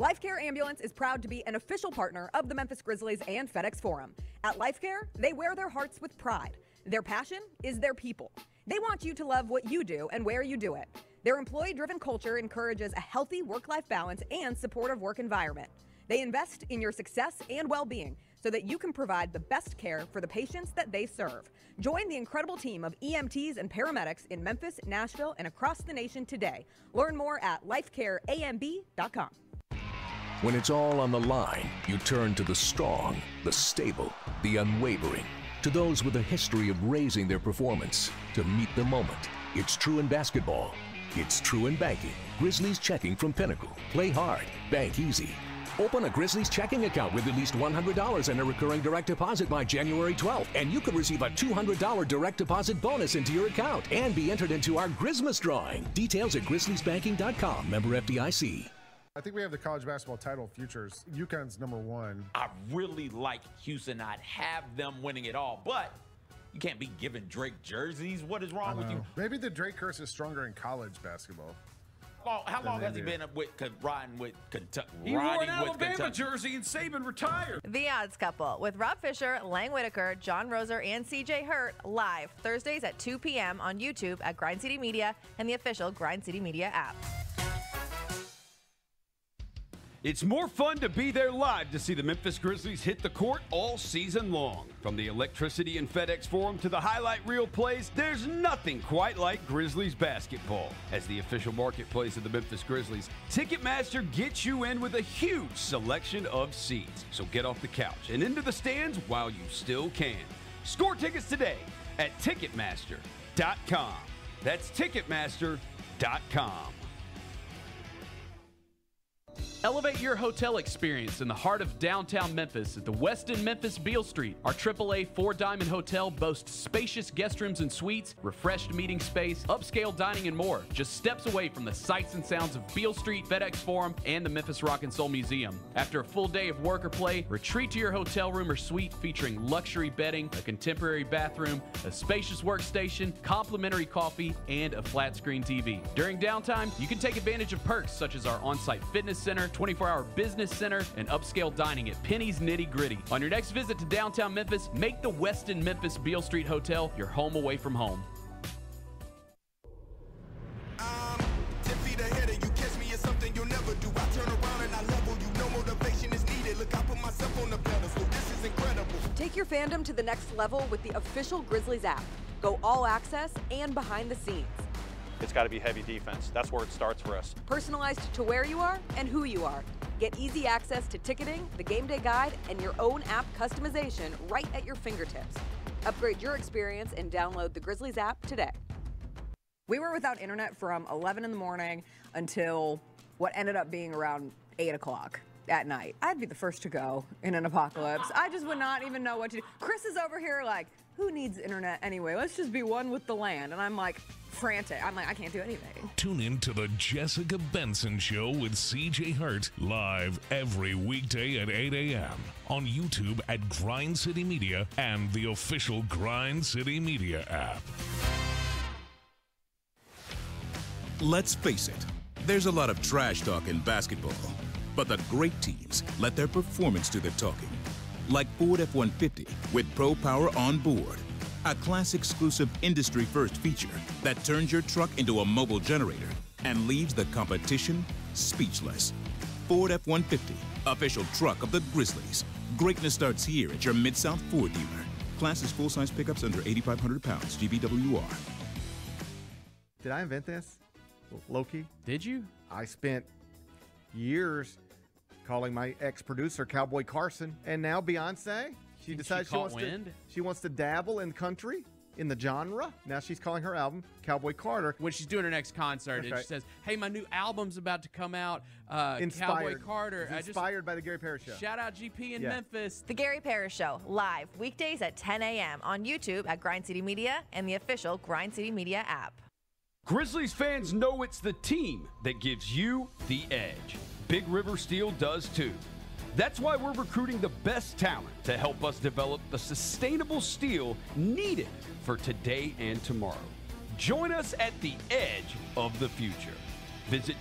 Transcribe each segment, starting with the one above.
LifeCare Ambulance is proud to be an official partner of the Memphis Grizzlies and FedEx Forum. At LifeCare, they wear their hearts with pride. Their passion is their people. They want you to love what you do and where you do it. Their employee-driven culture encourages a healthy work-life balance and supportive work environment. They invest in your success and well-being so that you can provide the best care for the patients that they serve. Join the incredible team of EMTs and paramedics in Memphis, Nashville, and across the nation today. Learn more at lifecareamb.com. When it's all on the line, you turn to the strong, the stable, the unwavering. To those with a history of raising their performance to meet the moment. It's true in basketball. It's true in banking. Grizzlies Checking from Pinnacle. Play hard, bank easy. Open a Grizzlies checking account with at least $100 and a recurring direct deposit by January 12th, and you could receive a $200 direct deposit bonus into your account and be entered into our Grizmas drawing. Details at grizzliesbanking.com. Member FDIC. I think we have the college basketball title futures. UConn's #1. I really like Houston. I'd have them winning it all, but you can't be giving Drake jerseys. What is wrong with you? Maybe the Drake curse is stronger in college basketball. How long has he been riding with Kentucky? He wore an Alabama jersey and Saban retired. The Odds Couple with Rob Fisher, Lang Whitaker, John Roser, and CJ Hurt live Thursdays at 2 p.m. on YouTube at Grind City Media and the official Grind City Media app. It's more fun to be there live to see the Memphis Grizzlies hit the court all season long. From the electricity and FedEx Forum to the highlight reel plays, there's nothing quite like Grizzlies basketball. As the official marketplace of the Memphis Grizzlies, Ticketmaster gets you in with a huge selection of seats. So get off the couch and into the stands while you still can. Score tickets today at Ticketmaster.com. That's Ticketmaster.com. Elevate your hotel experience in the heart of downtown Memphis at the Westin Memphis Beale Street. Our AAA 4-diamond hotel boasts spacious guest rooms and suites, refreshed meeting space, upscale dining, and more. Just steps away from the sights and sounds of Beale Street, FedEx Forum, and the Memphis Rock and Soul Museum. After a full day of work or play, retreat to your hotel room or suite featuring luxury bedding, a contemporary bathroom, a spacious workstation, complimentary coffee, and a flat-screen TV. During downtime, you can take advantage of perks such as our on-site fitness center, 24-hour business center, and upscale dining at Penny's Nitty Gritty. On your next visit to downtown Memphis, make the Westin Memphis Beale Street Hotel your home away from home. 10 feet ahead and you catch me is something you'll never do. I turn around and I level you. No motivation is needed. Look, I put myself on the pedestal. This is incredible. Take your fandom to the next level with the official Grizzlies app. Go all access and behind the scenes. It's got to be heavy defense. That's where it starts for us. Personalized to where you are and who you are. Get easy access to ticketing, the game day guide, and your own app customization right at your fingertips. Upgrade your experience and download the Grizzlies app today. We were without internet from 11 in the morning until what ended up being around 8 o'clock at night. I'd be the first to go in an apocalypse. I just would not even know what to do. Chris is over here like, who needs internet anyway? Let's just be one with the land. And I'm like, frantic. I'm like, I can't do anything. Tune in to the Jessica Benson Show with CJ Hurt live every weekday at 8 a.m. on YouTube at Grind City Media and the official Grind City Media app. Let's face it, there's a lot of trash talk in basketball, but the great teams let their performance do the talking. Like Ford F-150 with Pro Power on board. A class-exclusive industry-first feature that turns your truck into a mobile generator and leaves the competition speechless. Ford F-150, official truck of the Grizzlies. Greatness starts here at your Mid-South Ford dealer. Class is full-size pickups under 8,500 pounds, GVWR. Did I invent this? Low-key? Did you? I spent years calling my ex-producer Cowboy Carson, and now Beyonce. She decides she wants to dabble in country, in the genre. Now she's calling her album Cowboy Carter. When she's doing her next concert, and she says, hey, my new album's about to come out, Cowboy Carter. Inspired by the Gary Parrish Show. Shout out GP in Memphis. The Gary Parrish Show, live weekdays at 10 a.m. on YouTube at Grind City Media and the official Grind City Media app. Grizzlies fans know it's the team that gives you the edge. Big River Steel does too. That's why we're recruiting the best talent to help us develop the sustainable steel needed for today and tomorrow. Join us at the edge of the future. Visit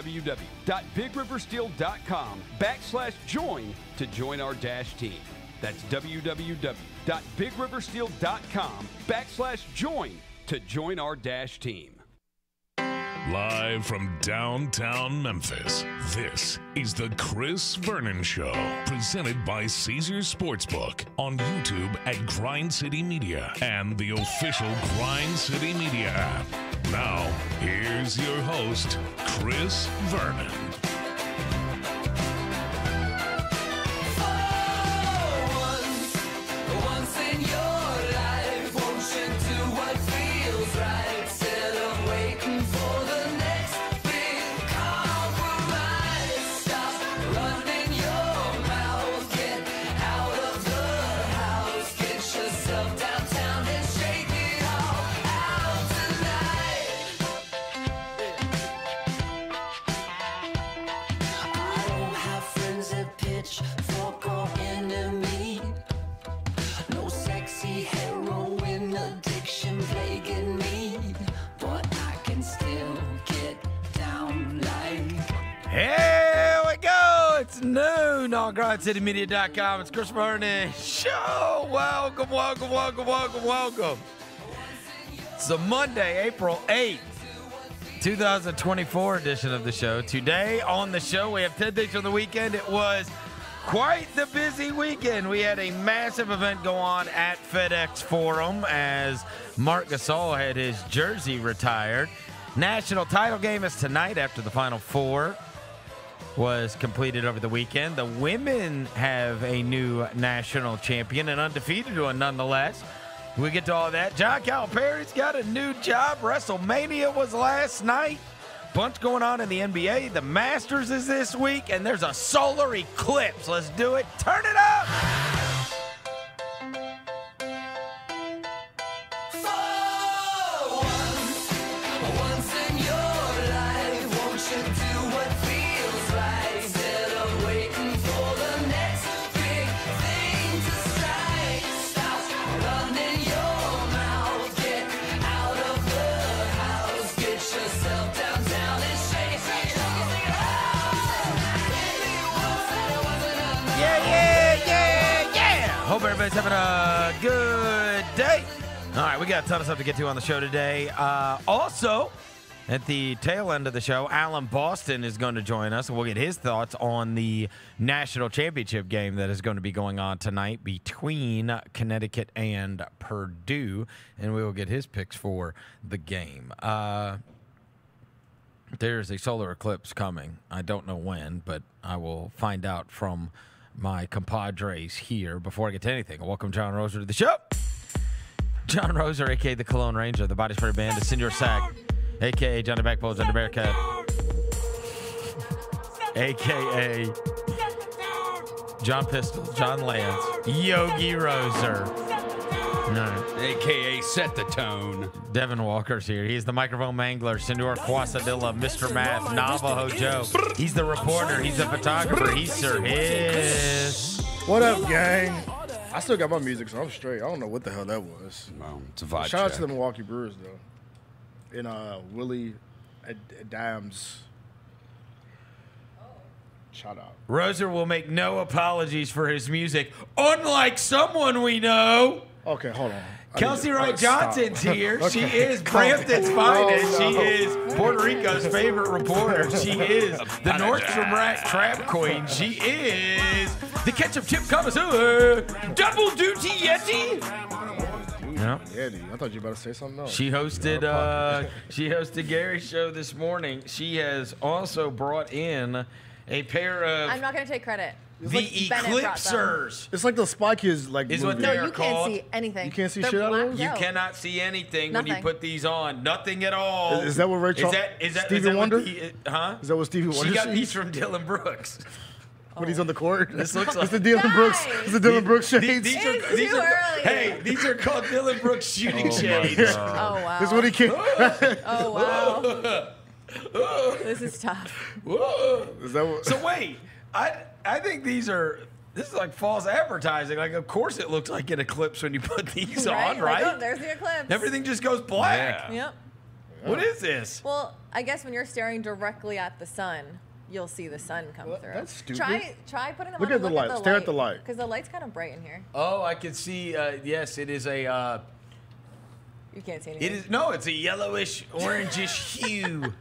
www.bigriversteel.com/join to join our Dash team. That's www.bigriversteel.com/join to join our Dash team. Live from downtown Memphis, this is the Chris Vernon Show, presented by Caesars Sportsbook on YouTube at Grind City Media and the official Grind City Media app. Now, here's your host, Chris Vernon. Here we go. It's noon on GrindCityMedia.com. It's Chris Vernon Show. Welcome. It's the Monday, April 8th, 2024 edition of the show. Today on the show, we have 10 things from the weekend. It was quite the busy weekend. We had a massive event go on at FedEx Forum as Marc Gasol had his jersey retired. National title game is tonight after the Final Four was completed over the weekend. The women have a new national champion, an undefeated one nonetheless. We get to all that. John Calipari's got a new job. WrestleMania was last night. Bunch going on in the NBA. The Masters is this week, and there's a solar eclipse. Let's do it. Turn it up. Hope everybody's having a good day. All right, we got a ton of stuff to get to on the show today. Also, at the tail end of the show, Alan Boston is going to join us, and we'll get his thoughts on the national championship game that is going to be going on tonight between Connecticut and Purdue, and we will get his picks for the game. There's a solar eclipse coming. I don't know when, but I will find out from my compadres here before I get to anything. Welcome John Roser to the show. John Roser, a.k.a. the Cologne Ranger, the Body Spray Band, the Senior Sack, a.k.a. Johnny Backbone, Johnny Bearcat, a.k.a. John Pistol, John Lance, Yogi Roser. A.k.a. Set the Tone. Devin Walker's here. He's the microphone mangler, Senor Quasadilla, Mr. Math, Navajo Joe. He's the reporter. He's the photographer. He's Sir Hiss. What up, gang? I still got my music, so I'm straight. I don't know what the hell that was. No, it's a vibe Shout out check. to the Milwaukee Brewers, though. And Willie Adams. Shout out. Roser will make no apologies for his music, unlike someone we know. Okay, hold on. Kelsey Wright Johnson's here. Okay. She is Brampton's finest. Oh, no. She is Puerto Rico's favorite reporter. She is the Nordstrom Rack Trap Queen. She is the ketchup chip connoisseur. Double duty Yeti. Yeah. Yeti. I thought you were about to say something else. She hosted Gary's show this morning. She has also brought in a pair of I'm not going to take credit. the Eclipsers. It's like the Spy Kids is what they are you called. can't see anything. You can't see They're shit out of black. those? You No. cannot see anything when you Nothing. put these on. Nothing at all. Is that what Ray Charles? Is that Stevie what Wonder? Huh? Is that what Stevie Wonder She got sees? these from Dylan Brooks. When he's on the court? This looks It's like the Dylan Brooks. It's the Dylan Brooks shades. These It's are, these too are, early. hey, these are called Dylan Brooks shooting Oh, my shades. God. Oh, wow. This is what he can. Oh, wow. This is tough. Is that what? So wait, I think this is like false advertising. Like, of course it looks like an eclipse when you put these on, right? Like, oh, there's the eclipse. Everything just goes black. Yep. What is this? Well, I guess when you're staring directly at the sun, you'll see the sun come through. That's stupid. Try putting them Look on. at the light. Stare at the light. Because the light's kind of bright in here. Oh, I can see. Yes, it is a. You can't see anything. It is no. It's a yellowish, orangish hue.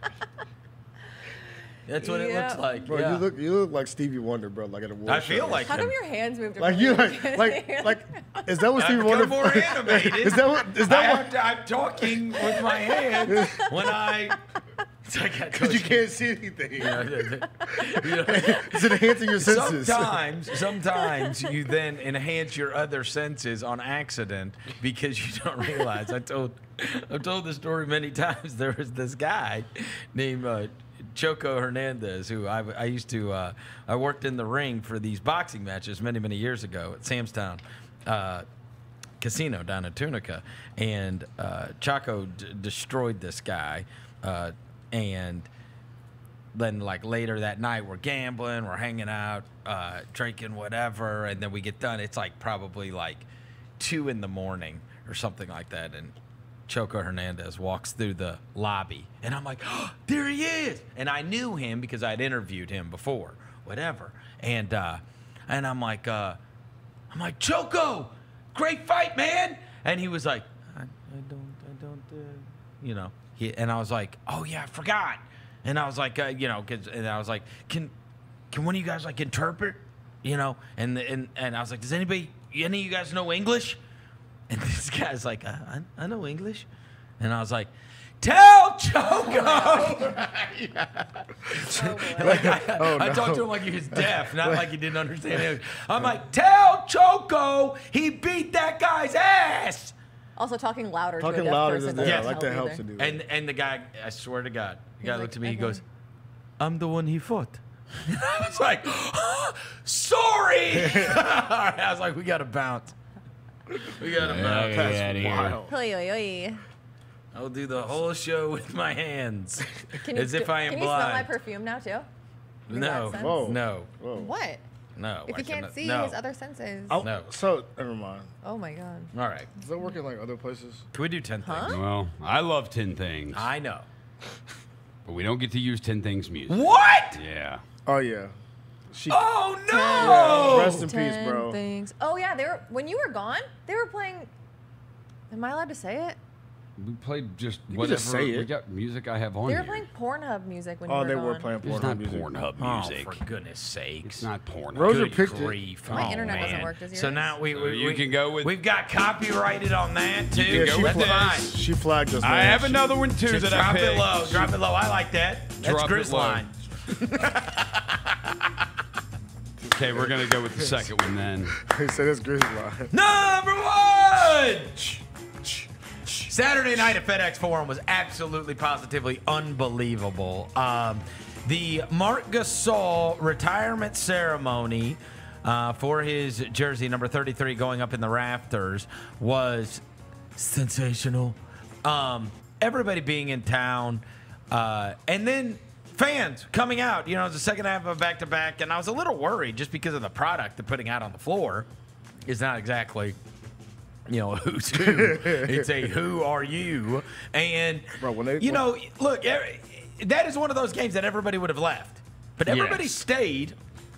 That's what it looks like. Bro, yeah. you look like Stevie Wonder, bro. Like at a award I feel show. like How him. come your hands moved? Like you like is that what Stevie Wonder? More animated. Is that what? I'm talking with my hands when I. Because you can't see anything. Yeah. It's enhancing your senses. Sometimes you then enhance your other senses on accident because you don't realize. I've told the story many times. There was this guy named Choco Hernandez who I used to I worked in the ring for these boxing matches many years ago at Sam's Town Casino down in Tunica, and Choco destroyed this guy. And then, like, later that night, we're gambling, we're hanging out, drinking, whatever. And then we get done. It's, like, probably, like, 2 in the morning or something like that. And Choco Hernandez walks through the lobby. And I'm like, oh, there he is. And I knew him because I'd interviewed him before, whatever. And I'm like, Choco, great fight, man. And he was like, I don't, you know. And I was like, oh yeah, I forgot. And I was like, and I was like, can one of you guys like interpret, you know? And I was like, does any of you guys know English? And this guy's like, I know English. And I was like, tell Choco. I talked to him like he was deaf, not like he didn't understand English. I'm like, tell Choco he beat that guy's ass. Also, talking louder. Talking to a deaf louder person than doesn't like that help helps to either. do that. And the guy, I swear to God, the guy like, looked at me. He okay. goes, "I'm the one he fought." I was like, "Sorry." All right, I was like, "We gotta bounce. We gotta bounce." That's wild. Oy, oy, oy. I'll do the whole show with my hands, as if I am Can you smell my blind. perfume now too? No, Whoa. no, Whoa. What? no. If I you can't cannot- see no. his other senses. Oh, No. So never mind. Oh my god. All right, Does that work in like other places? can we do 10 things? Well, I love 10 things, I know. but we don't get to use 10 things music. What? Yeah. Oh yeah. She. Oh no! Yeah, rest in peace, 10 bro. things. Oh yeah, they were when you were gone. They were playing. Am I allowed to say it? We played just can whatever. just say We it. got music I have on They were here. playing Pornhub music when Oh, you were they gone. were playing It's Pornhub not music. Pornhub Oh, music. for goodness sakes! It's not Pornhub. Rosa Good picked it. grief. My Oh, internet doesn't man. work. Does So yours? now You can go with. we've got copyrighted on that too. can go she, with flagged, this. she flagged us. I man. have She- another one too Just that drop I it picked. low. Drop it low. I like that. That's Drop it Grizz low. line. Okay, we're gonna go with the second one then. He said it's Grizz line. Number 1. Saturday night at FedEx Forum was absolutely, positively unbelievable. The Marc Gasol retirement ceremony for his jersey, number 33, going up in the rafters, was sensational. Everybody being in town, and then fans coming out. You know, it was the second half of a back-to-back, and I was a little worried just because of the product they're putting out on the floor is not exactly, you know, who's who. It's a who are you. And, Bro, when they- you know, look, that is one of those games that everybody would have left. But everybody Yes. stayed,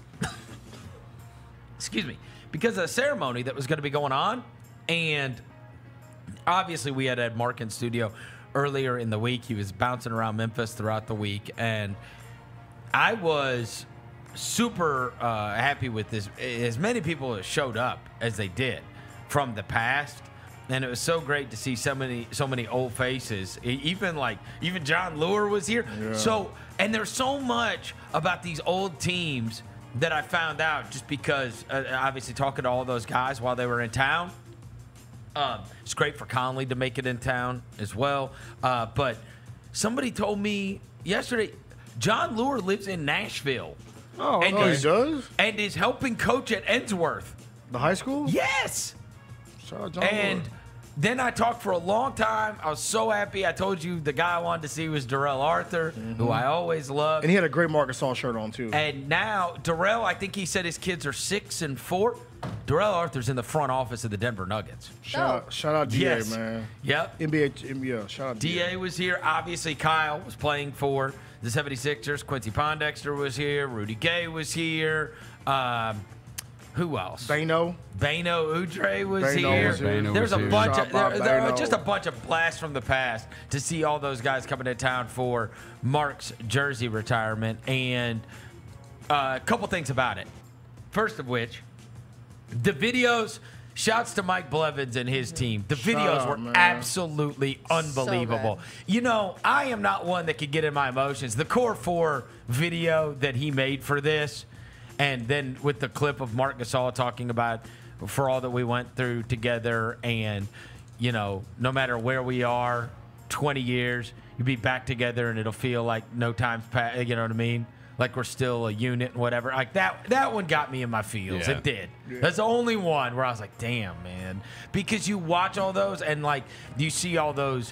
excuse me, because of the ceremony that was going to be going on. And obviously we had Mark in studio earlier in the week. He was bouncing around Memphis throughout the week. And I was super happy with this. As many people showed up as they did from the past, and it was so great to see so many old faces. Even John Lure was here. Yeah. So, and there's so much about these old teams that I found out just because obviously talking to all those guys while they were in town. It's great for Conley to make it in town as well. But somebody told me yesterday, John Lure lives in Nashville. Oh, and he does? And is helping coach at Ensworth. The high school? Yes. Shout out John And Lord. Then I talked for a long time. I was so happy. I told you the guy I wanted to see was Darrell Arthur, who I always loved. And he had a great Marc Gasol shirt on, too. And now, Darrell, I think he said his kids are 6 and 4. Darrell Arthur's in the front office of the Denver Nuggets. Shout out DA, yes. man. Yep. NBA, shout out DA. DA was here. Obviously, Kyle was playing for the 76ers. Quincy Pondexter was here. Rudy Gay was here. Who else? Bano Udre was here. There's a bunch of just a bunch of blasts from the past to see all those guys coming to town for Mark's jersey retirement. And a couple things about it. First of which, the videos. Shouts to Mike Blevins and his team. The videos were absolutely unbelievable. You know, I am not one that could get in my emotions. The Core 4 video that he made for this, and then with the clip of Marc Gasol talking about for all that we went through together, and, you know, no matter where we are, 20 years, you'll be back together and it'll feel like no time's passed, you know what I mean? Like we're still a unit and whatever. Like that one got me in my feels. Yeah. It did. Yeah. That's the only one where I was like, damn, man. Because you watch all those and like you see all those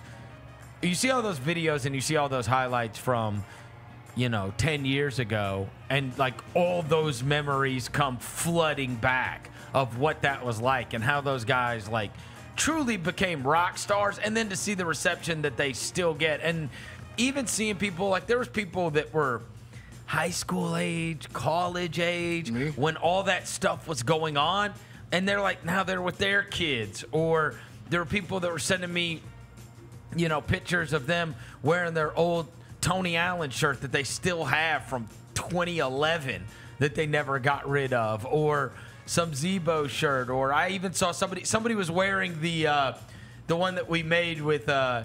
videos and you see all those highlights from, you know, 10 years ago, and like all those memories come flooding back of what that was like and how those guys like truly became rock stars, and then to see the reception that they still get. And even seeing people like there was people that were high school age, college age, when all that stuff was going on, and they're like, now they're with their kids. Or there were people that were sending me, you know, pictures of them wearing their old Tony Allen shirt that they still have from 2011 that they never got rid of, or some Zebo shirt. Or I even saw somebody was wearing the one that we made with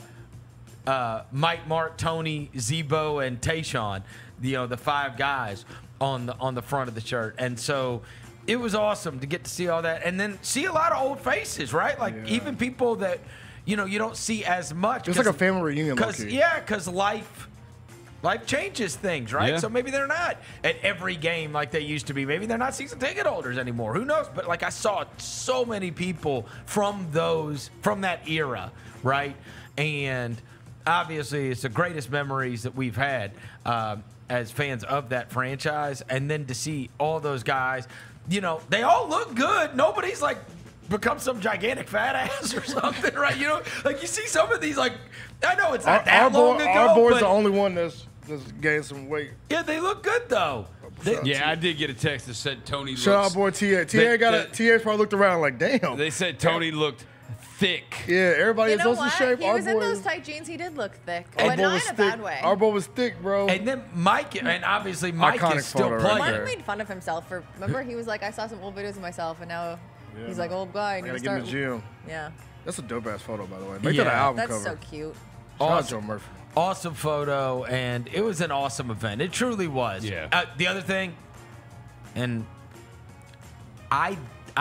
Mike, Mark, Tony, Zebo, and Tayshaun. You know, the 5 guys on the front of the shirt. And so it was awesome to get to see all that, and then see a lot of old faces, right? Like even people that, you know, you don't see as much. It's like a family reunion. Because life changes things, right? Yeah. So maybe they're not at every game like they used to be. Maybe they're not season ticket holders anymore. Who knows? But like I saw so many people from that era, right? And obviously it's the greatest memories that we've had as fans of that franchise. And then to see all those guys, you know, they all look good. Nobody's like become some gigantic fat ass or something, right? You know, like you see some of these, like, I know it's not that long ago. Our boy's the only one that's gained some weight. Yeah, they look good though. I did get a text that said Tony looks. Shout out boy TA. TA's probably looked around like, damn. They said Tony looked thick. Yeah, everybody is in shape. He was in those tight jeans. He did look thick, but not in a bad way. Our boy was thick, bro. And then Mike, and obviously Mike is still playing. Mike made fun of himself for. Remember, he was like, I saw some old videos of myself, and now he's like, old guy. I gotta get in the gym. Yeah. That's a dope ass photo, by the way. Make that an album cover. That's so cute. Awesome. Joe Murphy. Awesome photo, and it was an awesome event. It truly was. Yeah. The other thing, and I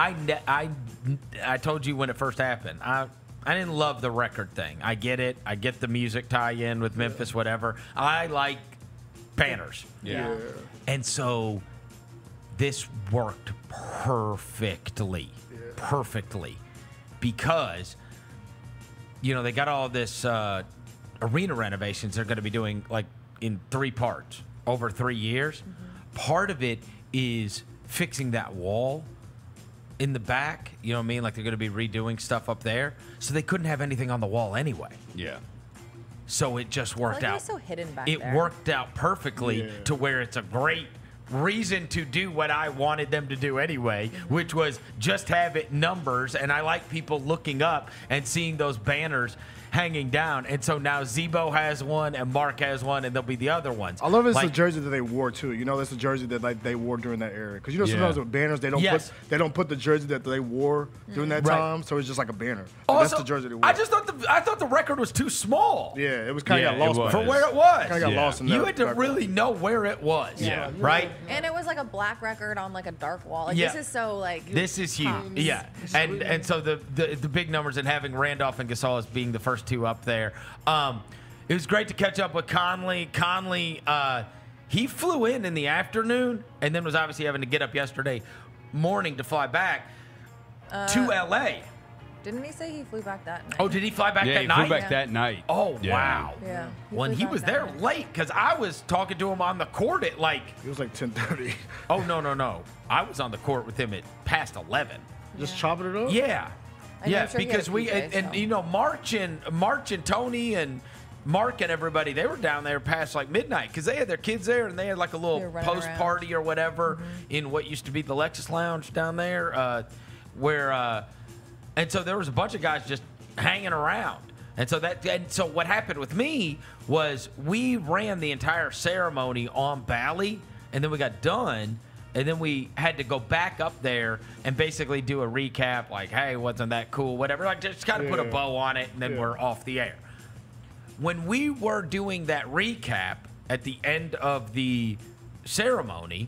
told you when it first happened. I didn't love the record thing. I get it. I get the music tie-in with Memphis, whatever. I like banners. Yeah. And so this worked perfectly. Perfectly. Because, you know, they got all this arena renovations they're going to be doing like in 3 parts over 3 years. Part of it is fixing that wall in the back, you know what I mean? Like they're going to be redoing stuff up there. So they couldn't have anything on the wall anyway. Yeah. So it just worked out. It was so hidden back there. It worked out perfectly to where it's a great reason to do what I wanted them to do anyway, which was just have it numbers. And I like people looking up and seeing those banners hanging down. And so now Zebo has one and Mark has one, and there'll be the other ones. I love it's the jersey that they wore too. You know, that's the jersey that like they wore during that era. Because you know sometimes with banners they don't put the jersey that they wore during that time, so it's just like a banner. Also, that's the jersey they wore. I thought the record was too small. Yeah, it was kind of got lost for where it was. Kind of got lost in that. You had to really know where it was. Yeah. Right. And it was like a black record on like a dark wall. Like this is so like. This is huge. Yeah. And so the big numbers and having Randolph and Gasol as being the first 2 up there. It was great to catch up with Conley. Conley, he flew in the afternoon and then was obviously having to get up yesterday morning to fly back to L.A. Didn't he say he flew back that night? Oh, did he fly back that Yeah, he night? flew back that night. Oh, Yeah. wow. Yeah. When flew he back was that there night. late, because I was talking to him on the court at like. It was like 10:30. Oh, no. I was on the court with him at past 11. Just chopping it up? Yeah. And Yeah, I'm sure he because had we, PJs, and so. you know, March and Tony and Mark and everybody, they were down there past like midnight because they had their kids there and they had like a They little were running post around. party or whatever in what used to be the Lexus Lounge down there, and so there was a bunch of guys just hanging around. And so what happened with me was we ran the entire ceremony on Bally, and then we got done, and then we had to go back up there and basically do a recap, like, hey, wasn't that cool, whatever, like just kind of put a bow on it, and then we're off the air. When we were doing that recap at the end of the ceremony,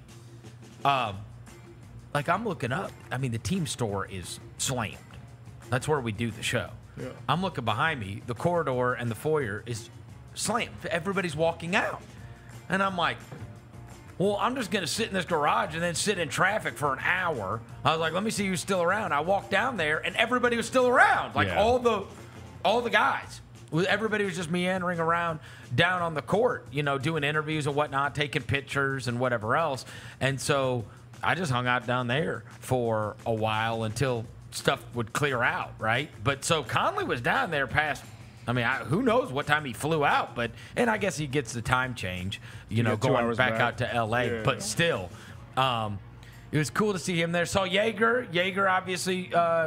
like I'm looking up, I mean, the team store is slammed. That's where we do the show. Yeah. I'm looking behind me. The corridor and the foyer is slammed. Everybody's walking out. And I'm like, well, I'm just going to sit in this garage and then sit in traffic for an hour. I was like, let me see who's still around. I walked down there, and everybody was still around. Like, all the guys. Everybody was just meandering around down on the court, you know, doing interviews and whatnot, taking pictures and whatever else. And so I just hung out down there for a while until stuff would clear out, right? But so Conley was down there past, I mean, who knows what time he flew out, and I guess he gets the time change, you know, going back out to L.A., but still, it was cool to see him there. Saw Jaeger. Jaeger obviously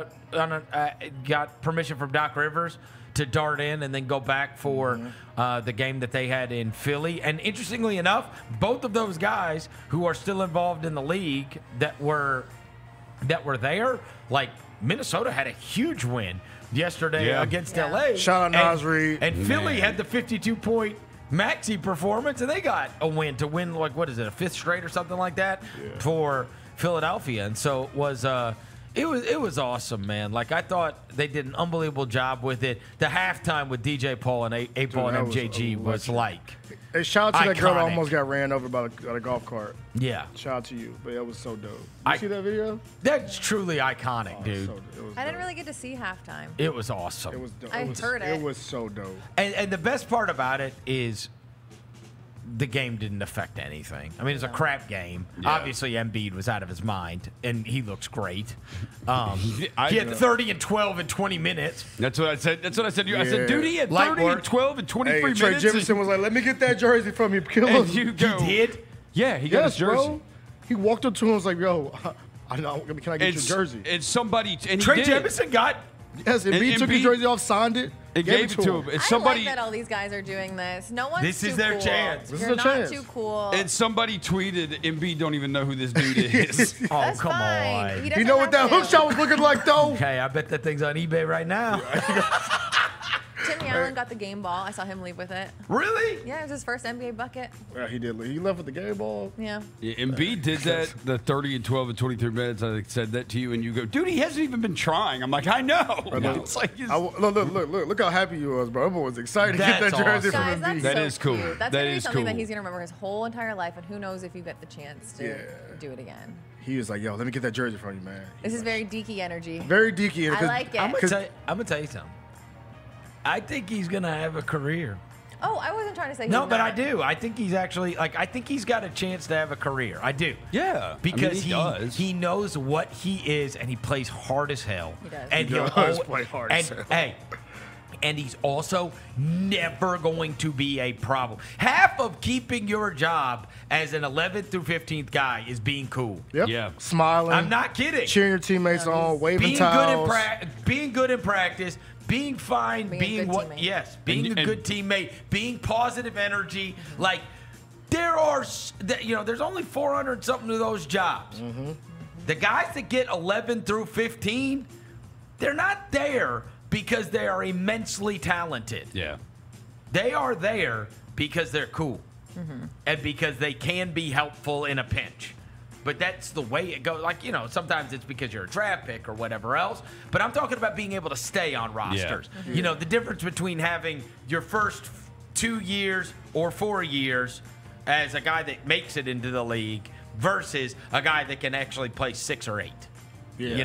got permission from Doc Rivers to dart in and then go back for the game that they had in Philly. And interestingly enough, both of those guys who are still involved in the league that were there, like Minnesota had a huge win yesterday against LA. Shout out Nasri. And Philly had the 52-point maxi performance, and they got a win to win, like, what is it, a fifth straight or something like that for Philadelphia. And so it was awesome, man. Like, I thought they did an unbelievable job with it. The halftime with DJ Paul and A-Paul and MJG was like Hey, shout out to that girl that iconic. almost got ran over by a golf cart. Yeah. Shout out to you. But that was so dope. You see that video? That's truly iconic, dude. I didn't really get to see halftime. It was awesome. It was dope. I heard it. It was so dope. And the best part about it is the game didn't affect anything. I mean, it's a crap game. Yeah. Obviously, Embiid was out of his mind, and he looks great. He had 30 and 12 in 20 minutes. That's what I said. That's what I said. I said, dude, he had Light 30 work. and 12 and 23 Hey, Trey minutes. Jefferson was like, let me get that jersey from you. Kill And him. you go, He did? Yeah, he got his jersey. Bro. He walked up to him and was like, yo, can I get your jersey? It's somebody. And Trey he did. Jefferson got. Yes, Embiid took his jersey off, signed it, and gave it to him. I like that all these guys are doing this. No one's This too is their cool. chance. This is You're their not chance. too cool. And somebody tweeted, Embiid don't even know who this dude is. Oh, That's come fine. on. He You know what that hook to. shot was looking like, though? Okay, I bet that thing's on eBay right now. Tim Allen got the game ball. I saw him leave with it. Really? Yeah, it was his first NBA bucket. Yeah, he did. He left with the game ball. Yeah. Yeah, Embiid did that, the 30 and 12 and 23 minutes. I said that to you, and you go, dude, he hasn't even been trying. I'm like, I know. It's like he's- Look how happy you was, bro. Everyone was excited to get that That's jersey awesome. Guys, from that's Embiid. That so is cool. cute. That's That gonna be is something that cool. he's gonna remember his whole entire life, and who knows if you get the chance to do it again. He was like, yo, let me get that jersey from you, man. This is very Deaky energy. Very deaky. I like it. I'm gonna tell you something. I think he's gonna have a career. Oh, I wasn't trying to say. No, he's but not. I do. I think he's actually I think he's got a chance to have a career. I do. Yeah. Because he does. he knows what he is, and he plays hard as hell. He does. And He he'll does al- play hard and, as hell. Hey, and he's also never going to be a problem. Half of keeping your job as an 11th through 15th guy is being cool. Yep. Yeah. Smiling. I'm not kidding. Cheering your teammates on, waving Being towels. being good in practice, being fine, Being a being good what? teammate. Yes, being a And- good teammate, being positive energy. Like there are, there's only 400 something of those jobs. The guys that get 11 through 15, they're not there because they are immensely talented. Yeah. They are there because they're cool and because they can be helpful in a pinch. But that's the way it goes. Like, sometimes it's because you're a draft pick or whatever else. But I'm talking about being able to stay on rosters. The difference between having your first 2 years or 4 years as a guy that makes it into the league versus a guy that can actually play 6 or 8.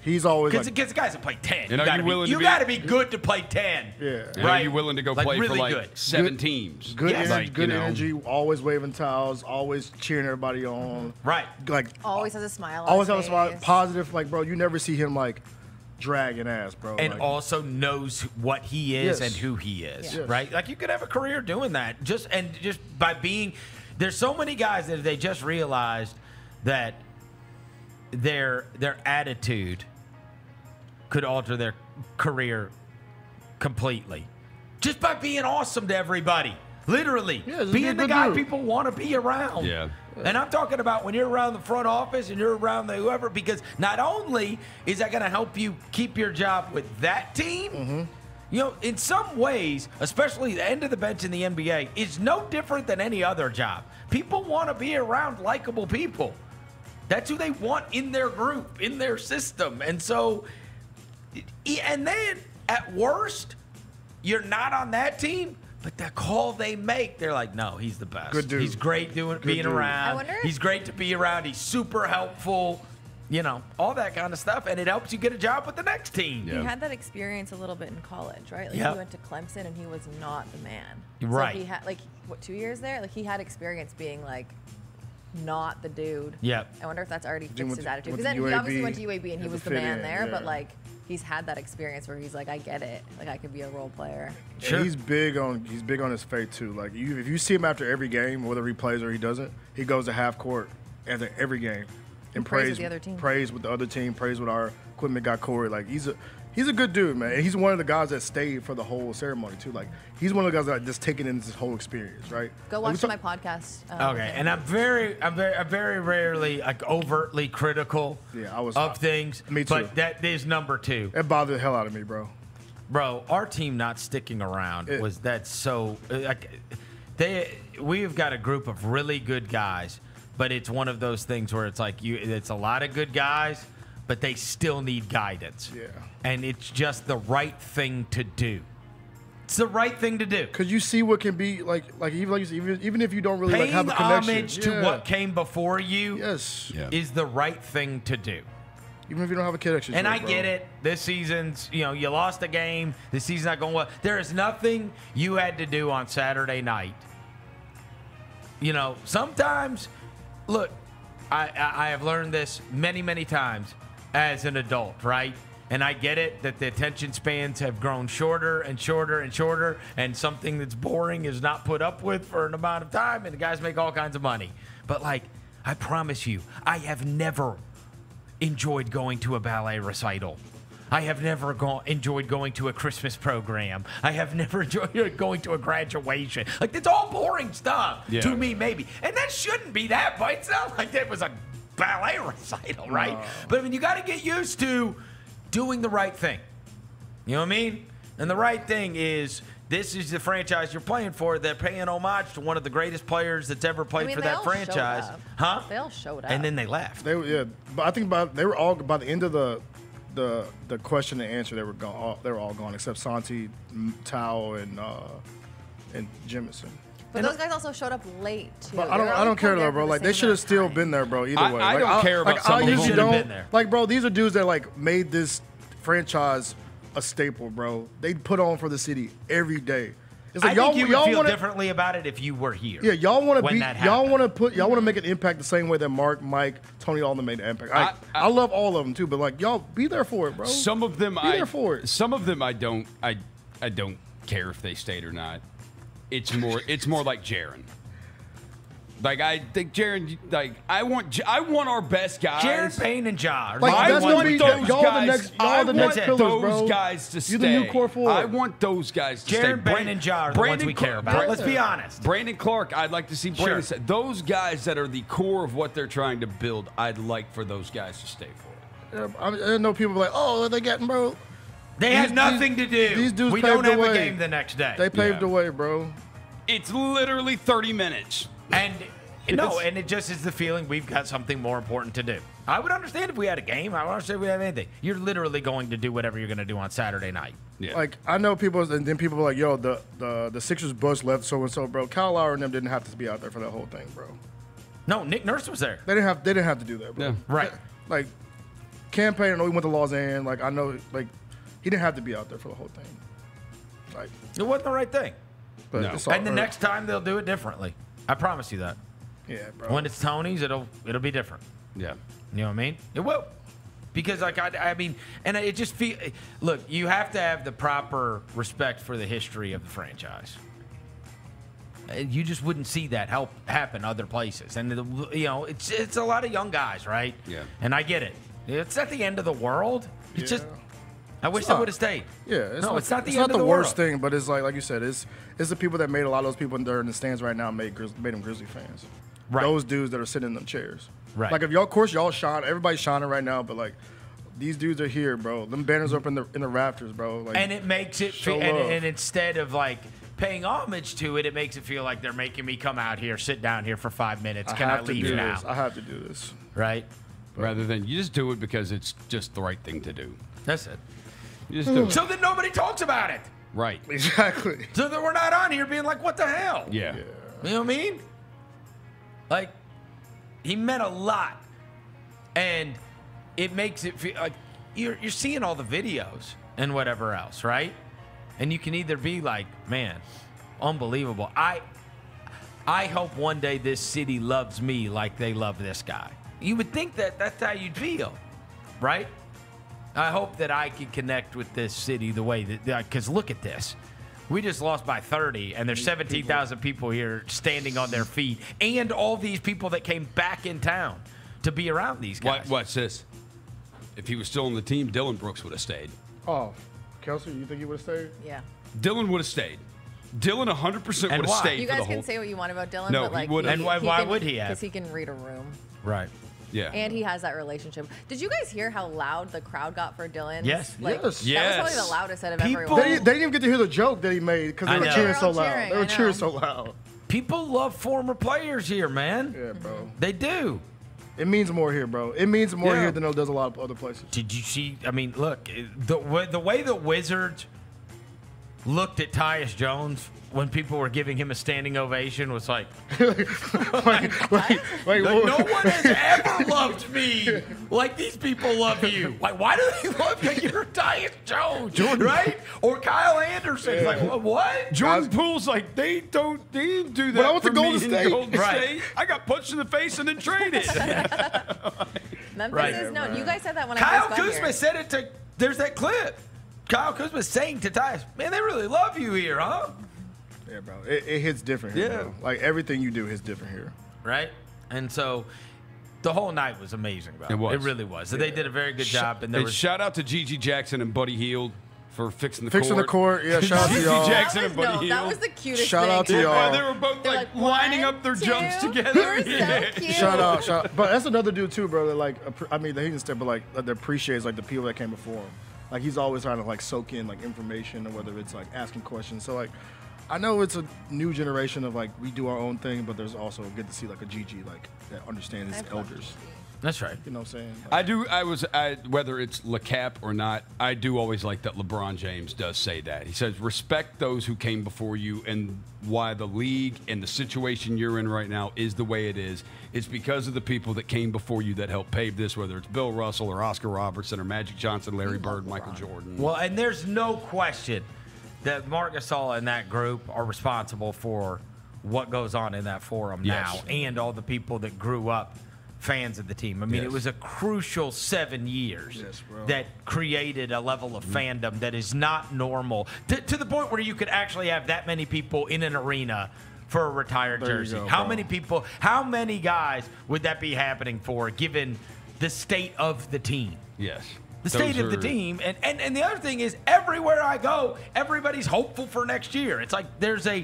He's always because the guys that play 10. And you got to be good to play 10. Yeah. And are you willing to go play really for good. 7 teams? Good, Yes. good energy. Always waving towels. Always cheering everybody on. Right. Like always has a smile. On always his have a smile. face. Positive. Like, bro, you never see him like dragging ass, bro. And like, also knows what he is Yes. and who he is, Yes. right? Like you could have a career doing that just by being. There's so many guys that they just realized that their attitude could alter their career completely, just by being awesome to everybody. Literally, Yeah, just being be a the good guy dude. people want to be around. Yeah. And I'm talking about when you're around the front office and you're around the whoever, because not only is that going to help you keep your job with that team, you know, in some ways, especially the end of the bench in the NBA, is no different than any other job. People want to be around likable people. That's who they want in their group, in their system. And so, and then at worst, you're not on that team, but the call they make, they're like, no, he's the best. Good dude. He's great being dude. around. I wonder if- He's great to be around. He's super helpful. You know, all that kind of stuff. And it helps you get a job with the next team. He had that experience a little bit in college, right? Like Yep. he went to Clemson and he was not the man. Right. So he had 2 years there? Like he had experience being like not the dude. Yep. I wonder if that's already He fixed went his to- attitude. went Because to then he obviously UAB, went to UAB and he had was to the fit man in, there, but yeah. like he's had that experience where he's like, I get it. Like I could be a role player. Sure. He's big on his faith too. Like if you see him after every game, whether he plays or he doesn't, he goes to half court after every game and prays prays with the other team. Prays with the other team. Prays with our equipment guy Corey. Like he's a good dude, man. And he's one of the guys that stayed for the whole ceremony too. Like he's one of the guys that just taking in this whole experience, right? Go Like, watch my podcast. Okay, and I'm very rarely like overtly critical of things. Me too. But that is number 2. It bothered the hell out of me, bro. Bro, our team not sticking around we've got a group of really good guys, but it's one of those things where it's like it's a lot of good guys, but they still need guidance. Yeah. And it's just the right thing to do. It's the right thing to do. Cause you see what can be like even if you don't really Paying have a connection. homage to what came before you Yes. is the right thing to do. Even if you don't have a connection. And to I bro. get it. This season's, you lost a game. This season's not going well. There is nothing you had to do on Saturday night. Sometimes, look, I have learned this many, many times as an adult, right? And I get it that the attention spans have grown shorter and shorter and shorter, and something that's boring is not put up with for an amount of time, and the guys make all kinds of money. But, I promise you, I have never enjoyed going to a ballet recital. I have never enjoyed going to a Christmas program. I have never enjoyed going to a graduation. It's all boring stuff to me, maybe. And that shouldn't be that, but it's not like that was a ballet recital, right? But you got to get used to doing the right thing. You know what I mean? And the right thing is, this is the franchise you're playing for. They're paying homage to one of the greatest players that's ever played for that franchise. Huh? They all showed up. And then they left. But I think they were all by the end of the question and answer. They were gone. They were all gone except Santi, Tao, and Jemison. But those guys also showed up late too. But I don't care though, bro. Like they should have still been there, bro. Either way, I don't care about some of them. usually don't. Like, bro, these are dudes that made this franchise a staple, bro. They put on for the city every day. It's I think you would feel differently about it if you were here. Yeah, y'all want to be. Y'all want to make an impact the same way that Mark, Mike, Tony, all of them made an impact. I love all of them too, but y'all be there for it, bro. Some of them, be there for it. Some of them, I don't care if they stayed or not. It's more like Jaron. I think Jaron. I want our best guys. Jaron Payne and Jar. I want those guys. I want those guys to stay. You're the new core four. I want those guys to stay. Jaron Payne and Jar are the ones we care about. Let's be honest. Brandon Clark, I'd like to see Brandon say. Those guys that are the core of what they're trying to build, I'd like for those guys to stay for it. I know people like, oh, they getting, bro. They had nothing to do. These dudes we paved don't have the way. a game the next day. They paved the way, bro. It's literally 30 minutes. And it just is the feeling we've got something more important to do. I would understand if we had a game. I would understand if we had anything. You're literally going to do whatever you're going to do on Saturday night. Yeah. Like, I know people, and then people are like, yo, the Sixers bus left so-and-so, bro. Kyle Lowry and them didn't have to be out there for that whole thing, bro. No, Nick Nurse was there. They didn't have to do that, bro. Yeah. Right. Like, campaign. I know he went to Lausanne. Like I know, like he didn't have to be out there for the whole thing. Like it wasn't the right thing. But No. And the next time they'll do it differently. I promise you that. Yeah, bro. When it's Tony's, it'll be different. Yeah. You know what I mean? It will. Because like I mean, and it just feel. Look, you have to have the proper respect for the history of the franchise. You just wouldn't see that happen other places, and you know, it's a lot of young guys, right? Yeah. And I get it. It's not the end of the world. It's Yeah. just. I wish they would have stayed. Yeah, it's not the it's end not of the the worst world. thing, but it's like you said, it's the people that made a lot of those people that are in the stands right now made them Grizzly fans. Right. Those dudes that are sitting in them chairs. Right. Like if y'all, of course, y'all shine. Everybody's shining right now, but like these dudes are here, bro. Them banners are up in the rafters, bro. Like, And it makes it, show and, love. and instead of like paying homage to it, it makes it feel like they're making me come out here, sit down here for 5 minutes. Can I have to leave do now? this. I have to do this. Right. Rather than you just do it because it's just the right thing to do. That's it. You just do it. So then nobody talks about it. Right. Exactly. So that we're not on here being like, what the hell? Yeah. You know what I mean? Like, he meant a lot. And it makes it feel like you're seeing all the videos and whatever else, right? And you can either be like, man, unbelievable. I hope one day this city loves me like they love this guy. You would think that that's how you'd feel, right? I hope that I can connect with this city the way that, because look at this. We just lost by 30, and there's 17,000 people here standing on their feet, and all these people that came back in town to be around these guys. What's this? If he was still on the team, Dylan Brooks would have stayed. Oh, Kelsey, you think he would have stayed? Yeah. Dylan would have stayed. Dylan 100% would have stayed You for guys the whole. can say what you want about Dylan, No, but he like, wouldn't. And why would he have? Because he can read a room. Right. Yeah. And he has that relationship. Did you guys hear how loud the crowd got for Dylan? Yes. Like, Yes. That was probably the loudest out of everyone. They didn't even get to hear the joke that he made because they I were know. cheering They were so all loud. cheering, They were I cheering know. so loud. People love former players here, man. Yeah, bro. They do. It means more here, bro. It means more Yeah. here than it does a lot of other places. Did you see? I mean, look, the way the Wizards looked at Tyus Jones when people were giving him a standing ovation was like, Wait, no one has ever loved me like these people love you. Like, why do they love you? You're Tyus Jones, right? Or Kyle Anderson. Like, what? Jordan Poole's like, they didn't do that. When I went to for Golden me in State. Golden Right. State. I got punched in the face and then traded. Memphis Right. is known. You guys said that when I Kyle first got Kuzma here. said it to. There's that clip. Kyle Kuzma saying to Tyus, "Man, they really love you here, huh?" Yeah, bro. It hits different here, Yeah. bro. Like everything you do hits different here. Right? And so the whole night was amazing, bro. It was. It really was. They did a very good job. And there Hey, was shout out to Gigi Jackson and Buddy Hield for fixing the Fixing the court. court. Yeah, shout out to Gigi y'all. Jackson and Buddy No, Hield. that was the cutest Shout thing out to ever. y'all. They were both They're like, like, lining "One, up their two." jumps You together. were so Yeah. cute. Shout out. But that's another dude too, bro. That like, I mean, that he didn't step, but like, that appreciates like the people that came before him. Like he's always trying to like soak in like information, or whether it's like asking questions. So like, I know it's a new generation of like we do our own thing, but there's also good to see like a Gigi like that understands his elders. That's right. You know what I'm saying? I do. Whether it's LeCap or not, I do always like that LeBron James does say that. He says, respect those who came before you, and why the league and the situation you're in right now is the way it is. It's because of the people that came before you that helped pave this, whether it's Bill Russell or Oscar Robertson or Magic Johnson, Larry Bird, Michael Jordan. Well, and there's no question that Marc Gasol and that group are responsible for what goes on in that forum Yes. now, and all the people that grew up fans of the team. I mean, Yes. it was a crucial 7 years bro. that created a level of fandom that is not normal, to the point where you could actually have that many people in an arena for a retired There you jersey. go, How bro. many people, how many guys would that be happening for, given the state of the team? Yes. The state of the team. And the other thing is, everywhere I go, everybody's hopeful for next year. It's like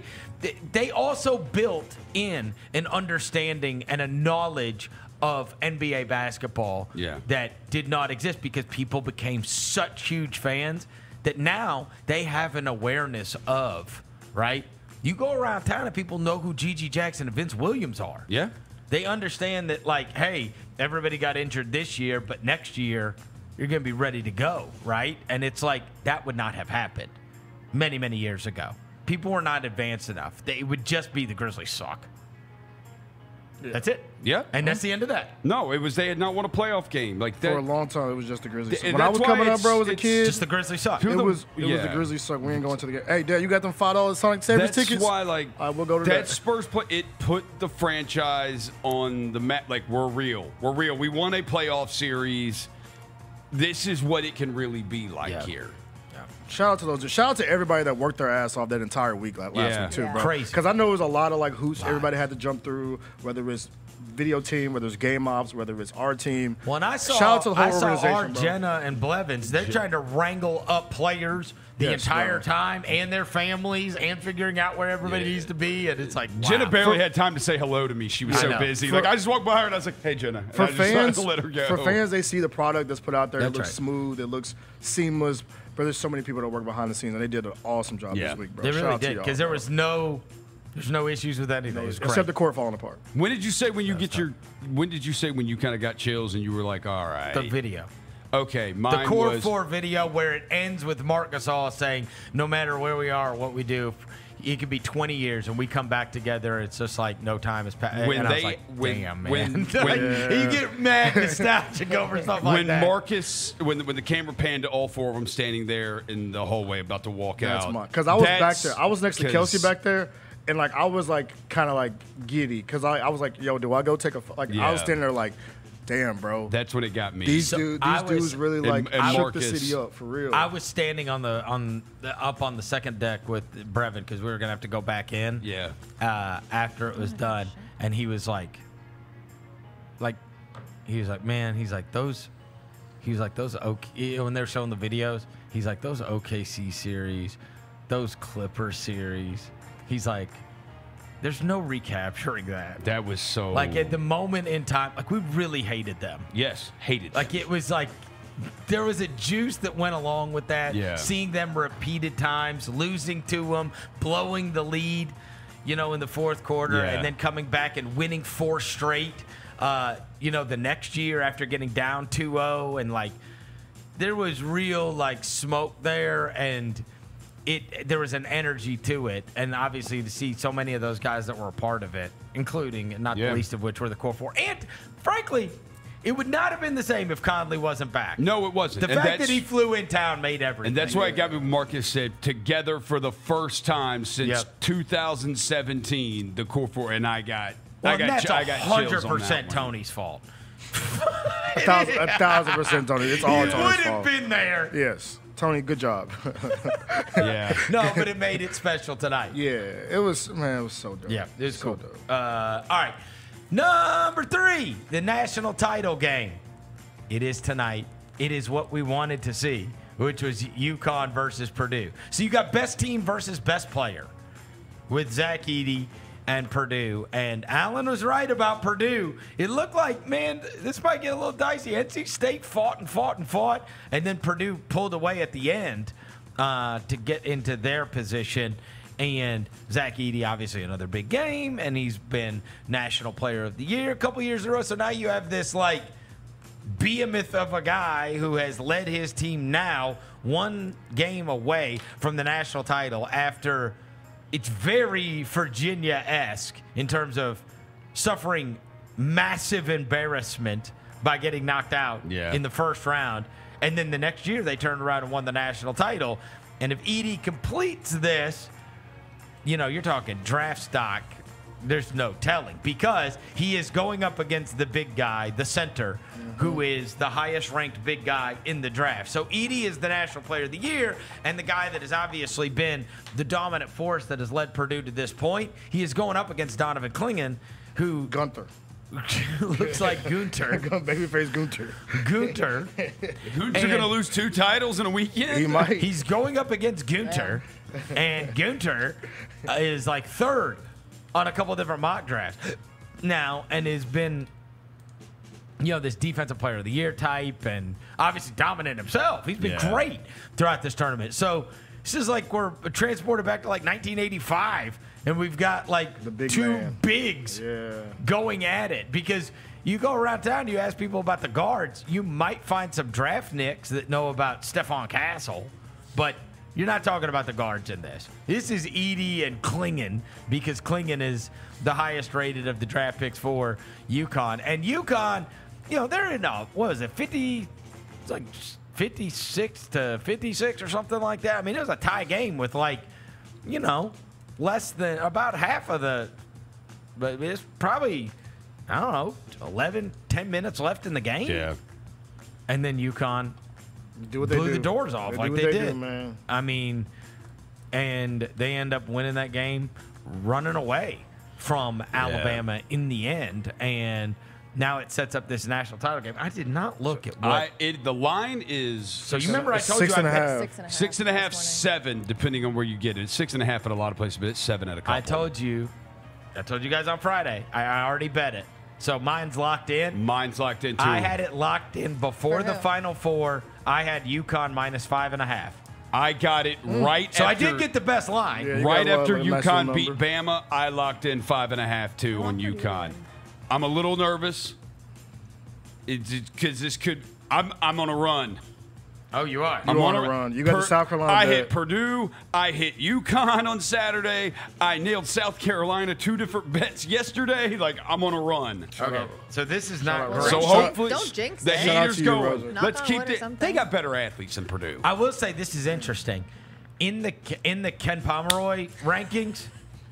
they also built in an understanding and a knowledge of NBA basketball that did not exist because people became such huge fans that now they have an awareness of, right? You go around town and people know who Gigi Jackson and Vince Williams are. Yeah. They understand that, like, hey, everybody got injured this year, but next year you're going to be ready to go, right? And it's like that would not have happened many, many years ago. People were not advanced enough. It would just be the Grizzlies suck. That's it. Yeah. And that's the end of that. No, it was they had not won a playoff game. Like that. For a long time, it was just the Grizzlies. And When I that's was why coming up, bro, as a it's kid, just the Grizzlies suck. It was the Grizzlies suck. We ain't going to the game. Hey, Dad, you got them $5 Sonic Sabres tickets? That's why, like, we'll go to that Spurs play. It put the franchise on the map. Like, we're real. We're real. We won a playoff series. This is what it can really be like here. Shout out to those. Shout out to everybody that worked their ass off that entire week last week too, bro. Crazy. Because I know it was a lot of like hoops everybody had to jump through, whether it was video team, whether it's game ops, whether it's our team. Well, and I saw, shout out to the whole I saw organization, bro. Jenna and Blevins. They're trying to wrangle up players the entire time and their families and figuring out where everybody needs to be. And it's like, wow. Jenna barely had time to say hello to me. She was so busy. Like, I just walked by her and I was like, hey, Jenna. For and I just fans, let her go. for fans, they see the product that's put out there. That's it looks right. smooth. It looks seamless. But there's so many people that work behind the scenes, and they did an awesome job this week, bro. They Shout really out to did y'all, because bro. there's no issues with anything. It was great. Except the court falling apart. When did you say when you kind of got chills and you were like, all right? The video. Okay, mine the Core was 4 video where it ends with Marc Gasol saying, no matter where we are or what we do, it could be 20 years and we come back together. It's just like no time has passed. When and I was they- like, when- damn, man. when- Like, when- you get mad nostalgic over stuff like when that. Marcus, when the camera panned to all four of them standing there in the hallway about to walk That's out. mine. Because I was back That's there. I was next to 'cause- Kelsey back there. And, like, I was, like, kind of, like, giddy. Because I was like, yo, do I go take a – like, I was Yeah. standing there like, damn, bro. That's when it got me. These dudes really, like, and shook Marcus, the city up for real. I was standing up on the second deck with Brevin because we were gonna have to go back in. Yeah. After it was done, and he was like, man, those OK, when they're showing the videos, he's like, those OKC series, those Clippers series, he's like, there's no recapturing that. That was so. Like at the moment in time, like we really hated them. Yes, hated. Like it was like there was a juice that went along with that. Yeah. Seeing them repeated times, losing to them, blowing the lead, in the fourth quarter, Yeah. and then coming back and winning 4 straight. The next year after getting down 2-0, and like there was real like smoke there, and there was an energy to it, and obviously to see so many of those guys that were a part of it, including not the least of which were the Core 4, and frankly. It would not have been the same if Conley wasn't back. No, it wasn't. The fact that he flew in town made everything. And that's why it got me. Marcus said together for the first time since 2017, the Core 4, and I got that's chills on that 100% one. Tony's fault. 1,000% Tony. It's all He Tony's would have fault. been there. Yes. Tony, good job. Yeah. No, but it made it special tonight. Yeah. It was so dope. Yeah, it was so cool. dope. All right. Number 3, the national title game. It is tonight. It is what we wanted to see, which was UConn versus Purdue. So you got best team versus best player with Zach Edey and Purdue. And Allen was right about Purdue. It looked like, man, this might get a little dicey. NC State fought, and then Purdue pulled away at the end to get into their position. And Zach Edey, obviously another big game, and he's been National Player of the Year a couple years in a row. So now you have this, like, behemoth of a guy who has led his team now 1 game away from the national title after it's very Virginia-esque in terms of suffering massive embarrassment by getting knocked out in the first round. And then the next year they turned around and won the national title. And if Edey completes this, you're talking draft stock. There's no telling because he is going up against the big guy, the center, who is the highest ranked big guy in the draft. So Edey is the National Player of the Year and the guy that has obviously been the dominant force that has led Purdue to this point. He is going up against Donovan Clingan, who Gunther. looks like Gunter. Babyface Gunter. Gunter. Gunter going to lose 2 titles in a weekend? He might. He's going up against Gunter, and Gunter is like 3rd on a couple of different mock drafts now, and has been, this defensive player of the year type, and obviously dominant himself. He's been great throughout this tournament. So this is like we're transported back to like 1985, and we've got like the big 2 man. bigs going at it because. You go around town, you ask people about the guards, you might find some draft nicks that know about Stephon Castle, but You're not talking about the guards in this. This is Edey and Klingon, because Klingon is the highest rated of the draft picks for UConn. And UConn, they're in, 50, it's like 56 to 56 or something like that. I mean, it was a tie game with less than about half of the, but it's probably, 11, 10 minutes left in the game. Yeah. And then UConn blew the doors off like they did. Man. I mean, and they end up winning that game, running away from Alabama in the end, and now it sets up this national title game. I did not look at what the line is. So you remember I told you 6.5. 6.5, 7, depending on where you get it. It's 6.5 at a lot of places, but it's 7 at a couple. I told you guys on Friday. I already bet it. So mine's locked in. Mine's locked in too. I had it locked in before the Final Four. I had UConn minus 5.5. I got it right after. So I did get the best line. Yeah, right after UConn beat Bama, I locked in 5.5 too on UConn. I'm a little nervous because this could. I'm on a run. Oh, you are. I'm on a run. You got the South Carolina. I hit Purdue. I hit UConn on Saturday. I nailed South Carolina 2 different bets yesterday. Like, I'm on a run. Okay. So this is not great. So hopefully Don't jinx the it. haters go. Let's keep it. They got better athletes than Purdue. I will say this is interesting. In the Ken Pomeroy rankings,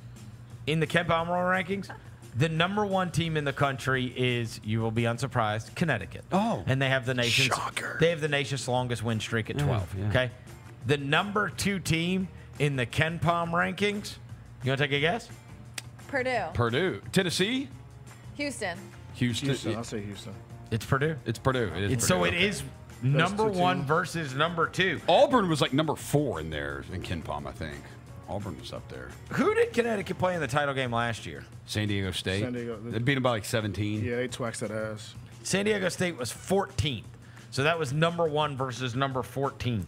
the number 1 team in the country is, you will be unsurprised, Connecticut. Oh. And they have the nation's Shocker. They have the nation's longest win streak at 12. Yeah. Okay. The number 2 team in the Ken Pom rankings. You want to take a guess? Purdue. Tennessee, Houston. Houston. I'll say Houston. It's Purdue. It's Purdue. So it is number 1 versus number 2. Auburn was like number 4 in there in Ken Pom, I think. Auburn was up there. Who did Connecticut play in the title game last year? San Diego State. San Diego. They beat them by like 17. Yeah, they twaxed that ass. San Diego State was 14th. So that was number 1 versus number 14.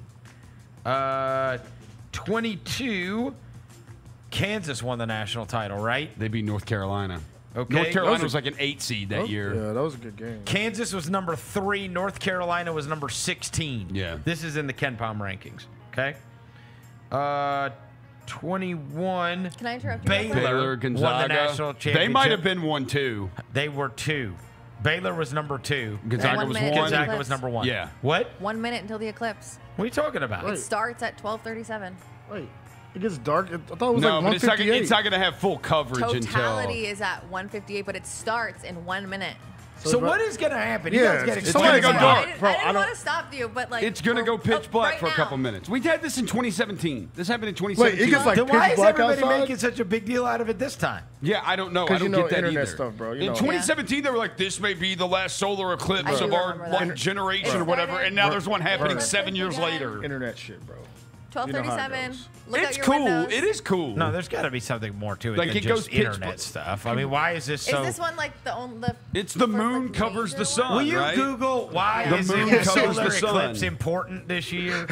22, Kansas won the national title, right? They beat North Carolina. Okay. North Carolina was like an 8 seed that year. Yeah, that was a good game. Kansas was number 3. North Carolina was number 16. Yeah. This is in the Ken Pom rankings. Okay. 21. Can I interrupt you? Baylor Gonzaga. won the national championship. They might have been 1, 2. They were 2. Baylor was number 2. Gonzaga was 1. Gonzaga was number 1. Yeah. What? 1 minute until the eclipse. What are you talking about? It starts at 12:37. Wait, it gets dark. I thought it was No, like but it's 158. not going to have full coverage Totality is at 1:58, but it starts in 1 minute. So what is going to happen? You Yeah, guys get it's excited. gonna go dark. I didn't want to stop you, but like It's going to go pitch black right for a now. couple minutes. We had this in 2017. This happened in 2017. Wait, it gets like Then why pitch is black everybody outside? making such a big deal out of it this time? Yeah, I don't know. I 'Cause don't you know get that internet either. stuff, bro. You In know. 2017, they were like, "This may be the last solar eclipse I do of our remember that. like, generation It or whatever," started- and now there's one happening Right. 7 years later. Internet shit, bro. 12:37. Look It's out your cool. windows. It is cool. No, there's got to be something more to it Like, than it just goes pitch internet black. stuff. I mean, why is this so? Is this one like the only? It's the moon covers the sun. Will you right? Google why The is moon the covers solar the sun. eclipse important this year?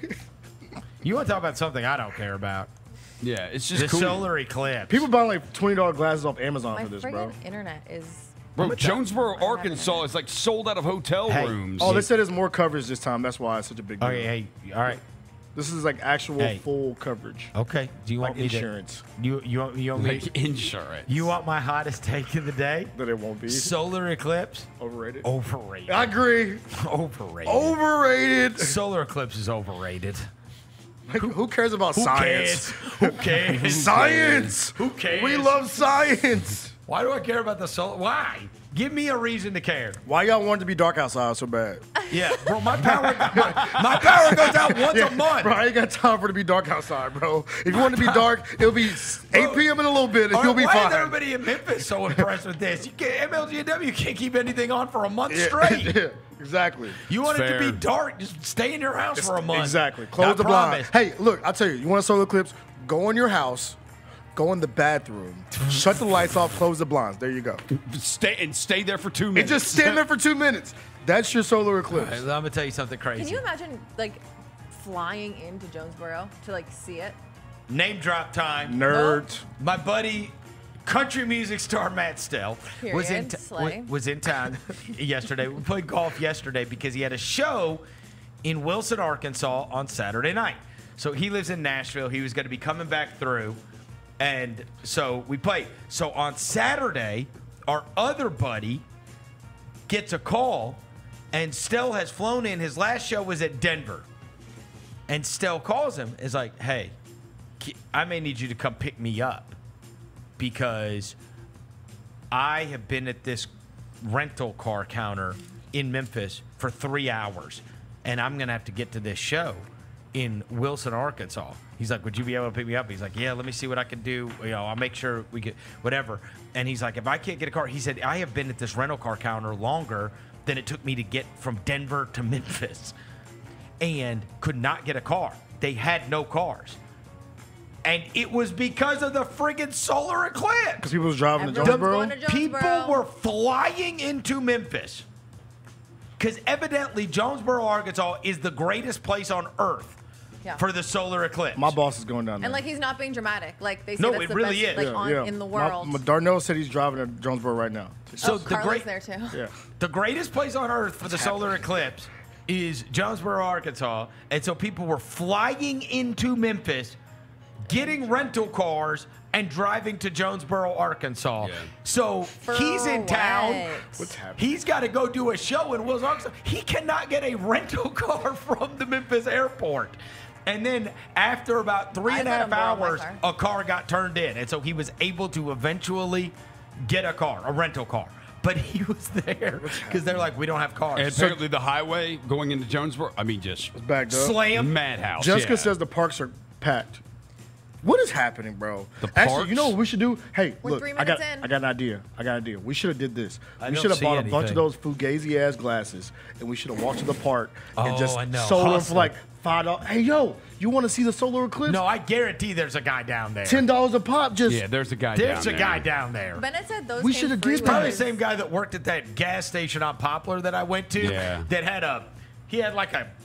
You want to talk about something I don't care about? Yeah, it's just The cool. solar eclipse. People buying like $20 glasses off Amazon My for this, friggin' bro. internet is. Bro, Jonesboro, Arkansas is like sold out of hotel Hey. rooms. Oh, they said there's more coverage this time. That's why it's such a big deal. Okay, hey, all right. This is like actual Hey. full coverage. Okay. Do you want Like me insurance. To, you want me? like insurance. You want my hottest take of the day? That it won't be. Solar eclipse. Overrated. Overrated. I agree. Overrated. Overrated. Solar eclipse is overrated. Like, who cares about Who science? Who cares? Science. Who cares? We love science. Why do I care about the solar? Why? Give me a reason to care. Why y'all want it to be dark outside so bad? Yeah, bro, my power goes out once a month. Bro, I ain't got time for it to be dark outside, bro. If you want it to be dark, it'll be 8 p.m. in a little bit, and you'll be why fine. is everybody in Memphis so impressed with this? You can't, MLGW can't keep anything on for a month straight. Yeah, exactly. You want It's it to fair. be dark, just stay in your house for a month. Exactly. Close I the promise. blind. Hey, look, I'll tell you want a solar eclipse? Go in your house, go in the bathroom, shut the lights off, close the blinds. There you go. Stay there for 2 And minutes. just stand there for 2 minutes. That's your solar eclipse. All right, I'm gonna tell you something crazy. Can you imagine like flying into Jonesboro to like see it? Name drop time. Nerd. My buddy, country music star Matt Stell, was in Period. Slay. was in town yesterday. We played golf yesterday because he had a show in Wilson, Arkansas on Saturday night. So he lives in Nashville. He was going to be coming back through. And so we played. So on Saturday, our other buddy gets a call, and Stell has flown in. His last show was at Denver. And Stell calls him, is like, hey, I may need you to come pick me up because I have been at this rental car counter in Memphis for 3 hours, and I'm going to have to get to this show in Wilson, Arkansas. He's like, would you be able to pick me up? He's like, yeah, let me see what I can do. You know, I'll make sure we get whatever. And he's like, if I can't get a car, he said, I have been at this rental car counter longer than it took me to get from Denver to Memphis and could not get a car. They had no cars. And it was because of the friggin' solar eclipse. Because people was driving to Jonesboro? People were flying into Memphis. Because evidently Jonesboro, Arkansas is the greatest place on earth for the solar eclipse. My boss is going down there. And like he's not being dramatic. Like they say No, that's it the really best is. like in the world. Darnell said he's driving to Jonesboro right now. So Carla's there too. Yeah. The greatest place on earth for the solar eclipse is Jonesboro, Arkansas. And so people were flying into Memphis, getting rental cars, and driving to Jonesboro, Arkansas. Yeah. So he's in town. What's happening? He's got to go do a show in Wilson, Arkansas. He cannot get a rental car from the Memphis airport. And then after about 3.5 hours, a car got turned in. And so he was able to eventually get a car, a rental car. But he was there because they're like, we don't have cars. And apparently the highway going into Jonesboro, I mean, just backed up. Slam. Madhouse. Jessica says the parks are packed. What is happening, bro? Actually, you know what we should do? Hey, We're look, 3 I got minutes in. an idea. We should have did this. I We don't should have see bought a bunch anything. of those Fugazi ass glasses, and we should have walked to the park and just I know. sold them for Hustle. like $5. Hey, yo, you want to see the solar eclipse? No, I guarantee there's a guy down there. $10 a pop. Just Yeah, there's a guy There's down a there. guy down there. Bennett said those We came shoulda free did with Probably the his- same guy that worked at that gas station on Poplar that I went to. Yeah. That had he had like a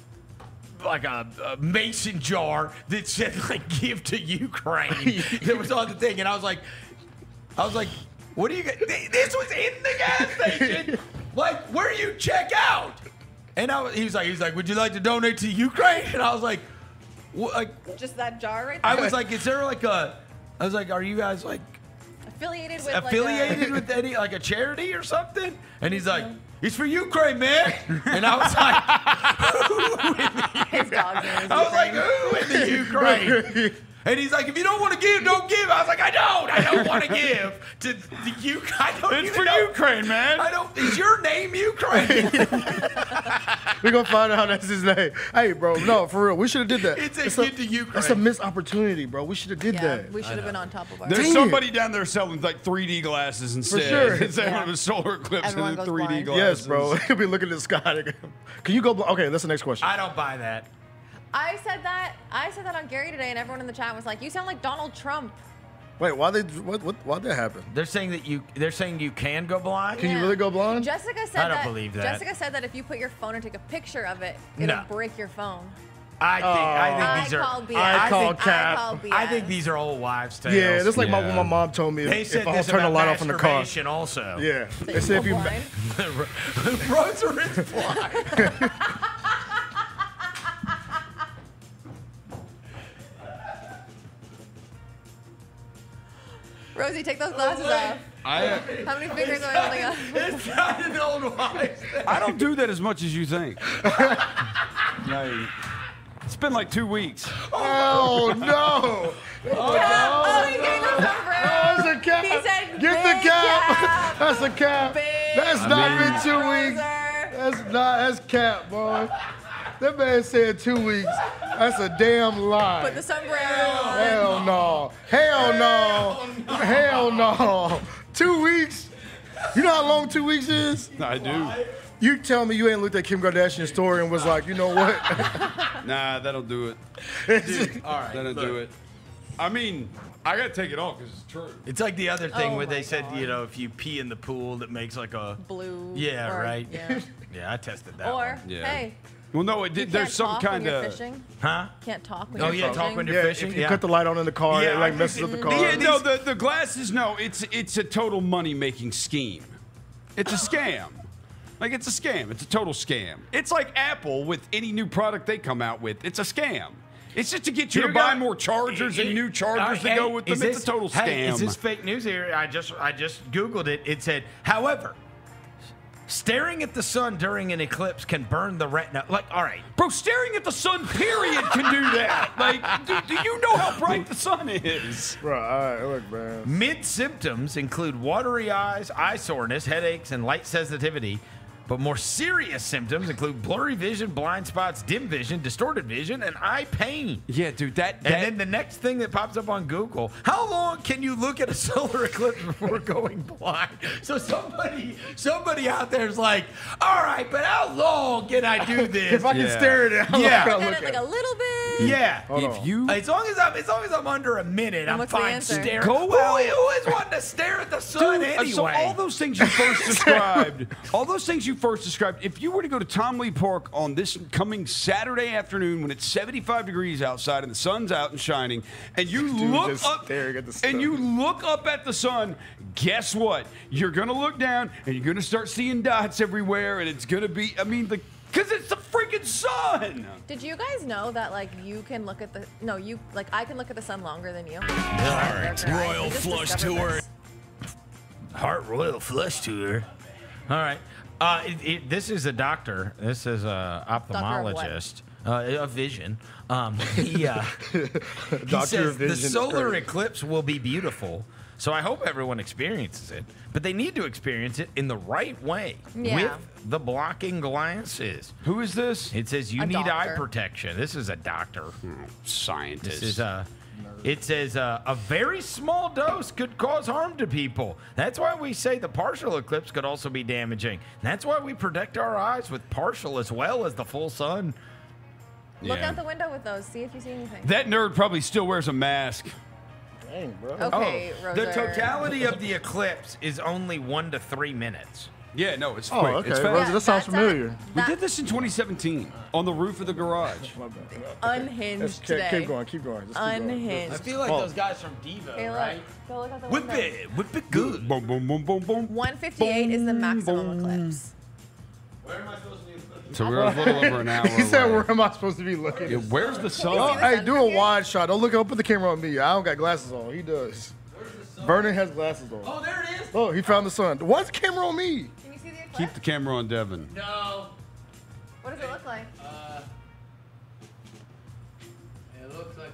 mason jar that said like "Give to Ukraine." That was on the thing, and I was like, what do you get? This was in the gas station. Like, where do you check out? And he was like, would you like to donate to Ukraine? And I was like, what? Like, just that jar right there. I was like, is there like I was like, are you guys like affiliated with affiliated with any like a charity or something? And he's like, it's for Ukraine, man. And I was like, his dog's in his I was like, who in the Ukraine? And he's like, if you don't want to give, don't give. I was like, I don't want to give to the Ukraine. I don't It's even for know. Ukraine, man. Is your name Ukraine? we're gonna find out that's his name. Hey, bro, no, for real, we should have did that. It's a kid to Ukraine. That's a missed opportunity, bro. We should have did Yeah, that. we should have been on top of our. There's Dang somebody down there selling like 3D glasses instead. sure. Instead Yeah. of a solar eclipse Everyone and goes 3D blind. glasses. Yes, bro. He'll be looking at the sky. Can you go? Okay, that's the next question. I don't buy that. I said that on Gary today, and everyone in the chat was like, "You sound like Donald Trump." Wait, why'd that happen? They're saying you can go blind. Can you really go blind? Jessica said I don't that. believe that. Jessica said that if you put your phone and take a picture of it, it'll No. break your phone. I think these are. call BS. I call cap. call BS. I think these are old wives' tales. Yeah, that's like Yeah. when my mom told me They if said I this don't turn the about light off in the car. masturbation also. Yeah, So they you said if go you. blind. Rosaritte's blind. Rosie, take those glasses off. How many fingers am I holding up? It's not an old wives' tale. I don't do that as much as you think. No, it's been like 2 weeks. Oh no! Oh, he's getting the sombrero. That's a cap. He said, Get the "Big cap. That's a cap. Big That's not been 2 weeks. Roser. That's cap, boy. That man said 2 weeks. That's a damn lie. Put the sombrero on. Hell no. Hell no. Hell no. 2 weeks? You know how long 2 weeks is? I do. You tell me you ain't looked at Kim Kardashian's story and was like, you know what? Nah, that'll do it. All right. That'll do it. I mean, I gotta take it off because it's true. It's like the other thing Oh where my they said, God. if you pee in the pool, that makes like a Blue. Yeah, or- right. Yeah. Yeah, I tested that. Or one. Yeah. hey, Well, no, it you did. can't There's some talk kind when you're of. fishing. Huh? Can't talk when Oh, you're yeah, fishing. talk when you're Yeah, fishing. if you cut the light on in the car, Yeah, it I like think messes up the car. Yeah, no, the glasses. No, it's a total money making scheme. It's a scam. Like it's a scam. It's a total scam. It's like Apple with any new product they come out with. It's a scam. It's just to get you to buy more chargers and new chargers to go with them. It's a total scam. Hey, is this fake news here? I just Googled it. It said, however, staring at the sun during an eclipse can burn the retina. Like, all right. Bro, staring at the sun, period, can do that. Like, do you know how bright the sun is? Bro, all right, look, man. Mid-symptoms include watery eyes, eye soreness, headaches, and light sensitivity. But more serious symptoms include blurry vision, blind spots, dim vision, distorted vision, and eye pain. Yeah, dude, And then the next thing that pops up on Google, how long can you look at a solar eclipse before going blind? So somebody out there is like, all right, but how long can I do this? If I can stare at it, how long can I Look look at it at like a little bit. Yeah. If you As long as I'm under a minute, I'm what's the fine answer? staring. Go Who out. is wanting to stare at the sun anyway? So all those things you first described, if you were to go to Tom Lee Park on this coming Saturday afternoon when it's 75 degrees outside and the sun's out and shining, and you look up staring at the sun. and you look up at the sun, guess what? You're gonna look down and you're gonna start seeing dots everywhere, and it's gonna be, because it's the freaking sun. Did you guys know that like you can look at the I can look at the sun longer than you? Royal Flush Tour. Heart Royal Flush Tour. All right. This is a doctor. This is a ophthalmologist. Of vision. He says the solar eclipse will be beautiful. So I hope everyone experiences it, but they need to experience it in the right way with the blocking glasses. Who is this? It says you need eye protection. This is a doctor. Scientist. This is it says a very small dose could cause harm to people. That's why we say the partial eclipse could also be damaging. That's why we protect our eyes with partial as well as the full sun. Look out the window with those. See if you see anything. That nerd probably still wears a mask. Dang, bro. Okay, The Roser. totality of the eclipse is only 1 to 3 minutes. Yeah, no, it's Oh, quick. okay. It's Rosie, fast. that sounds familiar. We did this in 2017 on the roof of the garage. Unhinged today. Keep going. Just keep going. Unhinged. I feel like those guys from Devo, Okay, look. right? Go look out the Whip window. it good. Boom, boom, boom, boom, boom. 158 is the maximum eclipse. Where am I supposed to be? So we're a little over an hour. He said, away. "Where am I supposed to be looking?" Yeah, where's the sun? Oh, hey, do a wide shot. Don't look up. Put the camera on me. I don't got glasses on. He does. Vernon has glasses on. Oh, there it is. Oh, he found the sun. Why's the camera on me? Can you see the eclipse? Keep the camera on Devin. No. What does it look like? It looks like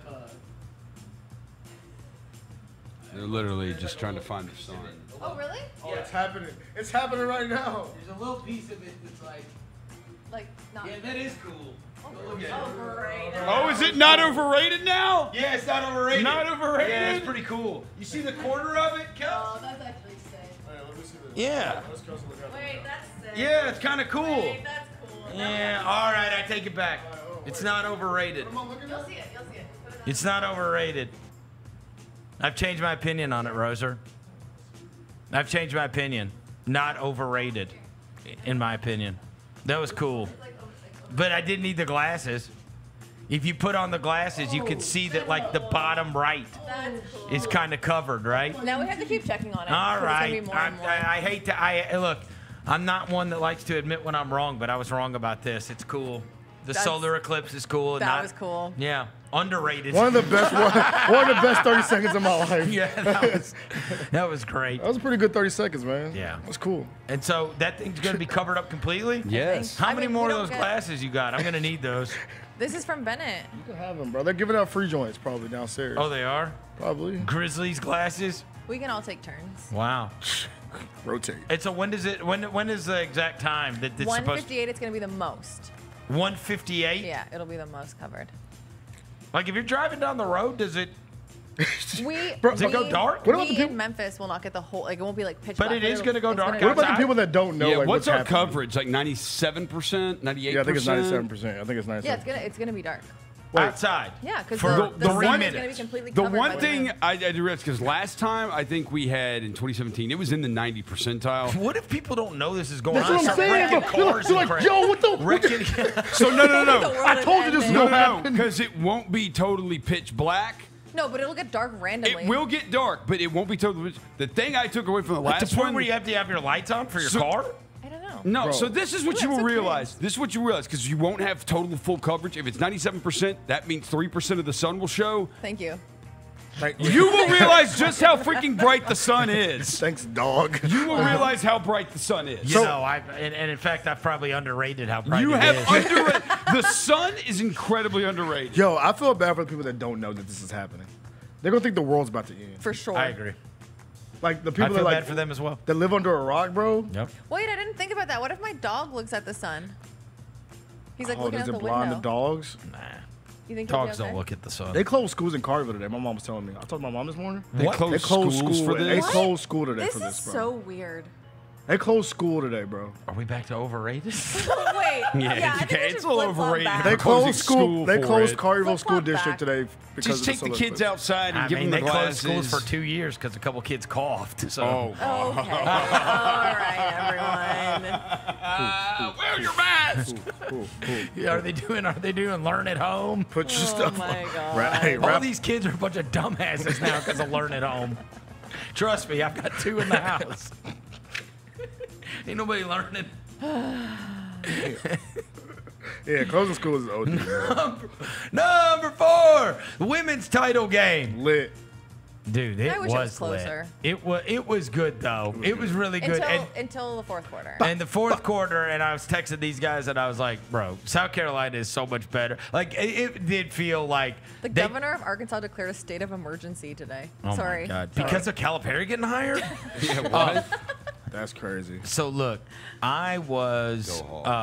They're literally just trying to find the sun. Oh, really? Oh, it's happening. It's happening right now. there's a little piece of it that's Like, not. yeah, that is cool. Overrated. Oh, is it not overrated now? Yeah, it's not overrated. Not overrated? Yeah, it's pretty cool. You see the corner of it, Kel? Oh, that's actually sick. Let me see this. Yeah. Wait, that's sick. Yeah, it's kind of cool. Wait, that's cool. Yeah, all right, I take it back. It's not overrated. You'll see it. You'll see it. Put it on. It's not overrated. I've changed my opinion on it, Roser. I've changed my opinion. Not overrated, in my opinion. That was cool. But I didn't need the glasses. If you put on the glasses, you can see that, like, the bottom right That's cool. is kind of covered, right? Now we have to keep checking on it. All 'cause it's gonna right. be more and more. I hate to. Look, I'm not one that likes to admit when I'm wrong, but I was wrong about this. It's cool. The That's- solar eclipse is cool. That was cool. Yeah, underrated. One of the best 30 seconds of my life. Yeah, that was great. That was a pretty good 30 seconds, man. Yeah. That's cool. And so that thing's going to be covered up completely? Yes. How I many mean, more we of don't those get- glasses you got? I'm going to need those. This is from Bennett. You can have them, bro. They're giving out free joints probably downstairs. Oh, they are? Probably. Grizzlies glasses? We can all take turns. Wow. Rotate. And so when does it? When is the exact time that it's supposed? 158. It's gonna be the most. 158. Yeah, it'll be the most covered. Like if you're driving down the road, does it? Bro, Does it go dark? What about the We people? in Memphis will not get the whole. Like it won't be like pitch But black. it is it'll- gonna go it's dark gonna go What about the outside? people that don't know? Yeah, like, what's our happening? coverage? Like 97%, 98%? Yeah, I think it's 97%. I think it's 97%. Yeah, it's gonna be dark. Outside. Yeah, because For the the sun one is minute. gonna be completely The covered one by the thing moon. I do realize, because last time I think we had in 2017, it was in the 90 percentile. What if people don't know this is going That's on? what I'm Start saying. wrecking Bro. cars You're and like, crap. yo, what the? Wrecking. So no. The world I told you is this ending. was No, happen. because it won't be totally pitch black. No, but it'll get dark randomly. It will get dark, but it won't be totally. The thing I took away from the At last the point one. where you have to have your lights on for your So- car? I don't know. No, Bro. so this is what you will realize. This is what you realize because you won't have total full coverage. If it's 97%, that means 3% of the sun will show. Thank you. You will realize just how freaking bright the sun is. Thanks, dog. You will realize how bright the sun is. You know, and in fact, I've probably underrated how bright You it have is. underrated. The sun is incredibly underrated. Yo, I feel bad for the people that don't know that this is happening. They're gonna think the world's about to end. For sure. I agree. Like the I people feel that like bad for them as well. that live under a rock, bro. Yep. Wait, I didn't think about that. What if my dog looks at the sun? He's like looking does out it the blind window. the dogs? Nah. You think he'll be Dogs okay? don't look at the sun. They closed schools in Carterville today. My mom was telling me. I told my mom this morning. They closed schools school for They this? closed school today This for is this, bro. so weird. They closed school today, bro. Are we back to overrated? Wait. Yeah, I think we it's should a little flip-flop overrated. back. They Closing closed school. They for closed it. Carterville School Flip-flop District back. today because Just of take the solar kids eclipse. outside and I give mean, them they the closed schools glasses. for 2 years because a couple kids coughed. So. Oh. Okay. All right, everyone. Wear your mask. Cool. Yeah, are they doing learn at home? Put your Oh stuff my on. God. Right, hey, All wrap- these kids are a bunch of dumbasses now because of learn at home. Trust me, I've got 2 in the house. Ain't nobody learning. Yeah, closing school is OD. bro. Number 4, women's title game. Lit. Dude, it I wish it was lit. closer. It was good though. It was really good. Until the fourth quarter. And the fourth quarter, and I was texting these guys, and I was like, "Bro, South Carolina is so much better." Like it did feel like The governor of Arkansas declared a state of emergency today. Oh Sorry. my God! Because of Calipari getting hired. Yeah, what? That's crazy. So look, I was.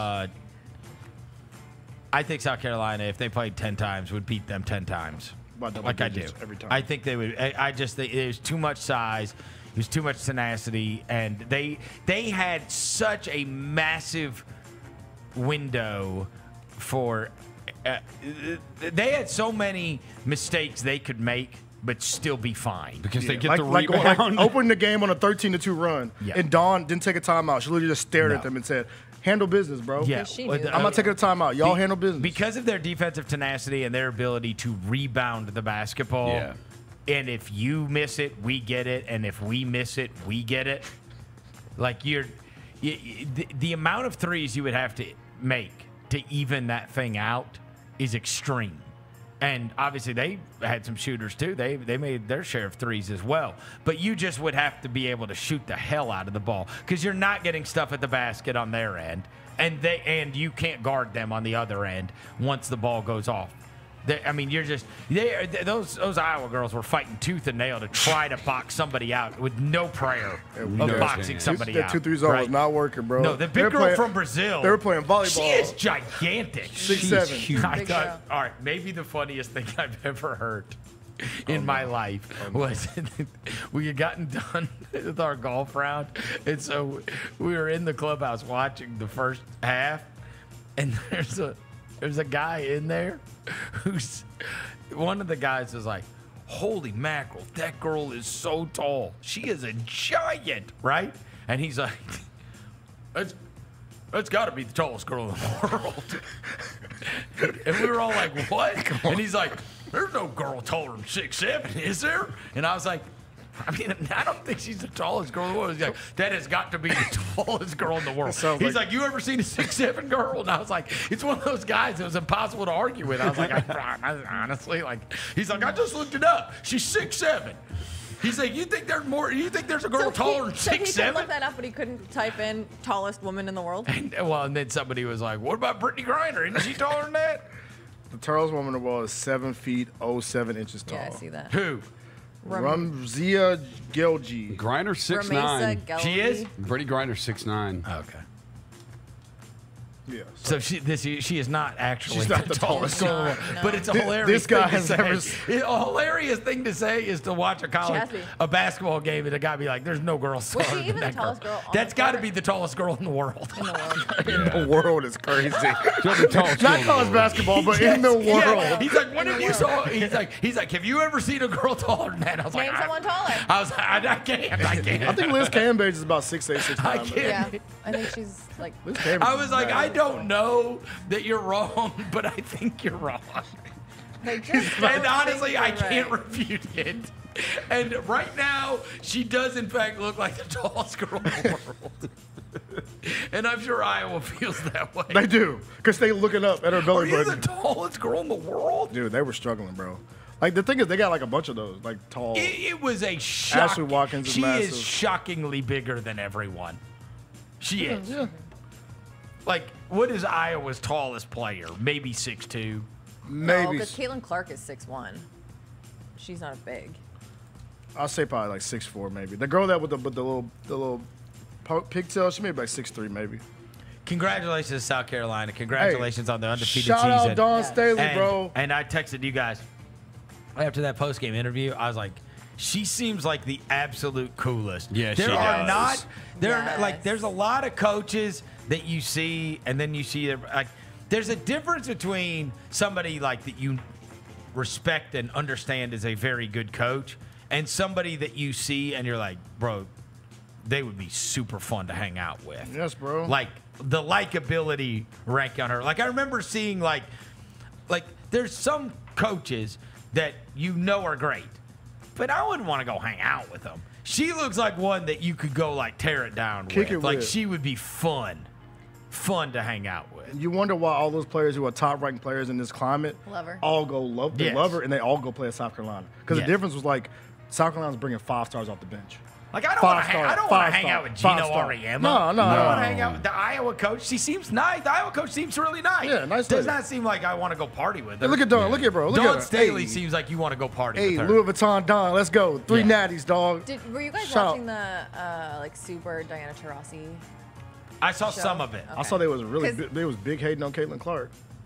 I think South Carolina, if they played 10 times, would beat them 10 times. By double Like I do. digits every time. I think they would. I just think there's too much size. There's too much tenacity, and they had such a massive window for. They had so many mistakes they could make, but still be fine Because they get like, the like, rebound. like opening the game on a 13-2 run, Yeah. and Dawn didn't take a timeout. She literally just stared No. at them and said, "Handle business, bro." Yeah, She knew well, that. I'm not taking a timeout. Y'all handle business. because of their defensive tenacity and their ability to rebound the basketball. Yeah. And if you miss it, we get it, and if we miss it, we get it. Like the amount of threes you would have to make to even that thing out is extreme. And obviously they had some shooters too. They made their share of threes as well. But you just would have to be able to shoot the hell out of the ball because you're not getting stuff at the basket on their end, and you can't guard them on the other end once the ball goes off. Those Iowa girls were fighting tooth and nail to try to box somebody out with no prayer of boxing somebody that out. 2-3 zone right? was not working, bro. No, the They were big girl playing- from Brazil. They were playing volleyball. She is gigantic. 6'7". Huge. I Big thought, girl. all right, maybe the funniest thing I've ever heard in my life was we had gotten done with our golf round, and so we were in the clubhouse watching the first half, and there's a guy in there who's one of the guys is like, "Holy mackerel, that girl is so tall. She is a giant," right? And he's like, that's got to be the tallest girl in the world. And we were all like, "What?" And he's like, "There's no girl taller than 6'7", is there?" And I was like, I don't think she's the tallest girl in the world. He's like, "That has got to be the tallest girl in the world." He's like, "You ever seen a 6'7" girl?" And I was like, it's one of those guys that was impossible to argue with. I was like, I honestly, he's like, "I just looked it up. She's 6'7". He's like, "You think there's more? You think there's a girl taller than So he could 6'7"? look that up, but he couldn't type in tallest woman in the world. And then somebody was like, "What about Brittany Griner? Isn't she taller than that?" The tallest woman in the world is 7 feet 07 inches tall. Yeah, I see that. Who? Ramzia Gelgi. Griner 6'9". Ramesa Gelgi. She is? Brittany Griner 6'9". Okay. Yeah. So she is not actually She's not the tallest tallest. girl, in the world, but it's a hilarious This guy thing has to never say. A hilarious thing to say is to watch a basketball game and a guy be like, "There's no girl taller she than even that the tallest girl on That's the got to court? be the tallest girl in the world." In the world is crazy. the tallest Not girl college in the world. basketball, but in the Yeah. world. He's like, "When have you saw?" He's like, "Have you ever seen a girl taller than that?" I was Name like, someone taller. I was, I can't. I think Liz Cambage is about 6'8", 6'9". I but- can't. Yeah, I think she's like. Liz Cambage I is was like, bad. I don't know that you're wrong, but I think you're wrong. And honestly, I can't refute it. And right now, she does in fact look like the tallest girl in the world. And I'm sure Iowa feels that way. They do, because they looking up at her belly Are you button. the tallest girl in the world? Dude, they were struggling, bro. Like, the thing is, they got like a bunch of those, like tall. It was a shock. Ashley Watkins is She massive. is shockingly bigger than everyone. She is. Yeah. Like, what is Iowa's tallest player? Maybe 6'2". No, because Caitlin Clark is 6'1". She's not big. I'll say probably like 6'4", maybe. The girl that with the little pigtail, she may be like 6'3", maybe. Congratulations to South Carolina. Congratulations on the undefeated shout season. Shout out Dawn Staley, bro. And I texted you guys after that post-game interview. I was like, she seems like the absolute coolest. Yeah, there she are does. There's a lot of coaches that you see, and then you see like there's a difference between somebody like that you respect and understand as a very good coach, and somebody that you see and you're like, bro, they would be super fun to hang out with. Yes, bro. Like the likability rank on her. Like I remember seeing like there's some coaches that you know are great, but I wouldn't want to go hang out with them. She looks like one that you could go like tear it down Kick with. it Like with. she would be fun to hang out with. You wonder why all those players who are top-ranked players in this climate Love her. all go love her, and they all go play at South Carolina. Because Yes. the difference was like South Carolina's bringing 5 stars off the bench. Like I don't want to hang out with Gino Auriemma. No. I don't want to hang out with the Iowa coach. She seems nice. The Iowa coach seems really nice. Yeah, nice Does lady. not seem like I want to go party with her. Hey, look at Dawn. Look at bro. Look Dawn at her. Staley Hey. seems like you want to go party Hey, with her. Louis Vuitton Dawn. Let's go. 3 natties, dog. Were you guys Shout watching the like Super Diana Taurasi? I saw show? some of it. I saw they was really 'Cause- they was big hating on Caitlin Clark.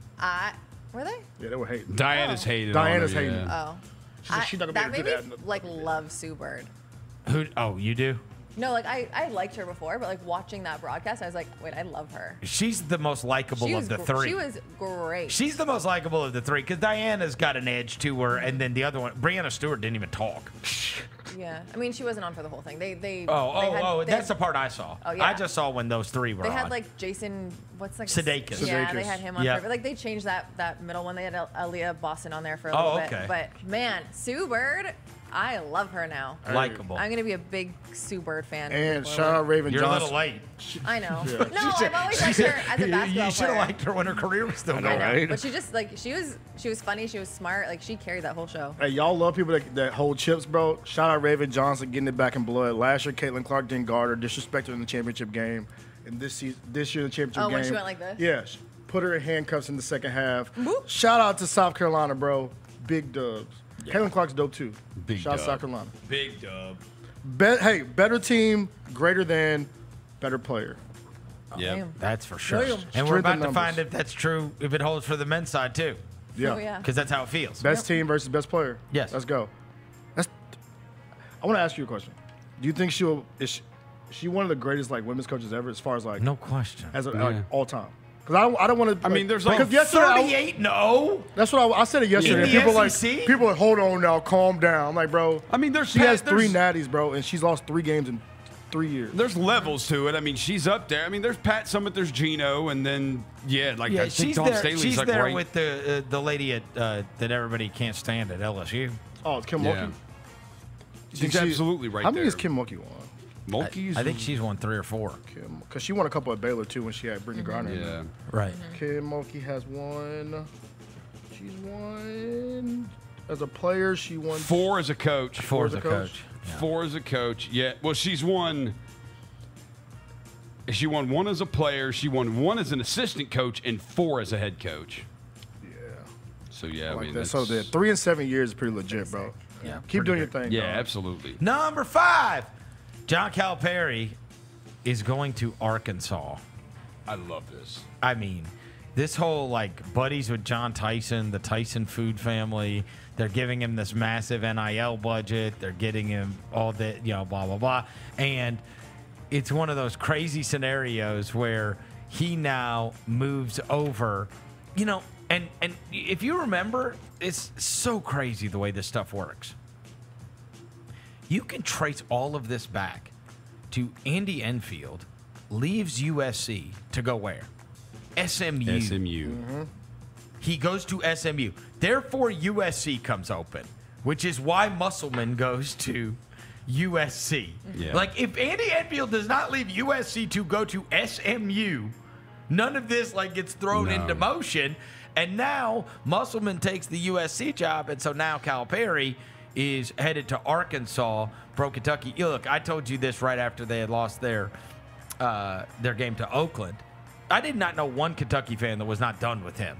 Were they? Yeah, they were hating. Diana's hating on Diana's her, hating. yeah. Oh. She's not gonna that be able made to me do that. like love Sue Bird. Who? Oh, you do? No, like I liked her before, but like watching that broadcast, I was like, wait, I love her. She's the most likable She of was the gr- three. She was great. She's the most likable of the three because Diana's got an edge to her, and then the other one, Brianna Stewart, didn't even talk. Yeah, I mean, she wasn't on for the whole thing. They they That's had, the part I saw. Oh, yeah. I just saw when those three were They on. had like Jason, what's like Sudeikis. Yeah, Sudeikis. they had him on. Yeah. For, but like they changed that middle one. They had Aaliyah Boston on there for a Oh, little okay. bit. But man, Sue Bird, I love her now. Likable. I'm gonna be a big Sue Bird fan. And moving shout out Raven You're Johnson. a little late. I know. Yeah. No, I've always liked her as a basketball You should have player. liked her when her career was still I know, going. right? But she just like she was funny. She was smart. Like she carried that whole show. Hey, y'all love people that hold chips, bro. Shout out Raven Johnson getting it back in blood. Last year, Caitlin Clark didn't guard her, disrespected her in the championship game. And this year, in the championship Oh, game. when she went like this? Yeah, she put her in handcuffs in the second half. Shout out to South Carolina, bro. Big dubs. Caitlin Clark's dope, too. Big Shout out dub. South Carolina. Big dub. Hey, better team, greater than, better player. Yeah, that's for sure. Damn. And we're Strength about in to numbers. find if that's true, if it holds for the men's side too. Yeah. Oh, yeah. Because that's how it feels. Best team versus best player. Yes. Let's go. I want to ask you a question. Do you think is she one of the greatest like women's coaches ever, as far as like No question. as a, Yeah. like, all time? Because I don't want to. I mean, there's like because yesterday I- 38-0. That's what I said it yesterday. In and the people SEC? like people like, hold on now, calm down. I'm like, bro. I mean, She has 3 natties, bro, and she's lost 3 games in 3 years. There's levels to it. I mean, she's up there. I mean, there's Pat Summitt, there's Gino, and then I think she's Dawn there. Staley's She's like there right. with the lady at that everybody can't stand at LSU. Oh, it's Kim Yeah. Mulkey. You She's think she- absolutely right How many there. has Kim Mulkey won? Mulkey's. I think she's won 3 or 4. Kim, because she won a couple at Baylor too when she had Brittany Garner. in Yeah. there. Right. Kim Mulkey has won. She's won as a player. She won 4 as a coach. 4 as a as a coach? coach. 4 as a coach. Yeah. Well, she's won. She won 1 as a player. She won 1 as an assistant coach and 4 as a head coach. Yeah. So yeah, I Like mean, that. So the 3 and 7 years is pretty legit, bro. Yeah. Keep doing your thing. yeah, dog. absolutely. Number 5, John Calipari is going to Arkansas. I love this. I mean, this whole like buddies with John Tyson, the Tyson food family. They're giving him this massive NIL budget. They're getting him all the, blah, blah, blah. And it's one of those crazy scenarios where he now moves over, and if you remember, it's so crazy the way this stuff works. You can trace all of this back to Andy Enfield leaves USC to go where? SMU. SMU. He goes to SMU. Therefore, USC comes open, which is why Musselman goes to USC. Yeah. Like, if Andy Enfield does not leave USC to go to SMU, none of this like gets thrown into motion. And now Musselman takes the USC job, and so now Calipari is headed to Arkansas from Kentucky. Look, I told you this right after they had lost their game to Oakland. I did not know one Kentucky fan that was not done with him.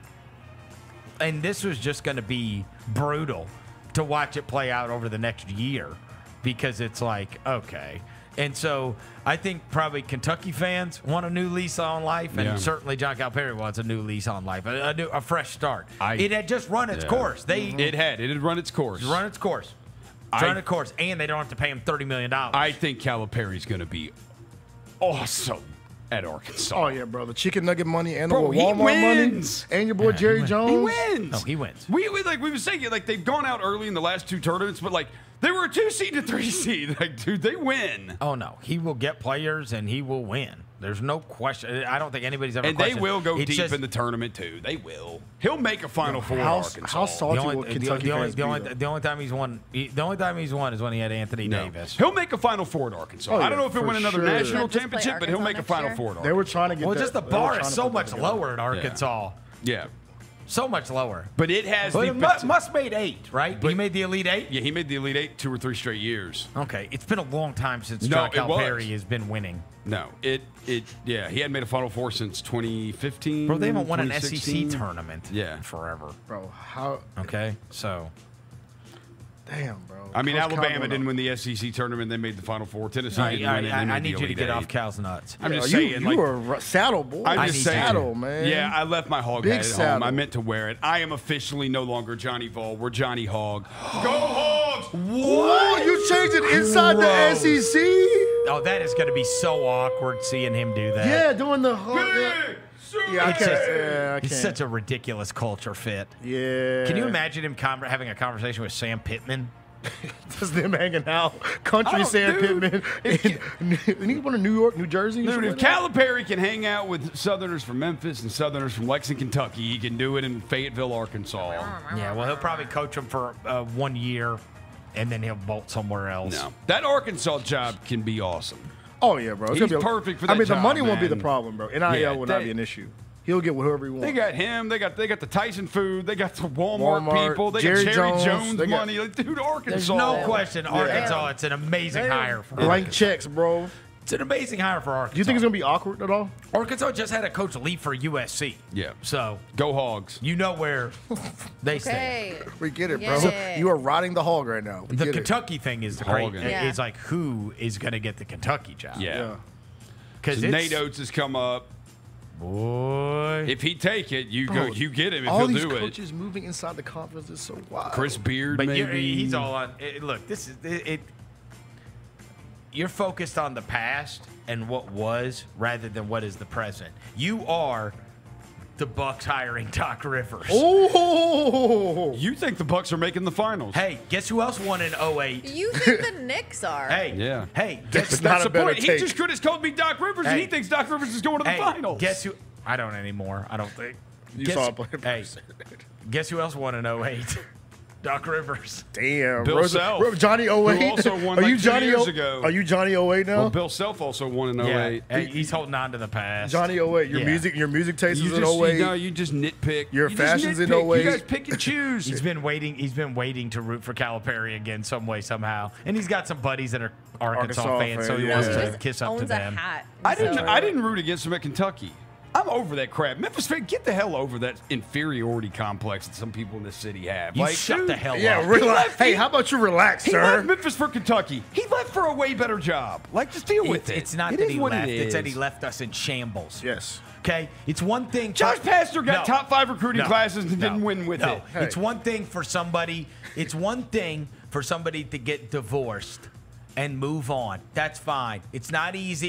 And this was just going to be brutal to watch it play out over the next year because it's like, okay. And so I think probably Kentucky fans want a new lease on life, and certainly John Calipari wants a new lease on life, a fresh start. It had just run its course. It had run its course. Run its course. Run its course, and they don't have to pay him $30 million. I think Calipari's going to be awesome at Arkansas. Oh, yeah, bro. The chicken nugget money and the Bro, he Walmart money. wins. And your boy Jerry Jones. He wins. No, he wins. We were saying it, like, they've gone out early in the last two tournaments, but, like, they were a 2 seed to 3 seed. Like, dude, they win. Oh, no. He will get players, and he will win. There's no question. I don't think anybody's ever And questioned. they will go It's deep just, in the tournament, too. They will. He'll make a Final Four at Arkansas. How salty will Kentucky fans be? The only time he's won is when he had Anthony Davis. He'll make a Final Four at Arkansas. Oh, yeah, I don't know if he'll for win another sure. national Just play championship, but he'll make a Arkansas Final next Four at year? Arkansas. They were trying to get Well, that. just the they were bar trying is to so put that much together. lower at Arkansas. Yeah. So much lower. But it has But the Musk made 8, right? He made the Elite 8? Yeah, he made the Elite 8 2 or 3 straight years. Okay. It's been a long time since No, John it was. Calipari has been winning. No, he hadn't made a Final Four since 2015. Bro, they haven't won an 2016. SEC tournament forever. Bro, how? Okay, so. Damn, bro. I mean, Coach Alabama Caldwell. didn't win the SEC tournament. They made the Final Four. Tennessee No, didn't win it. They I made need the you to Elite get Eight. off Cal's nuts. I'm just You saying. Like, were a saddle boy. I'm just saying. Saddle, man. Yeah, I left my hog Big hat at home. saddle. I meant to wear it. I am officially no longer Johnny Vol. We're Johnny Hog. Go Hogs! Whoa, you changed it inside the SEC? Oh, that is going to be so awkward seeing him do that. Yeah, doing the whole. Yeah, I It's can't. just- Yeah, I It's can't. such a ridiculous culture fit. Yeah. Can you imagine him having a conversation with Sam Pittman? Just them hanging out. Country Oh, Sam dude. Pittman. And he went to New York, New Jersey. or Dude, something if like that? Calipari can hang out with Southerners from Memphis and Southerners from Lexington, Kentucky, he can do it in Fayetteville, Arkansas. Yeah, well, he'll probably coach him for 1 year, and then he'll bolt somewhere else. No, that Arkansas job can be awesome. Oh, yeah, bro. It's He's gonna be perfect for I that mean, the job, money won't be the man. problem, bro. NIL will not be an issue. He'll get whoever he wants. They got him. They got the Tyson food. They got the Walmart, Walmart, people. They Jerry got Jerry Jones. Jones They got- money. Like, dude, Arkansas. There's no question, Arkansas. It's an amazing hire for Blank Arkansas. checks, bro. It's an amazing hire for Arkansas. Do you think it's going to be awkward at all? Arkansas just had a coach leave for USC. Yeah. So Go Hogs. you know where they stay. Okay. We get it, bro. Yeah. You are riding the hog right now. We The get Kentucky thing is the Hogan. crazy. Yeah. It's like who is going to get the Kentucky job? it. Yeah. Yeah. because So Nate Oates has come up. boy. If he take it, you Bro, you get him if All he'll these do it. coaches moving inside the conference is so wild. Chris Beard, But maybe. he's all on. Look, this is it. You're focused on the past and what was rather than what is the present. You are the Bucks hiring Doc Rivers. Oh, You think the Bucks are making the finals? Hey, guess who else won in 08? You think the Knicks are? Hey, Yeah. Hey, guess That's not That's a the better point. He take. just could have told me Doc Rivers, and Hey. he thinks Doc Rivers is going to the hey, finals. guess who? I don't anymore. I don't think. You guess, saw it play. Hey, guess who else won in 08? Doc Rivers. Damn, Bill bro. Self, Bro, Johnny 08. who also won are like you 2 Johnny years 08? ago. Are you Johnny 08 now? Well, Bill Self also won in 08. Yeah, hey, he's holding on to the past. Johnny 08. Your Yeah. music taste You is in just, 08. you just nitpick. Your You just fashion's in nitpick. 08. You guys pick and choose. He's been waiting to root for Calipari again some way, somehow. And he's got some buddies that are Arkansas Arkansas fans, so he fans, wants yeah. to Just kiss up to owns them. a hat. I didn't. So- I didn't root against him at Kentucky. I'm over that crap. Memphis fan, get the hell over that inferiority complex that some people in this city have. You like, shut dude, the hell yeah, up. relax. left- Hey, he- how about you relax, He sir? left Memphis for Kentucky. He left for a way better job. Like, just deal with it. It's not It that is he what left. It It's that is. he left us in shambles. Yes. Okay? It's one thing. Josh Pastor got No. top 5 recruiting No. classes and didn't No. win with No. it. It's one thing for somebody. It's one thing for somebody to get divorced and move on. That's fine. It's not easy,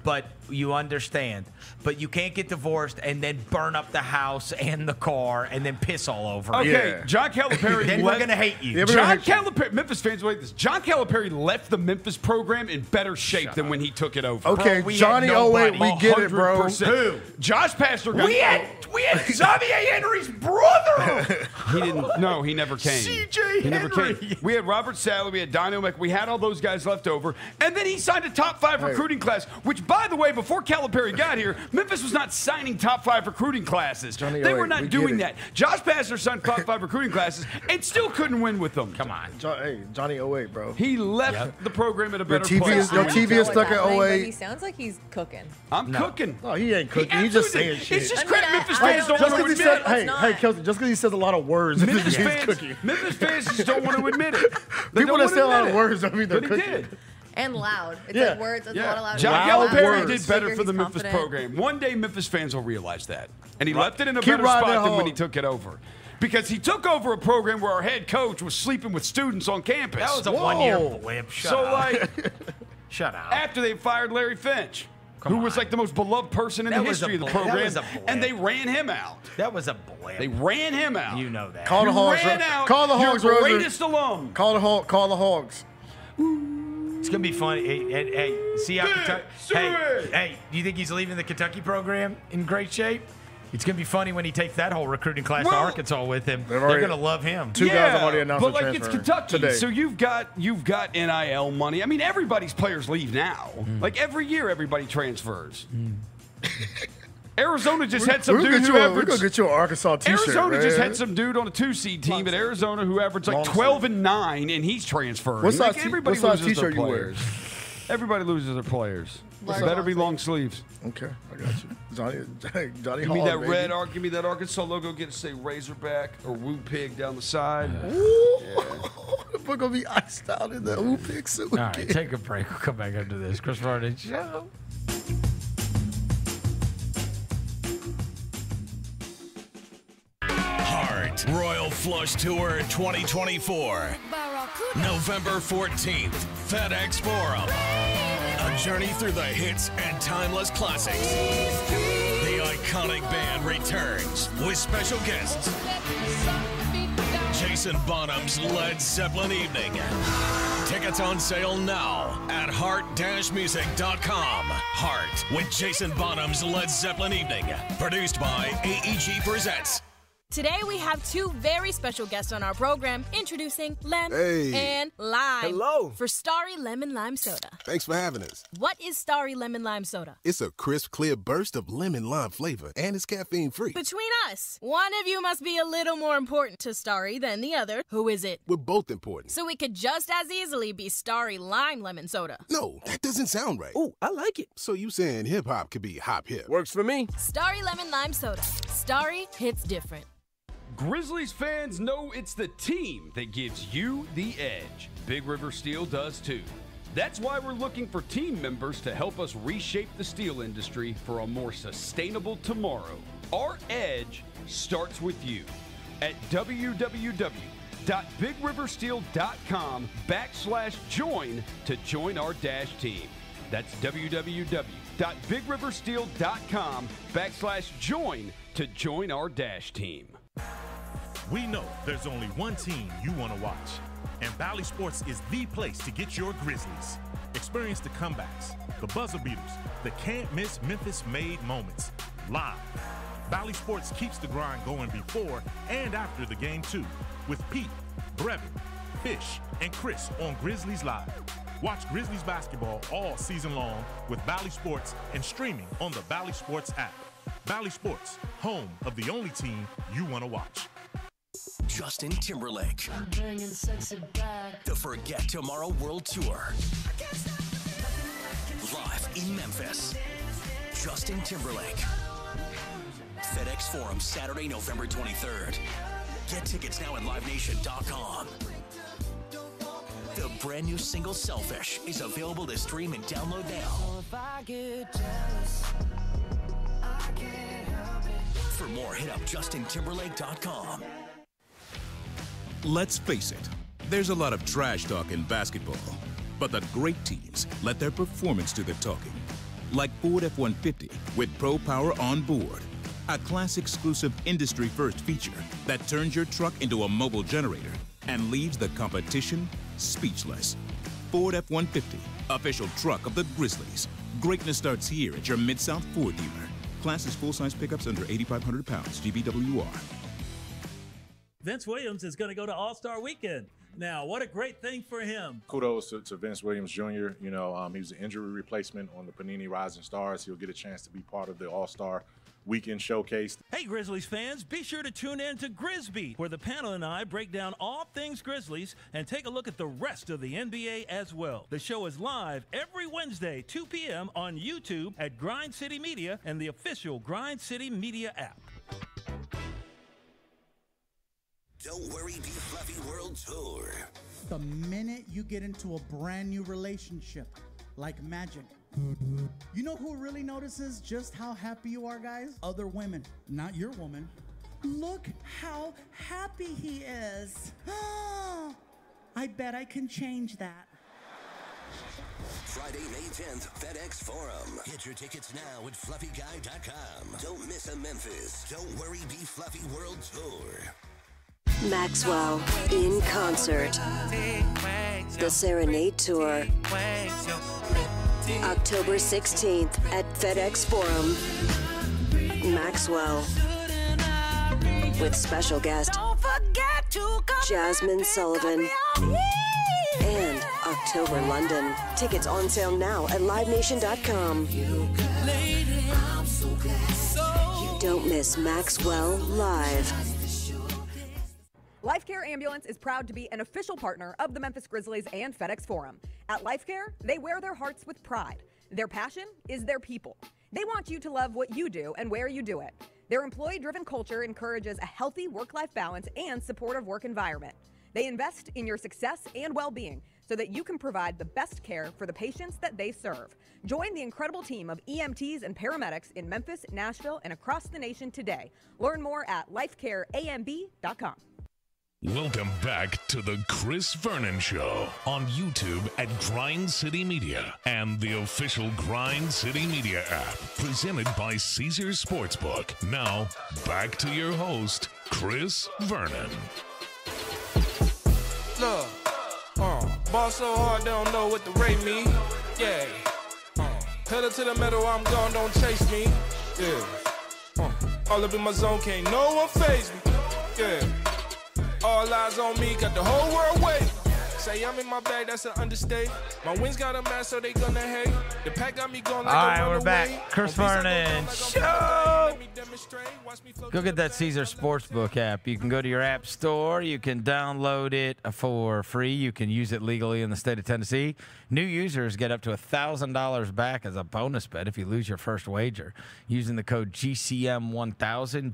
but you understand. But you can't get divorced and then burn up the house and the car and then piss all over. Okay, John Calipari. Then we're gonna hate you. John Calipari. Memphis fans will hate this. John Calipari left the Memphis program in better shape than when he took it over. Okay, bro, Johnny 08, we get it, bro. 100%. Who? Josh Pastner. We had Xavier Henry's brother. He didn't. No, he never came. C.J. He never Henry. came. We had Robert Sally. We had Dino Mack. We had all those guys left over, and then he signed a top 5 recruiting class. Which, by the way, before Calipari got here, Memphis was not signing top 5 recruiting classes. They were not doing that. Josh Pastner signed top 5 recruiting classes and still couldn't win with them. Come on, Johnny 08, bro. He left the program at a better place. Your TV is stuck at 08. He sounds like he's cooking. I'm cooking. No, he ain't cooking. He's just saying shit. It's just crazy. Memphis fans don't want to admit it. Hey, Kelsey, just because he says a lot of words, Memphis he's fans, cooking. Memphis fans just don't want to admit it. People that say a lot of words don't mean they're But he cooking. did. And loud. It's like words. It's a lot of loud. John Calipari did better for the Memphis confident. program. One day Memphis fans will realize that. And he left it in a Keep better riding spot that than when he home. took it over. Because he took over a program where our head coach was sleeping with students on campus. That was a one-year blip. Shut up. Shut up. After they fired Larry Finch, who was like the most beloved person in the history of the program, and they ran him out. That was a blip. They ran him out. You know that. Call the Hogs. Ran out Call the Hogs, your Roser. greatest alum. Call the Hogs. It's gonna be funny. Hey, see how Kentucky? Hey, do you think he's leaving the Kentucky program in great shape? It's gonna be funny when he takes that whole recruiting class to Arkansas with him. They're gonna love him. Two guys have already announced but their like it's transfer Kentucky, today. so you've got NIL money. I mean, everybody's players leave now. Like every year, everybody transfers. Arizona just had some dude who averaged. We're gonna get you an Arkansas T-shirt. Arizona man. just had some dude on a 2-seed team at Arizona who averaged like 12 and 9, and he's transferring. What size everybody what size loses their T-shirt you wear? players. Everybody loses their players. Large Better long be long sleeves. Okay, I got you, Johnny Give me Hall, that baby. red arc. Give me that Arkansas logo. Get to say Razorback or Woo Pig down the side. We're gonna be iced out in the Oopix suit. All right, take a break. We'll come back after this. Chris Vernon Show. Heart Royal Flush Tour 2024. November 14th, FedEx Forum. A journey through the hits and timeless classics. The iconic band returns with special guests. Jason Bonham's Led Zeppelin Evening. Tickets on sale now at heart-music.com. Heart with Jason Bonham's Led Zeppelin Evening. Produced by AEG Presents. Today we have two very special guests on our program, introducing Lem and Lime. Hello. For Starry Lemon Lime Soda. Thanks for having us. What is Starry Lemon Lime Soda? It's a crisp, clear burst of lemon lime flavor, and it's caffeine-free. Between us, one of you must be a little more important to Starry than the other. Who is it? We're both important. So it could just as easily be Starry Lime Lemon Soda. No, that doesn't sound right. Oh, I like it. So you saying hip-hop could be hop-hip. Works for me. Starry Lemon Lime Soda. Starry hits different. Grizzlies fans know it's the team that gives you the edge. Big River Steel does too. That's why we're looking for team members to help us reshape the steel industry for a more sustainable tomorrow. Our edge starts with you at www.bigriversteel.com/join to join our team. That's www.bigriversteel.com/join to join our team. We know there's only one team you want to watch, and Bally Sports is the place to get your Grizzlies. Experience the comebacks, the buzzer beaters, the can't-miss Memphis-made moments live. Bally Sports keeps the grind going before and after the game, too, with Pete, Brevin, Fish, and Chris on Grizzlies Live. Watch Grizzlies basketball all season long with Bally Sports and streaming on the Bally Sports app. Bally Sports, home of the only team you want to watch. Justin Timberlake. The Forget Tomorrow World Tour. Live in Memphis. Justin Timberlake. FedEx Forum, Saturday, November 23rd. Get tickets now at livenation.com. The brand new single Selfish is available to stream and download now. For more, hit up justintimberlake.com. Let's face it, there's a lot of trash talk in basketball, but the great teams let their performance do the talking. like Ford F-150 with Pro Power on board. A class-exclusive industry-first feature that turns your truck into a mobile generator and leaves the competition speechless. Ford F-150, official truck of the Grizzlies. Greatness starts here at your Mid-South Ford dealer. Class is full-size pickups under 8,500 pounds, GVWR. Vince Williams is going to go to All-Star Weekend. Now, what a great thing for him. Kudos to Vince Williams Jr. You know, he was an injury replacement on the Panini Rising Stars. He'll get a chance to be part of the All-Star Weekend showcase. Hey, Grizzlies fans, be sure to tune in to Grizzbeat, where the panel and I break down all things Grizzlies and take a look at the rest of the NBA as well. The show is live every Wednesday, 2 p.m. on YouTube at Grind City Media and the official Grind City Media app. Don't Worry, Be Fluffy World Tour. The minute you get into a brand new relationship, like magic, you know who really notices just how happy you are, guys? Other women, not your woman. Look how happy he is. I bet I can change that. Friday, May 10th, FedEx Forum. Get your tickets now at fluffyguy.com. Don't miss a Memphis Don't Worry, Be Fluffy World Tour. Maxwell in concert. The Serenade Tour. October 16th at FedEx Forum. Maxwell. With special guest Jasmine Sullivan. And October London. Tickets on sale now at livenation.com. Don't miss Maxwell Live. LifeCare Ambulance is proud to be an official partner of the Memphis Grizzlies and FedEx Forum. At LifeCare, they wear their hearts with pride. Their passion is their people. They want you to love what you do and where you do it. Their employee-driven culture encourages a healthy work-life balance and supportive work environment. They invest in your success and well-being so that you can provide the best care for the patients that they serve. Join the incredible team of EMTs and paramedics in Memphis, Nashville, and across the nation today. Learn more at lifecareamb.com. Welcome back to the Chris Vernon Show on YouTube at Grind City Media and the official Grind City Media app, presented by Caesars Sportsbook. Now, back to your host, Chris Vernon. Look, ball so hard they don't know what to rate me. Yeah, pedal to the metal, I'm gone, don't chase me. Yeah, all up in my zone, can't no one faze me. Yeah. All eyes on me, got the whole world waiting. Say I'm in my bag, that's an understatement. My wings got a mask, so they gonna hate. The pack got me going like all a right, we're runaway. back. Chris Vernon Show. Go get that Caesar Sportsbook app. You can go to your app store. You can download it for free. You can use it legally in the state of Tennessee. New users get up to $1,000 back as a bonus bet if you lose your first wager using the code GCM1000.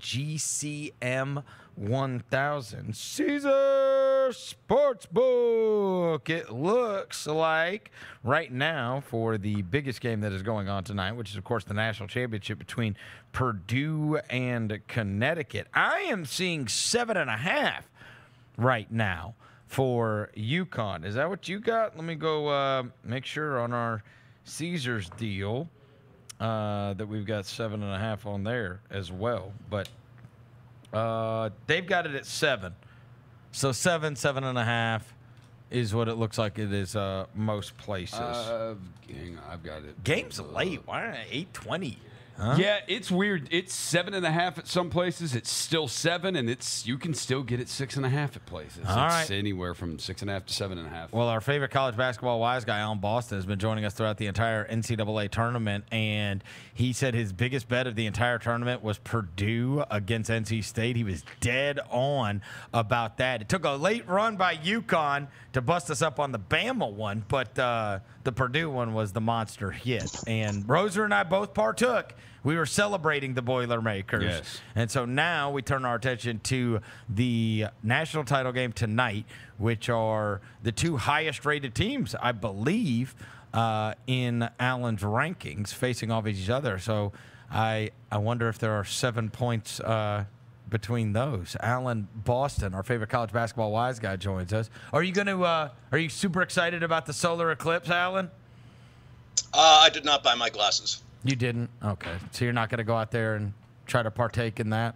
GCM1000. Caesar Sportsbook. It looks like right now for the biggest game that is going on tonight, which is, of course, the national championship between Purdue and Connecticut. I am seeing 7.5 right now for UConn. Is that what you got? Let me go make sure on our Caesars deal that we've got 7.5 on there as well. But they've got it at 7. So 7.5 is what it looks like it is most places. Hang on, I've got it. Game's late. Why not 8:20? Huh? Yeah, it's weird. It's 7.5 at some places. It's still 7, and you can still get it 6.5 at places. All it's right. Anywhere from 6.5 to 7.5. Well, our favorite college basketball wise guy, Alan Boston, has been joining us throughout the entire NCAA tournament, and he said his biggest bet of the entire tournament was Purdue against NC State. He was dead on about that. It took a late run by UConn to bust us up on the Bama one, but the Purdue one was the monster hit. And Roser and I both partook. We were celebrating the Boilermakers. Yes. And so now we turn our attention to the national title game tonight, which are the two highest rated teams, I believe, in Allen's rankings facing off each other. So I wonder if there are 7 points between those. Allen Boston, our favorite college basketball wise guy, joins us. Are you super excited about the solar eclipse, Allen? I did not buy my glasses. You didn't? Okay. So you're not going to go out there and try to partake in that?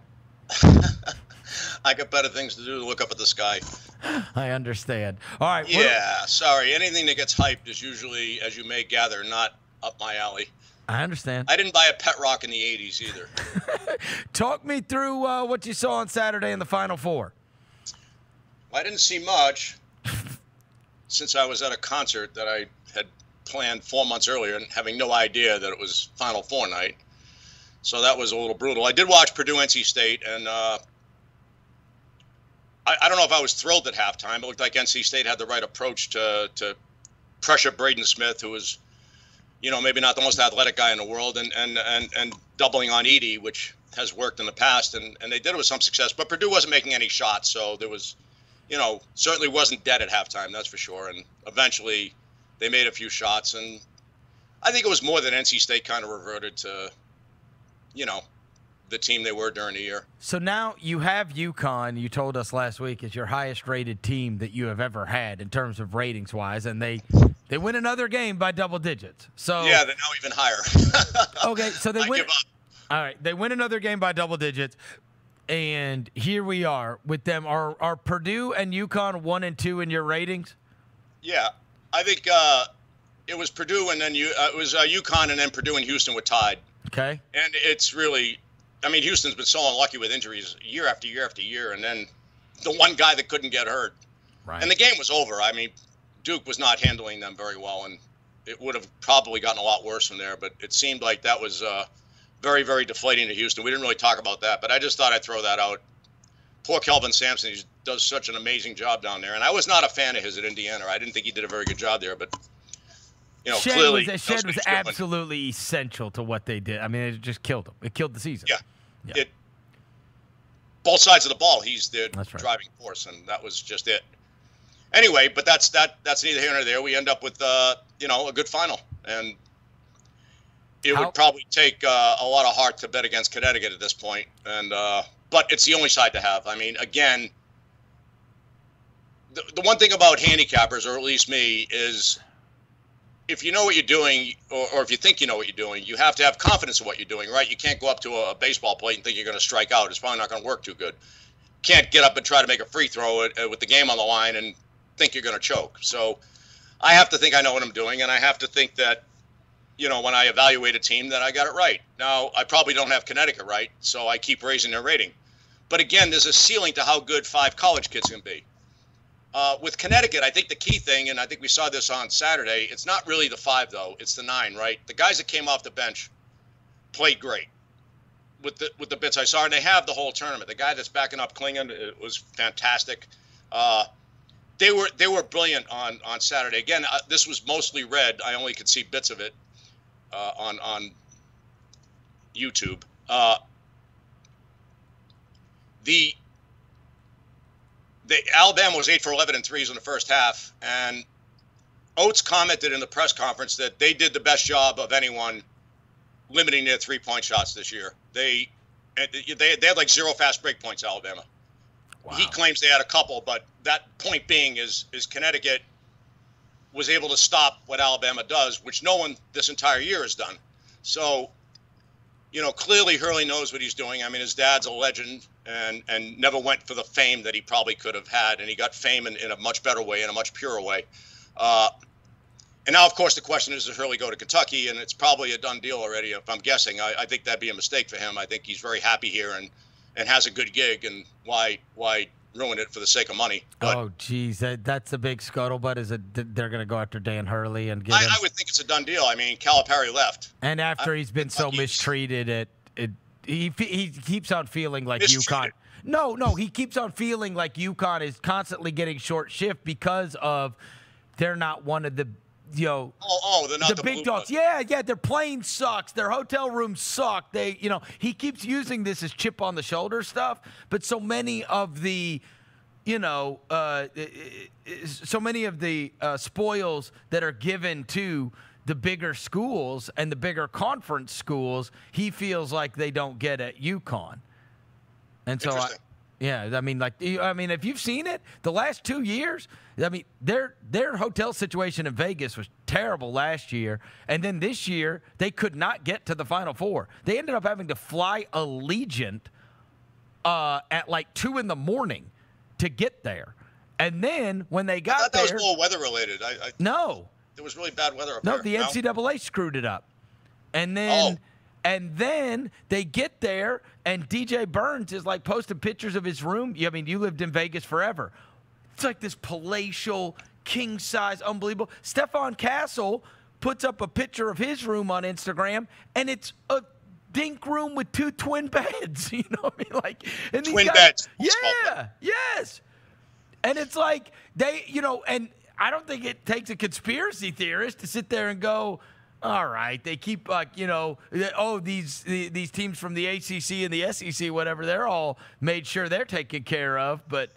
I got better things to do than look up at the sky. I understand. All right. Yeah, sorry. Anything that gets hyped is usually, as you may gather, not up my alley. I understand. I didn't buy a pet rock in the 80s either. Talk me through what you saw on Saturday in the Final Four. Well, I didn't see much since I was at a concert that I had planned 4 months earlier and having no idea that it was Final Four night. So that was a little brutal. I did watch Purdue-NC State, and I don't know if I was thrilled at halftime. It looked like NC State had the right approach to pressure Braden Smith, who was, maybe not the most athletic guy in the world, and doubling on Edey, which has worked in the past, and they did it with some success. But Purdue wasn't making any shots, so there was, certainly wasn't dead at halftime, that's for sure. And eventually they made a few shots, and I think it was more than NC State kind of reverted to, the team they were during the year. So now you have UConn, you told us last week, is your highest rated team that you have ever had in terms of ratings wise, and they win another game by double digits. So yeah, they're now even higher. Okay, so they win. All right, they win another game by double digits, and here we are with them. Are Purdue and UConn 1 and 2 in your ratings? Yeah, I think it was Purdue and then it was UConn, and then Purdue and Houston were tied. Okay, and it's really. I mean, Houston's been so unlucky with injuries year after year after year, and then the one guy that couldn't get hurt. Right. And the game was over. I mean, Duke was not handling them very well, and it would have probably gotten a lot worse from there. But it seemed like that was very, very deflating to Houston. We didn't really talk about that, but I just thought I'd throw that out. Poor Kelvin Sampson, he does such an amazing job down there. And I was not a fan of his at Indiana. I didn't think he did a very good job there, but clearly. Shed was absolutely essential to what they did. I mean, it just killed them. It killed the season. Yeah. Both sides of the ball, he's the driving force, and that was just it. Anyway, but that's neither here nor there. We end up with a good final, and it would probably take a lot of heart to bet against Connecticut at this point. And but it's the only side to have. I mean, again, the one thing about handicappers, or at least me, is if you know what you're doing, or if you think you know what you're doing, you have to have confidence in what you're doing, right? You can't go up to a baseball plate and think you're going to strike out. It's probably not going to work too good. Can't get up and try to make a free throw with the game on the line and think you're going to choke. So I have to think I know what I'm doing, and I have to think that, when I evaluate a team, that I got it right. Now, I probably don't have Connecticut right, so I keep raising their rating. But again, there's a ceiling to how good 5 college kids can be. With Connecticut, I think the key thing, and I think we saw this on Saturday, it's not really the 5, though. It's the 9, right? The guys that came off the bench played great with the bits I saw, and they have the whole tournament. The guy that's backing up Klingon, it was fantastic. They were brilliant on Saturday. Again, this was mostly red. I only could see bits of it on YouTube. Alabama was 8 for 11 in threes in the first half, and Oates commented in the press conference that they did the best job of anyone limiting their 3-point shots this year. They had like 0 fast break points, Alabama. Wow. He claims they had a couple, but that point being is Connecticut was able to stop what Alabama does, which no one this entire year has done. So, clearly Hurley knows what he's doing. I mean, his dad's a legend and never went for the fame that he probably could have had, and he got fame in a much better way, in a much purer way. And now, of course, the question is, does Hurley go to Kentucky? And it's probably a done deal already, if I'm guessing. I think that'd be a mistake for him. I think he's very happy here and has a good gig, and why ruin it for the sake of money? But, geez, that's a big scuttlebutt. Is it they're going to go after Dan Hurley and get him? I would think it's a done deal. I mean, Calipari left. And after he's been so mistreated, he keeps on feeling like UConn. No, he keeps on feeling like UConn is constantly getting short shift because of they're not one of the they're not the big dogs. Yeah, their plane sucks. Their hotel rooms suck. He keeps using this as chip on the shoulder stuff, but so many of the spoils that are given to the bigger schools and the bigger conference schools, he feels like they don't get at UConn. And so if you've seen it, the last 2 years, I mean, their hotel situation in Vegas was terrible last year. And then this year, they could not get to the Final Four. They ended up having to fly Allegiant at like 2 a.m. to get there. And then when they got there, that was more weather related. No, there was really bad weather up no, there. the NCAA screwed it up. And then they get there, and DJ Burns is like posting pictures of his room. I mean, you lived in Vegas forever. It's like this palatial, king size, unbelievable. Stephon Castle puts up a picture of his room on Instagram, and it's a dink room with 2 twin beds. You know what I mean? Like, and twin beds. Yeah. Yes. And it's like and I don't think it takes a conspiracy theorist to sit there and go, all right, they keep these teams from the ACC and the SEC, whatever, they're all made sure they're taken care of. But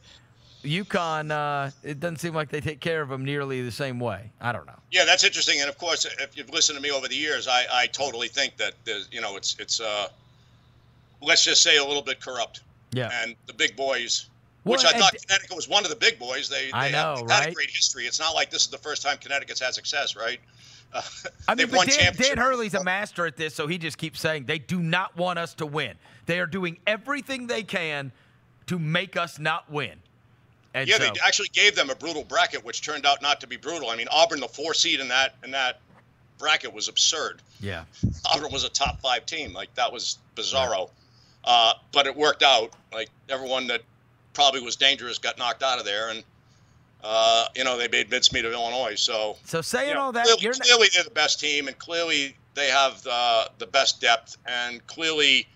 UConn, it doesn't seem like they take care of them nearly the same way. I don't know. Yeah, that's interesting. And of course, if you've listened to me over the years, I totally think that it's let's just say a little bit corrupt. Yeah. And the big boys. Which I thought Connecticut was one of the big boys. They have a great history. It's not like this is the first time Connecticut's had success, right? I mean, but Dan Hurley's a master at this, so he just keeps saying they do not want us to win. They are doing everything they can to make us not win. And they actually gave them a brutal bracket, which turned out not to be brutal. I mean, Auburn, the 4 seed in that bracket, was absurd. Yeah, Auburn was a top 5 team. Like, that was bizarro. But it worked out. Like, everyone that probably was dangerous got knocked out of there, and they made mincemeat of Illinois. So saying all that, clearly they're the best team, and clearly they have the best depth, and clearly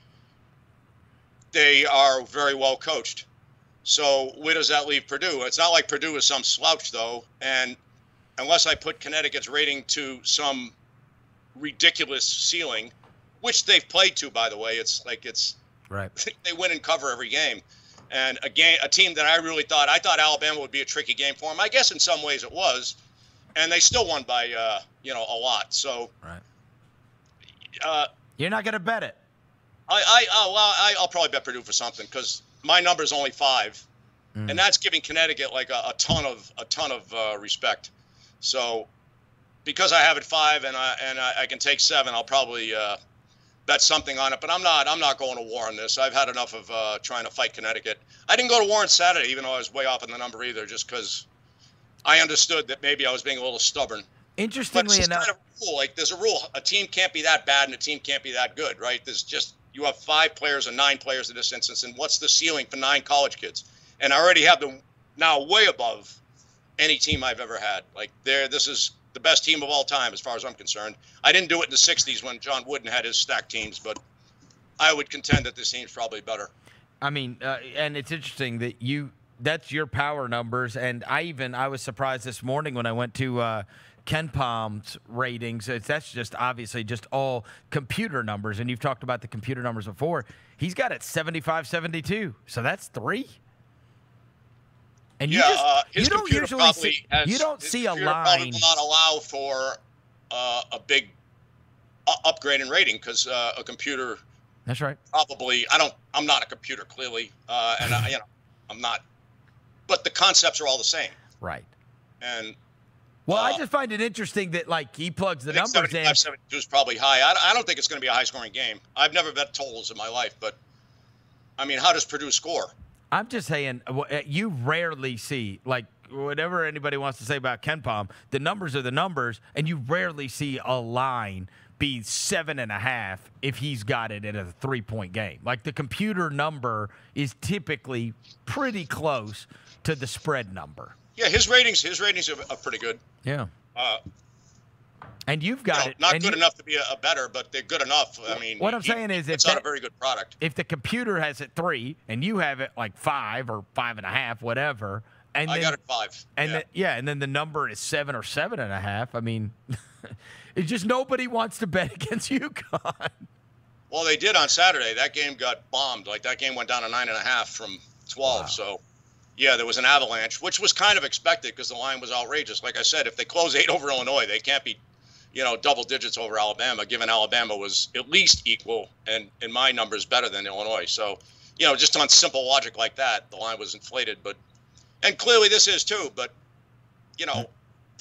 they are very well coached. So where does that leave Purdue? It's not like Purdue is some slouch, though, and unless I put Connecticut's rating to some ridiculous ceiling, which they've played to, by the way, it's right. They win and cover every game. And a team that I thought Alabama would be a tricky game for them. I guess in some ways it was, and they still won by a lot. So, right. You're not going to bet it. I'll probably bet Purdue for something because my number is only 5, and that's giving Connecticut like a ton of respect. So, because I have it 5 and I can take 7, I'll probably bet something on it, but I'm not going to war on this. I've had enough of trying to fight Connecticut. I didn't go to war on Saturday, even though I was way off on the number either, just because I understood that maybe I was being a little stubborn. Interestingly enough, kind of a rule. Like, there's a rule: a team can't be that bad and a team can't be that good, right? You have 5 players or 9 players in this instance, and what's the ceiling for 9 college kids? And I already have them now way above any team I've ever had. Like, this is the best team of all time, as far as I'm concerned. I didn't do it in the 60s when John Wooden had his stacked teams, but I would contend that this team's probably better. I mean, and it's interesting that that's your power numbers, and I was surprised this morning when I went to KenPom's ratings. That's just obviously just all computer numbers, and you've talked about the computer numbers before. He's got it 75-72, so that's 3. And you don't usually see a line. Will not allow for a big upgrade in rating because a computer. That's right. Probably, I'm not a computer clearly, and I'm not. But the concepts are all the same. Right. And. Well, I just find it interesting that he plugs the numbers in. 72 is probably high. I don't think it's going to be a high-scoring game. I've never bet totals in my life, but I mean, how does Purdue score? I'm just saying, you rarely see, like, whatever anybody wants to say about KenPom, the numbers are the numbers, and you rarely see a line be 7.5 if he's got it at a 3-point game. Like, the computer number is typically pretty close to the spread number. Yeah, his ratings are pretty good. Yeah. And you've got it. Not good enough to be a better, but they're good enough. I mean, what I'm saying is, it's not a very good product. If the computer has it 3 and you have it like 5 or 5.5, whatever, and I got it 5. And and then the number is 7 or 7.5. I mean, it's just nobody wants to bet against UConn. Well, they did on Saturday. That game got bombed. Like, that game went down to 9.5 from 12. Wow. So. Yeah, there was an avalanche, which was kind of expected because the line was outrageous. Like I said, if they close 8 over Illinois, they can't be, double digits over Alabama, given Alabama was at least equal and in my numbers better than Illinois. So, just on simple logic like that, the line was inflated. And clearly this is too. But,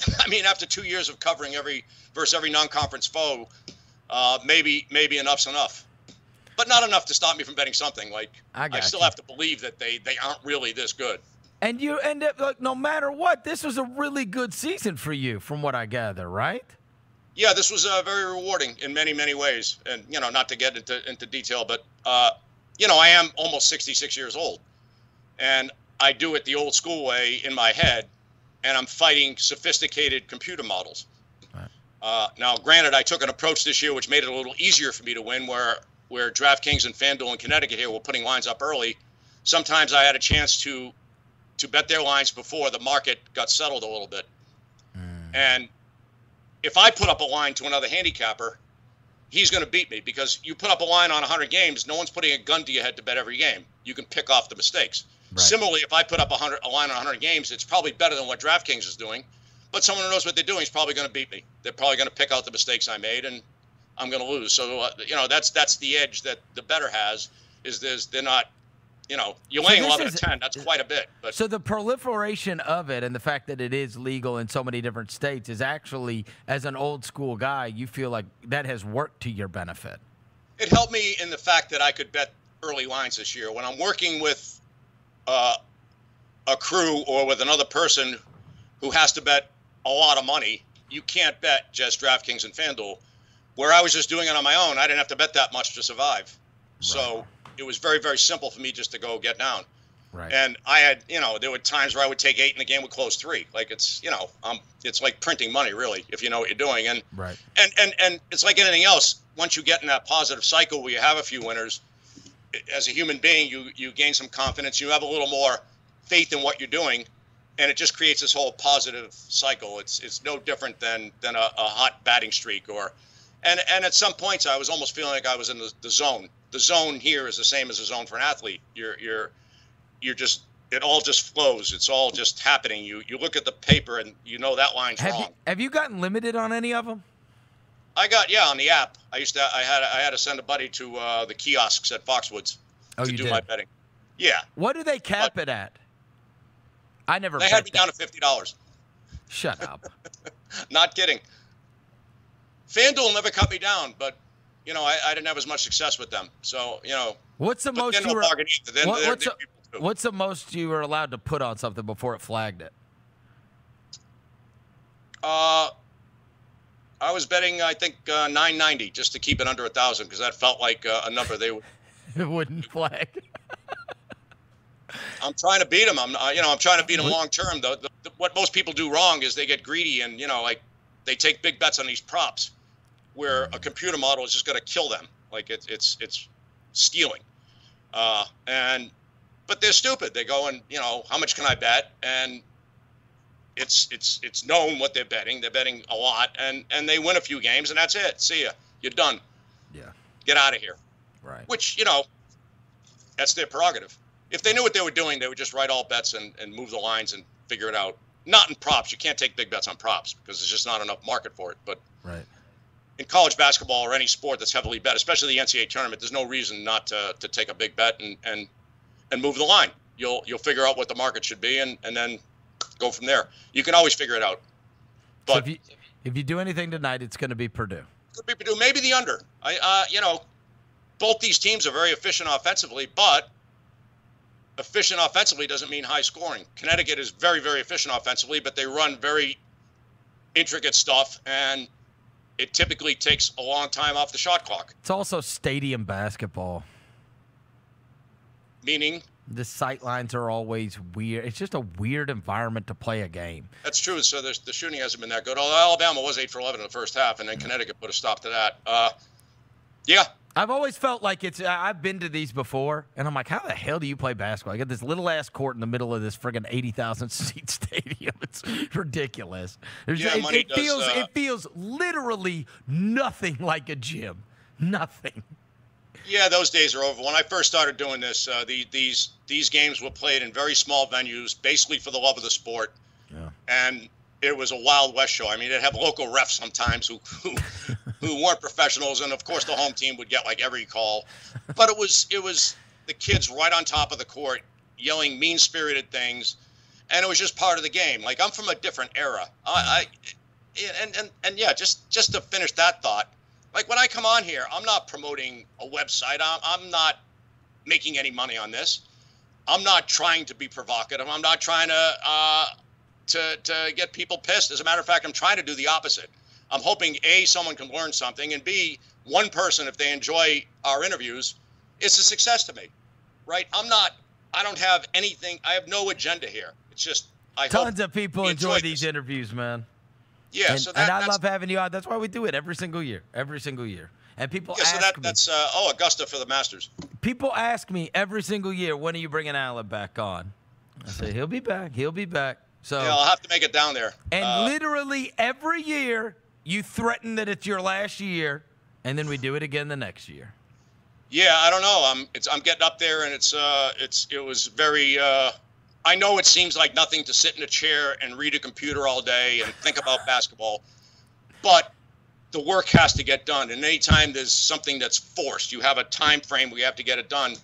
I mean, after 2 years of covering every non-conference foe, maybe enough's enough. But not enough to stop me from betting something. Like, I still have to believe that they aren't really this good. And you end up, like, no matter what, this was a really good season for you, from what I gather, right? Yeah, this was very rewarding in many, many ways. And, not to get into detail, but, I am almost 66 years old. And I do it the old school way in my head, and I'm fighting sophisticated computer models. Right. Now, granted, I took an approach this year which made it a little easier for me to win, where DraftKings and FanDuel in Connecticut here were putting lines up early. Sometimes I had a chance to bet their lines before the market got settled a little bit. And if I put up a line to another handicapper, he's going to beat me, because you put up a line on 100 games, no one's putting a gun to your head to bet every game. You can pick off the mistakes. Right. Similarly, if I put up a line on 100 games, it's probably better than what DraftKings is doing. But someone who knows what they're doing is probably going to beat me. They're probably going to pick out the mistakes I made, and I'm going to lose. So, that's the edge that the bettor has, is they're not, you're laying 11 to 10. That's quite a bit. But so the proliferation of it and the fact that it is legal in so many different states is actually, as an old school guy, you feel like that has worked to your benefit. It helped me in the fact that I could bet early lines this year. When I'm working with a crew or with another person who has to bet a lot of money, you can't bet just DraftKings and FanDuel. Where I was just doing it on my own, I didn't have to bet that much to survive. Right. So it was very, very simple for me just to go get down. Right. And I had, there were times where I would take 8 and the game would close 3. Like, it's, it's like printing money, really, if you know what you're doing. And right. And it's like anything else. Once you get in that positive cycle where you have a few winners, as a human being, you gain some confidence. You have a little more faith in what you're doing, and it just creates this whole positive cycle. It's no different than a hot batting streak and at some points I was almost feeling like I was in the zone. The zone here is the same as the zone for an athlete. You're just, it all just flows. It's all just happening. You look at the paper and that line's wrong. Have you gotten limited on any of them? I got, on the app. I had to send a buddy to the kiosks at Foxwoods to do my betting. Yeah. What do they cap it at? I never. They had me down to $50. Shut up. Not kidding. FanDuel never cut me down, but I didn't have as much success with them. So what's the most you were? What's the most you were allowed to put on something before it flagged it? I was betting, I think, $9.90 just to keep it under 1,000, because that felt like a number they would. It wouldn't flag. I'm trying to beat them. I'm trying to beat them long term. What most people do wrong is they get greedy and they take big bets on these props, where a computer model is just going to kill them. Like it's stealing. But they're stupid. They go and how much can I bet? And it's known what they're betting. They're betting a lot, and they win a few games, and that's it. See ya. You're done. Yeah. Get out of here. Right. Which, that's their prerogative. If they knew what they were doing, they would just write all bets and move the lines and figure it out. Not in props. You can't take big bets on props because there's just not enough market for it. But right. In college basketball or any sport that's heavily bet, especially the NCAA tournament, there's no reason not to take a big bet and move the line. You'll figure out what the market should be and then go from there. You can always figure it out. But so if you do anything tonight, it's going to be Purdue. Could be Purdue, maybe the under. Both these teams are very efficient offensively, but efficient offensively doesn't mean high scoring. Connecticut is very, very efficient offensively, but they run very intricate stuff, and it typically takes a long time off the shot clock. It's also stadium basketball. Meaning? The sight lines are always weird. It's just a weird environment to play a game. That's true. So the shooting hasn't been that good. Although Alabama was 8 for 11 in the first half, and then Connecticut put a stop to that. Yeah. I've always felt like I've been to these before, and I'm like, how the hell do you play basketball? I got this little-ass court in the middle of this friggin' 80,000-seat stadium. It's ridiculous. It feels literally nothing like a gym. Nothing. Yeah, those days are over. When I first started doing this, these games were played in very small venues, basically for the love of the sport. Yeah. And it was a Wild West show. I mean, they'd have local refs sometimes who weren't professionals, and of course the home team would get like every call. But it was the kids right on top of the court yelling mean-spirited things, and it was just part of the game. Like, I'm from a different era. Yeah, just to finish that thought, like, when I come on here, I'm not promoting a website. I'm not making any money on this. I'm not trying to be provocative. I'm not trying to get people pissed. As a matter of fact, I'm trying to do the opposite. I'm hoping, A, someone can learn something, and B, one person, if they enjoy our interviews, it's a success to me, right? I don't have anything. I have no agenda here. It's just, Tons of people enjoy these interviews, man. Yeah, and I love having you on. That's why we do it every single year. And people ask me. That's Augusta for the Masters. People ask me every single year, when are you bringing Alan back on? I say, he'll be back. So yeah, I'll have to make it down there. And literally every year, you threaten that it's your last year, and then we do it again the next year. Yeah, I don't know. I'm getting up there, and it was very. I know it seems like nothing to sit in a chair and read a computer all day and think about basketball, but the work has to get done. And anytime there's something that's forced, you have a time frame where you have to get it done,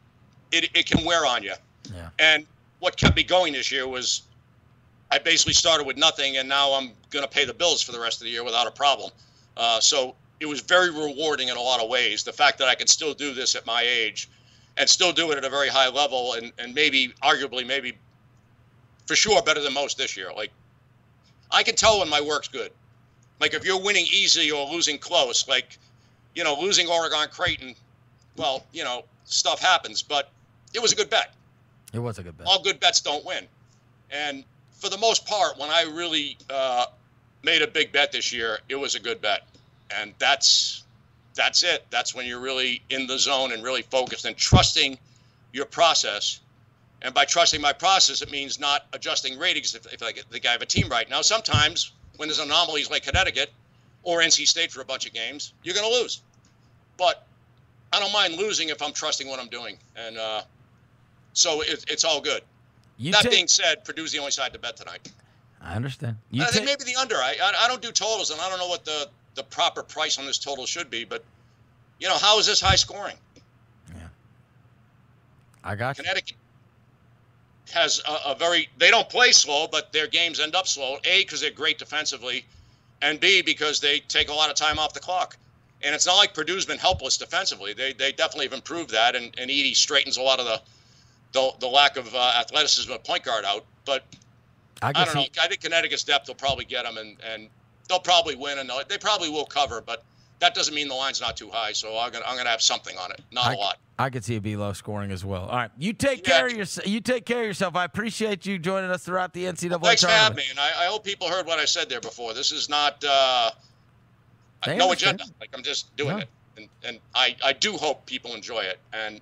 it can wear on you. Yeah. And what kept me going this year was I basically started with nothing, and now I'm going to pay the bills for the rest of the year without a problem. So it was very rewarding in a lot of ways. The fact that I could still do this at my age and still do it at a very high level, and maybe, arguably, maybe for sure better than most this year. Like, I can tell when my work's good. Like, if you're winning easy or losing close, like, losing Oregon Creighton, well, stuff happens, but it was a good bet. It was a good bet. All good bets don't win. And for the most part, when I really made a big bet this year, it was a good bet. And that's it. That's when you're really in the zone and really focused and trusting your process. And by trusting my process, it means not adjusting ratings if I think I have a team right. Now, sometimes when there's anomalies like Connecticut or NC State for a bunch of games, you're going to lose. But I don't mind losing if I'm trusting what I'm doing. And so it's all good. That being said, Purdue's the only side to bet tonight. I understand. I think maybe the under. I don't do totals, and I don't know what the proper price on this total should be. But, how is this high scoring? Yeah. I got you. Connecticut has they don't play slow, but their games end up slow. A, because they're great defensively, and B, because they take a lot of time off the clock. And it's not like Purdue's been helpless defensively. They definitely have improved that, and Edey straightens a lot of the lack of athleticism at point guard out. But I don't know. I think Connecticut's depth will probably get them, and they'll probably win, and they probably will cover. But that doesn't mean the line's not too high. So I'm gonna have something on it, not a lot. I could see it be low scoring as well. All right, you take care of yourself. You take care of yourself. I appreciate you joining us throughout the NCAA tournament. Thanks for having me, and I hope people heard what I said there before. This is not no agenda. Like, I'm just doing it, and I do hope people enjoy it. And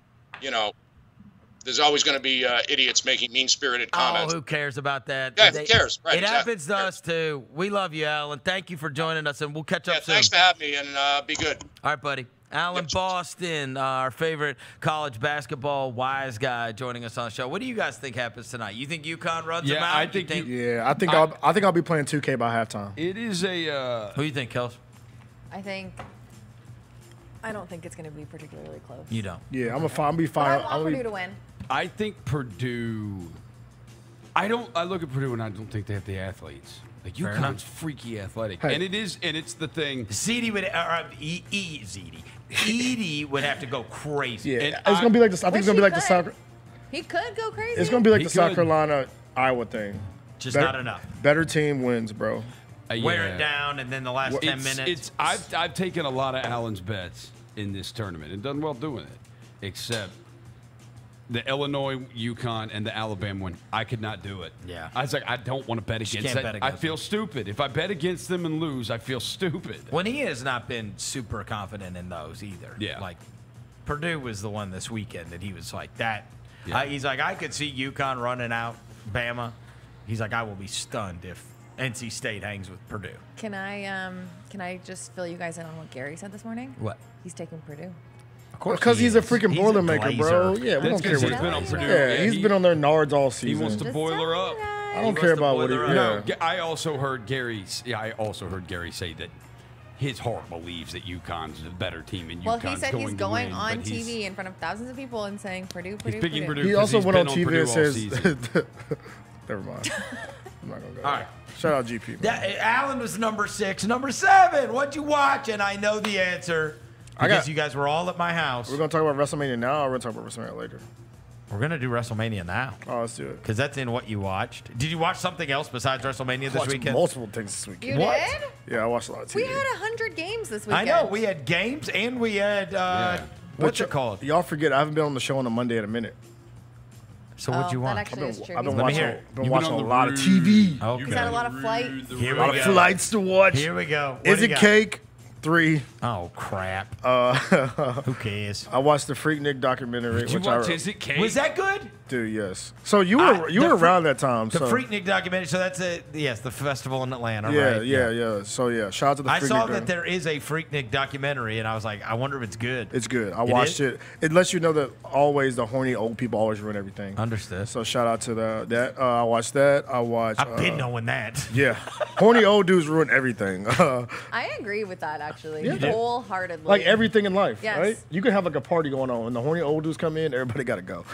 there's always going to be idiots making mean-spirited comments. Oh, who cares about that? Yeah, who cares? Right, it happens to us, too. We love you, Alan. Thank you for joining us, and we'll catch up soon. Thanks for having me, and be good. All right, buddy. Alan Boston, our favorite college basketball wise guy, joining us on the show. What do you guys think happens tonight? You think UConn runs them out? I think I'll be playing 2K by halftime. It is a. Who do you think, Kels? I don't think it's going to be particularly close. You don't? Yeah, I'll be fine. I want Purdue to win. I think Purdue. I look at Purdue and I don't think they have the athletes. Like, UConn's freaky athletic, and it's the thing. Edey would have to go crazy. Yeah, it's gonna be like this. I think it's gonna be like the South. He could go crazy. It's gonna be like the South Carolina Iowa thing. Just not enough. Better team wins, bro. Wear it down, and then the last 10 minutes. I've taken a lot of Allen's bets in this tournament and done well doing it, except the Illinois, UConn, and the Alabama one. I could not do it. Yeah. I was like, I don't want to bet against them. I feel stupid. If I bet against them and lose, I feel stupid. When he has not been super confident in those either. Yeah. Like, Purdue was the one this weekend that he was like that. Yeah. He's like, I could see UConn running out Bama. He's like, I will be stunned if NC State hangs with Purdue. Can I just fill you guys in on what Gary said this morning? What? He's taking Purdue. Of course, because he's a freaking Boilermaker, bro. Yeah, we don't care what he's been on Purdue. Yeah, he's been on their nards all season. He wants to boil her up. I don't care about what he. No, I also heard Gary say that his heart believes that UConn's a better team, and well, UConn's he said he's going win, on TV in front of thousands of people and saying Purdue. He also went on TV and says Never mind. I'm not gonna go. All right. Shout out GP. Man. Alan was number 6. Number 7, what'd you watch? And I know the answer because you guys were all at my house. We're gonna talk about WrestleMania now, or we're gonna talk about WrestleMania later. We're going to do WrestleMania now. Oh, let's do it. Because that's in what you watched. Did you watch something else besides WrestleMania this weekend? Multiple things this weekend. You did? Yeah, I watched a lot of TV. We had 100 games this weekend. I know. We had games and we had, what's it called? Y'all forget, I haven't been on the show on a Monday in a minute. So what'd you watch? That actually is true. I've been Let me watching, hear it. been watching a lot of TV. Okay. He's had a lot of flights. Here A lot we of go. flights to watch. Here we go. What Is do you it got? cake? 3. Oh, crap. Who cares? I watched the Freaknik documentary. Did you which watch I, Is It Cake? Was that good? Dude, yes. So you were around that time. The so. Freaknik documentary. So that's the festival in Atlanta, Yeah, right? yeah. So yeah, shout out to the Freaknik. I saw that there is a Freaknik documentary, and I was like, I wonder if it's good. It's good. I watched it. It lets you know that always the horny old people always ruin everything. Understood. So shout out to that. I watched that. I watched. I've been knowing that. Yeah, horny old dudes ruin everything. I agree with that, actually. Yeah. Wholeheartedly. Like everything in life, Yes. right? You can have like a party going on, and the horny old dudes come in. Everybody got to go.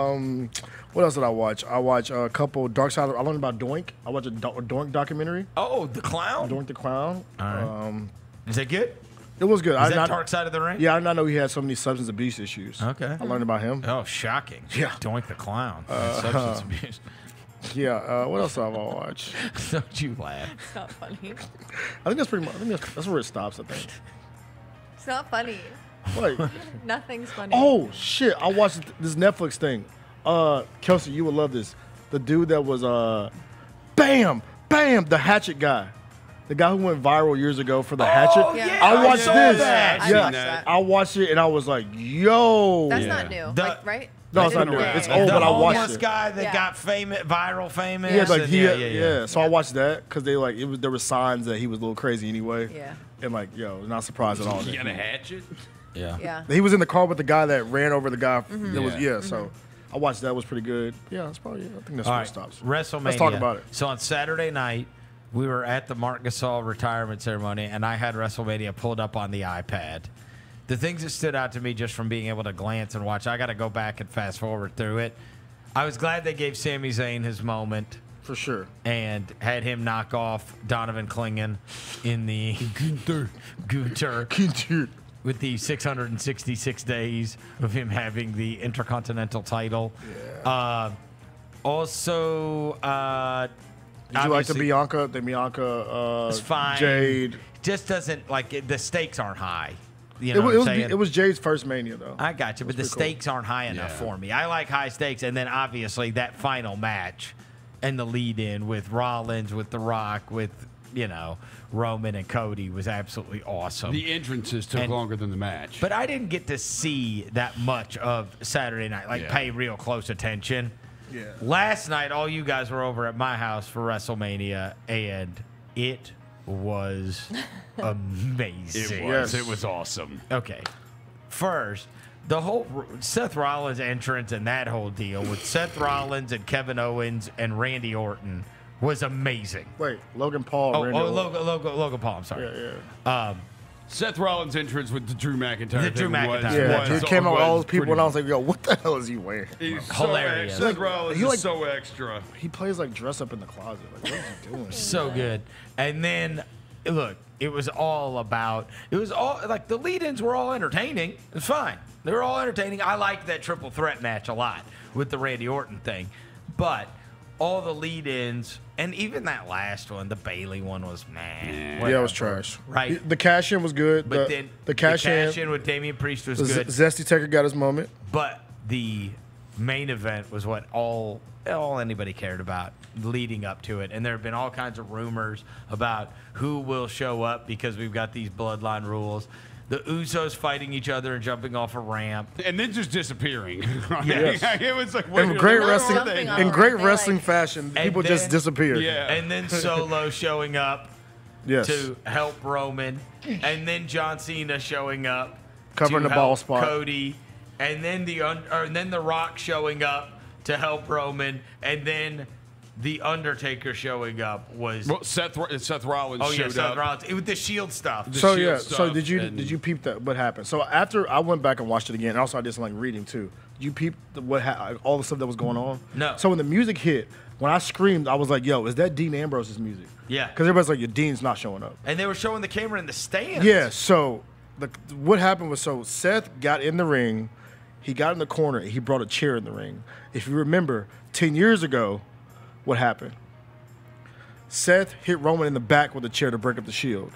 What else did I watch? I watched a couple Dark Side. I learned about Doink. I watched a Doink documentary. Oh, the clown. Doink the clown. All right. Is it good? It was good. Is that Dark Side of the Ring? Yeah, I did not know he had so many substance abuse issues. Okay. I learned about him. Oh, shocking. Yeah. Doink the clown. Substance abuse. Yeah. What else have I watched? Don't you laugh. It's not funny. I think that's pretty much. I think that's where it stops. I think. It's not funny. Wait. Nothing's funny. Oh shit! I watched this Netflix thing. Kelsey, you would love this. The dude that was Bam, the Hatchet guy. The guy who went viral years ago for the Hatchet. Yeah. I watched this. that. I watched that. I watched it and I was like, yo. That's not new, right? No, it's not new. It's old, but I watched homeless it. guy that got viral famous. Yeah, like and So I watched that because they like there were signs that he was a little crazy anyway. Yeah. And like, not surprised at all. You got a hatchet? Yeah. Yeah. He was in the car with the guy that ran over the guy. Mhm. That was Yeah. So I watched that. It was pretty good. Yeah, that's probably. I think that's All where right, it stops. WrestleMania. Let's talk about it. So on Saturday night, we were at the Mark Gasol retirement ceremony, and I had WrestleMania pulled up on the iPad. The things that stood out to me just from being able to glance and watch, I got to go back and fast forward through it. I was glad they gave Sami Zayn his moment. For sure. And had him knock off Donovan Klingon in the Gunther. With the 666 days of him having the Intercontinental title. Yeah. Also, did you like the Bianca? It's fine. Jade. Just doesn't the stakes aren't high. You It know was, what I'm saying? it was Jade's first Mania though. I got you, but the That's pretty stakes aren't high enough for me. I like high stakes, and then obviously that final match and the lead-in with Rollins, with The Rock, with Roman and Cody was absolutely awesome. The entrances took longer than the match. But I didn't get to see that much of Saturday night, pay real close attention. Yeah. Last night, all you guys were over at my house for WrestleMania, and it was amazing. It was awesome. Okay. First, the whole Seth Rollins entrance and that whole deal with Seth Rollins and Kevin Owens and Randy Orton was amazing. Wait, Logan Paul. Randy Orton. Logan Paul. I'm sorry. Yeah. Seth Rollins' entrance with the Drew McIntyre. The Drew McIntyre. Yeah, dude came out with all those people, and I was like, "Yo, what the hell is he wearing?" He's Hilarious. Seth Rollins is so extra. He plays like dress up in the closet. Like, what is he doing? So good. And then, look, it was all the lead-ins were all entertaining. It was fine. They were all entertaining. I liked that triple threat match a lot with the Randy Orton thing. But all the lead-ins, and even that last one, the Bailey one was, man. Yeah, it was trash. Right. The cash-in was good. But then the cash-in with Damian Priest was good. Zesty Taker got his moment. But the main event was what all anybody cared about leading up to it. And there have been all kinds of rumors about who will show up because we've got these bloodline rules. The Usos fighting each other and jumping off a ramp. And then just disappearing. Yes. It was like, In great wrestling fashion, people just disappeared. Yeah. And then Solo showing up Yes. to help Roman. And then John Cena showing up Covering to the ball help spot. Cody. And then the Rock showing up to help Roman. And then the Undertaker showing up was Seth Rollins. Oh yeah, showed Seth up. Rollins. It was the Shield stuff. So did you peep that? What happened? So after I went back and watched it again, and also I did some reading too. Did you peep all the stuff that was going on? No. So when the music hit, When I screamed, I was like, "Yo, is that Dean Ambrose's music?" Yeah. Because everybody's like, "Your Dean's not showing up." And they were showing the camera in the stands. Yeah. So what happened was, Seth got in the ring. He got in the corner. And he brought a chair in the ring. If you remember, 10 years ago, what happened? Seth hit Roman in the back with a chair to break up the Shield.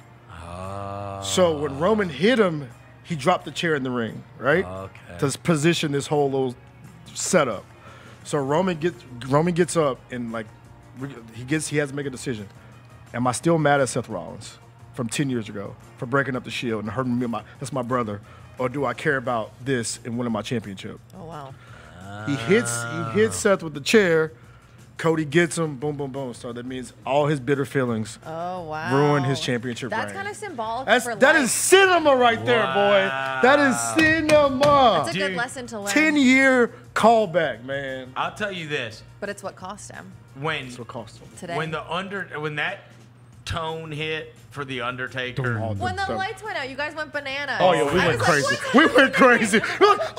So when Roman hit him, he dropped the chair in the ring, right? Okay. To position this whole little setup. So Roman gets up and he has to make a decision. Am I still mad at Seth Rollins from 10 years ago for breaking up the Shield and hurting me? That's my brother. Or do I care about this and winning my championship? Oh wow. He hits Seth with the chair. Cody gets him, boom, boom, boom. So that means all his bitter feelings ruined his championship reign. That's kind of symbolic for That life. is cinema right there, boy. That is cinema. That's a good lesson to learn. 10-year callback, man. I'll tell you this. But it's what cost him. That's what cost him. Today. When that tone hit for the Undertaker. When the lights went out, you guys went bananas. Oh, yeah, we went crazy. We went crazy. We're like,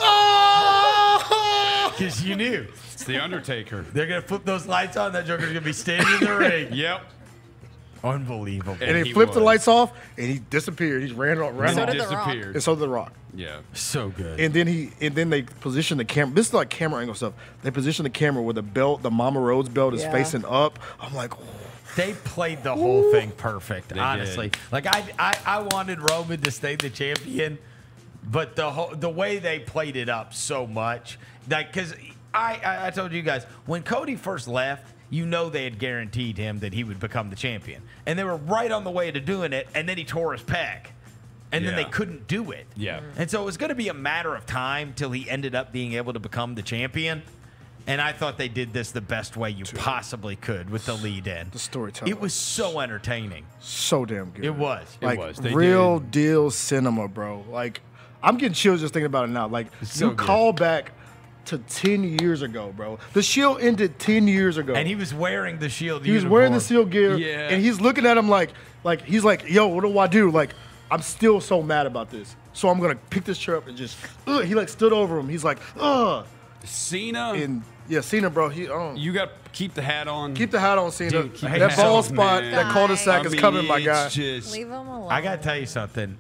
oh! Because you knew. It's the Undertaker. They're going to flip those lights on. That Joker's going to be standing in the ring. Yep. Unbelievable. And he flipped the lights off, and he disappeared. He ran off. So did The Rock. disappeared. And so did The Rock. Yeah. So good. And then they position the camera. This is like camera angle stuff. They position the camera where the belt, the Mama Rhodes belt, is facing up. I'm like, they played the whole thing perfect, They honestly. did. Like I wanted Roman to stay the champion, but the way they played it up so much, like, because I told you guys when Cody first left, you know they had guaranteed him that he would become the champion, and they were right on the way to doing it, and then he tore his pec. And then they couldn't do it. Yeah. And so it was going to be a matter of time till he ended up being able to become the champion. And I thought they did this the best way you possibly could with the lead in. the storytelling. It was so entertaining. So damn good. It was. Like, real deal cinema, bro. Like, I'm getting chills just thinking about it now. Like, so you call back to 10 years ago, bro. The Shield ended 10 years ago. And he was wearing the Shield He was wearing the Shield gear. Yeah. And he's looking at him like he's like, yo, what do I do? Like, I'm still so mad about this. So I'm going to pick this chair up and just, he like stood over him. He's like, Cena. And yeah, Cena, bro. You got to keep the hat on. Keep the hat on, Cena. Dude, keep that the ball hat on, spot, man. that cul-de-sac is coming, my guy. it's just- Leave him alone. I got to tell you something.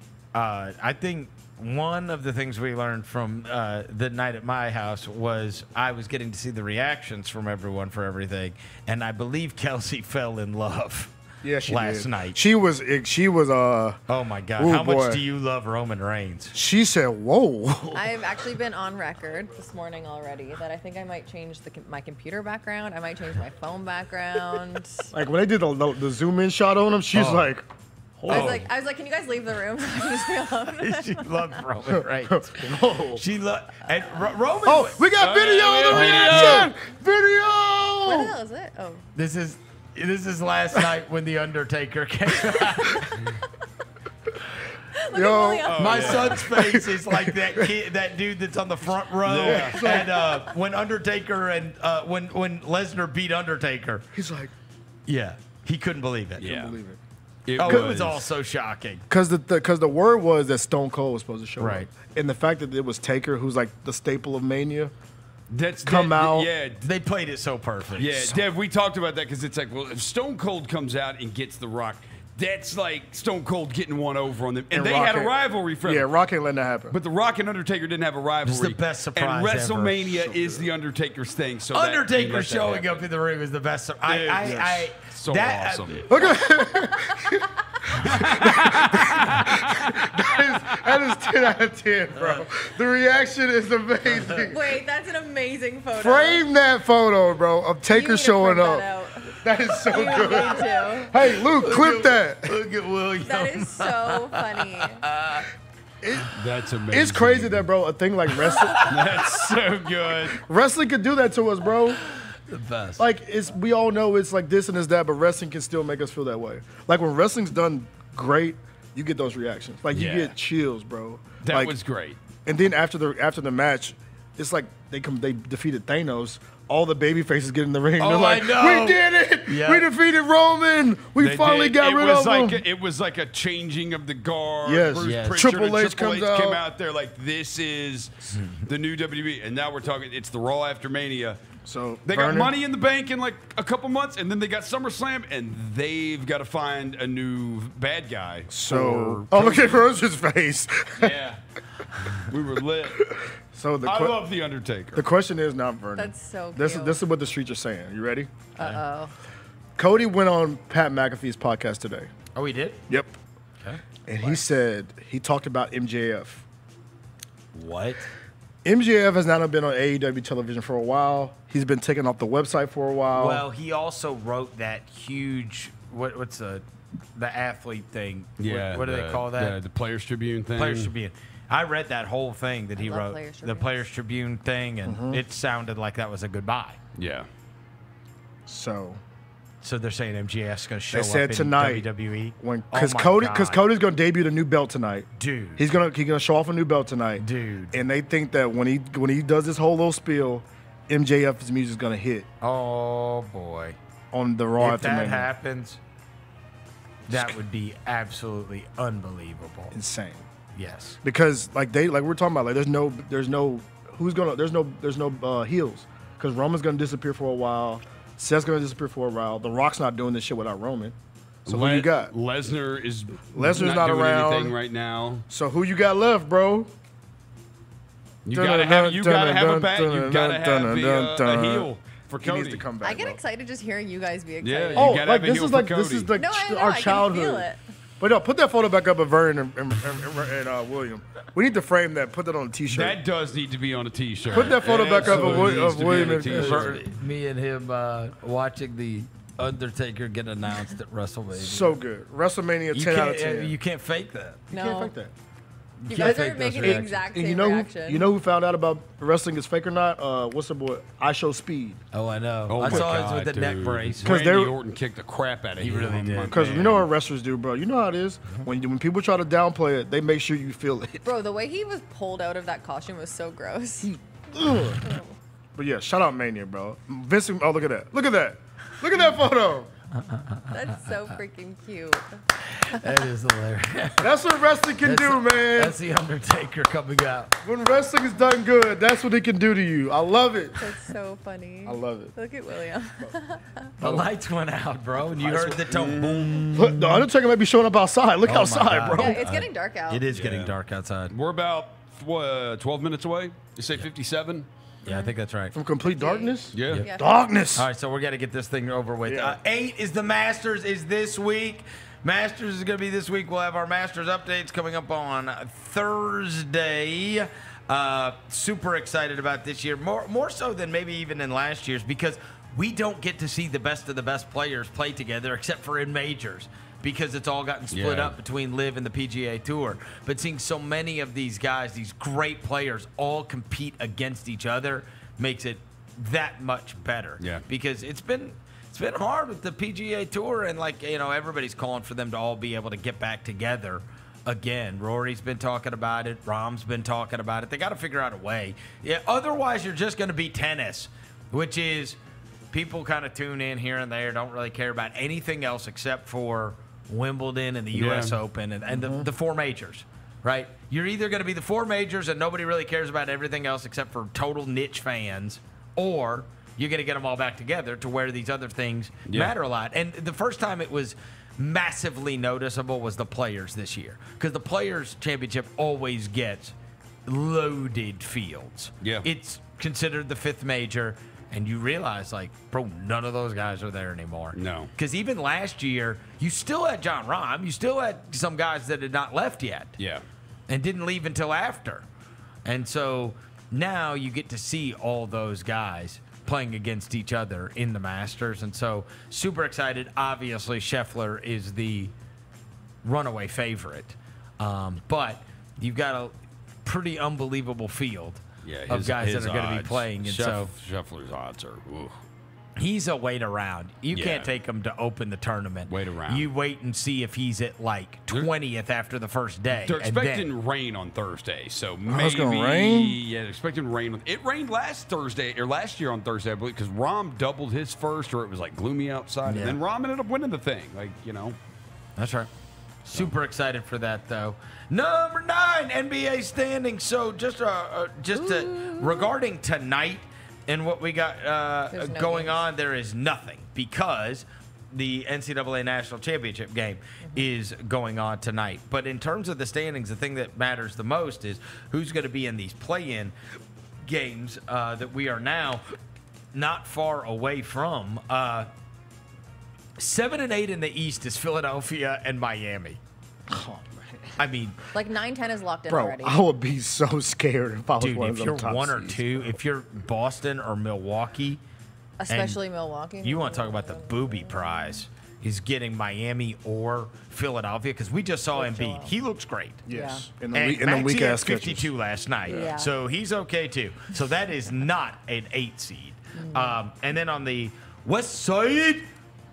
I think one of the things we learned from the night at my house was I was getting to see the reactions from everyone for everything. And I believe Kelsey fell in love. Yeah, she last did. night. She was. Oh my God! Ooh, How boy. much do you love Roman Reigns? She said, "Whoa." I've actually been on record this morning already that I think I might change my computer background. I might change my phone background. Like when they did the zoom in shot on him, she's like, I was like, can you guys leave the room? So I can just be alone. She loved Roman Reigns. Whoa. She loved Roman. Oh, we got video on the reaction. Video. What the hell is it? Oh. This is last night when the Undertaker came out. Yo, my son's face is like that dude that's on the front row. Yeah. And when Undertaker and when Lesnar beat Undertaker, he's like, yeah, he couldn't believe it. couldn't believe it. It was all so shocking. Because the word was that Stone Cold was supposed to show Right. up, and the fact that it was Taker, who's like the staple of Mania, That's come out. Yeah, they played it so perfect. Yeah, Dev, we talked about that because it's like, well, if Stone Cold comes out and gets The Rock, that's like Stone Cold getting one over on them. And they Rock had a ain't- rivalry for Yeah, Rock ain't letting that happen. But The Rock and Undertaker didn't have a rivalry. the best surprise And ever. WrestleMania is the Undertaker's thing. So that- Undertaker let that showing happen. up in the ring was the best. So awesome. That is 10 out of 10, bro. The reaction is amazing. Wait, that's an amazing photo. Frame that photo, bro, of Taker showing print up. that out. That is so You good. need to. Hey, Luke, clip that. Look at William. That is so funny. That's amazing. It's crazy that, bro, a thing like wrestling. That's so good. Wrestling could do that to us, bro. The best. Like, we all know it's like this and it's that, but wrestling can still make us feel that way. Like, when wrestling's done great, you get those reactions. Like, you Yeah. get chills, bro. That Like, was great. And then after the match, it's like they defeated Thanos. All the baby faces get in the ring. They're like, I know. we did it. Yeah. We defeated Roman. We They finally did. got rid of him. It was like a changing of the guard. Yes. Bruce Yes. Pritchard Triple and H Triple comes H came out. out there like, this is the new WWE. And now we're talking, it's the Raw after Mania. So they got Money in the Bank in like a couple months, and then they got SummerSlam, and they've got to find a new bad guy. So, look at Rose's face. Yeah, we were lit. So I love The Undertaker. The question is not Vernon. That's so This cute. is what the streets are saying. You ready? Uh-oh. Cody went on Pat McAfee's podcast today. Oh, he did? Yep. Okay. And he said he talked about MJF. What? MJF has now been on AEW television for a while. He's been taken off the website for a while. Well, he also wrote that huge what's the athlete thing? Yeah. What do they call that? The Players Tribune thing. Players Tribune. I read that whole thing that he wrote, the Players Tribune thing, and it sounded like that was a goodbye. Yeah. So they're saying MJF's going to show they said up tonight in WWE? because Cody's going to debut the new belt tonight. Dude. He's gonna show off a new belt tonight. Dude. And they think that when he does this whole little spiel, MJF's music is going to hit. Oh, boy. On the Raw If after that Mania. happens, that would be absolutely unbelievable. Insane. Yes. Because like we're talking about, like there's no heels. Because Roman's gonna disappear for a while. Seth's gonna disappear for a while. The Rock's not doing this shit without Roman. So who you got? Lesnar's not doing around anything right now. So who you got left, bro? You gotta have a bat. You gotta have a heel for Cody. He needs to come back. I get excited just hearing you guys be excited. Yeah, you Oh, gotta like have a this heel is for like Cody. this is like No, I know, our I can childhood. feel it. But no, put that photo back up of Vernon and William. We need to frame that. Put that on a T-shirt. That does need to be on a T-shirt. Put that photo back up of Absolutely needs to be William on a and T-shirt. Me and him watching the Undertaker get announced at WrestleMania. So good. WrestleMania 10 out of 10. You can't fake that. No. You can't fake that. You can't guys are fake those making the reactions. exact And same you know reaction. who found out about wrestling is fake or not? What's the boy? I Show Speed. Oh, I know. Oh I my saw God, his with the neck dude. brace. Because Randy they're- Orton kicked the crap out of He him. really did. Because you know what wrestlers do, bro. You know how it is. When people try to downplay it, they make sure you feel it. Bro, the way he was pulled out of that costume was so gross. But yeah, shout out Mania, bro. Vince, oh, look at that. Look at that. Look at that photo. That's so freaking cute. That is hilarious. That's what wrestling can do, man. That's the Undertaker coming out. When wrestling is done good, that's what it can do to you. I love it. That's so funny. I love it. Look at William. The lights went out, bro, and you heard the tone boom. Look, the Undertaker might be showing up outside. Look Oh my outside, God. bro. Yeah, it's getting dark out. It is getting dark outside. We're about 12 minutes away. You say 57? Yeah, I think that's right. From complete darkness? Yeah. Yeah. Darkness. All right, so we're going to get this thing over with. Yeah. 8 is the Masters is this week. Masters is going to be this week. We'll have our Masters updates coming up on Thursday. Super excited about this year, more so than maybe even in last year's, because we don't get to see the best of the best players play together except for in majors, because it's all gotten split up between LIV and the PGA Tour. But seeing so many of these guys, these great players, all compete against each other makes it that much better. Yeah. Because it's been hard with the PGA Tour, and everybody's calling for them to all be able to get back together again. Rory's been talking about it. Rahm's been talking about it. They got to figure out a way. Yeah. Otherwise, you're just going to be tennis, which is people kind of tune in here and there, don't really care about anything else except for Wimbledon and the U.S. Open and the four majors, right? You're either going to be the four majors and nobody really cares about everything else except for total niche fans, or you're going to get them all back together to where these other things matter a lot. And the first time it was massively noticeable was the Players this year, because the Players Championship always gets loaded fields. Yeah. It's considered the fifth major. And you realize, bro, none of those guys are there anymore. No. Because even last year, you still had Jon Rahm. You still had some guys that had not left yet. Yeah. And didn't leave until after. And so now you get to see all those guys playing against each other in the Masters. And so super excited. Obviously, Scheffler is the runaway favorite. But you've got a pretty unbelievable field. Of guys that are going to be playing. And Scheffler's odds are, he's a wait around. You can't take him to open the tournament. Wait around. You wait and see if he's at 20th after the first day. They're expecting rain on Thursday, so maybe it's gonna rain? Yeah, they're expecting rain. It rained last year on Thursday, I believe, because Rahm doubled his first, or it was gloomy outside, and then Rahm ended up winning the thing. That's right. Super excited for that, though. Number 9, NBA standings. So just regarding tonight, in what we got There's no going games. on, there is nothing because the NCAA National Championship game is going on tonight. But in terms of the standings, the thing that matters the most is who's going to be in these play-in games that we are now not far away from. 7 and 8 in the East is Philadelphia and Miami. Oh, I mean, Like 9-10 is locked in bro, already. I would be so scared if I was dude, one of if them you're top 1 or seeds. 2, if you're Boston or Milwaukee, Especially and Milwaukee. You want to talk about the booby prize? Is getting Miami or Philadelphia because we just saw Embiid. He looks great. Yes. Yeah. In And the Maxey weak had ass 52 last night, Yeah. so he's okay too. So that is not an 8 seed. And then on the west side,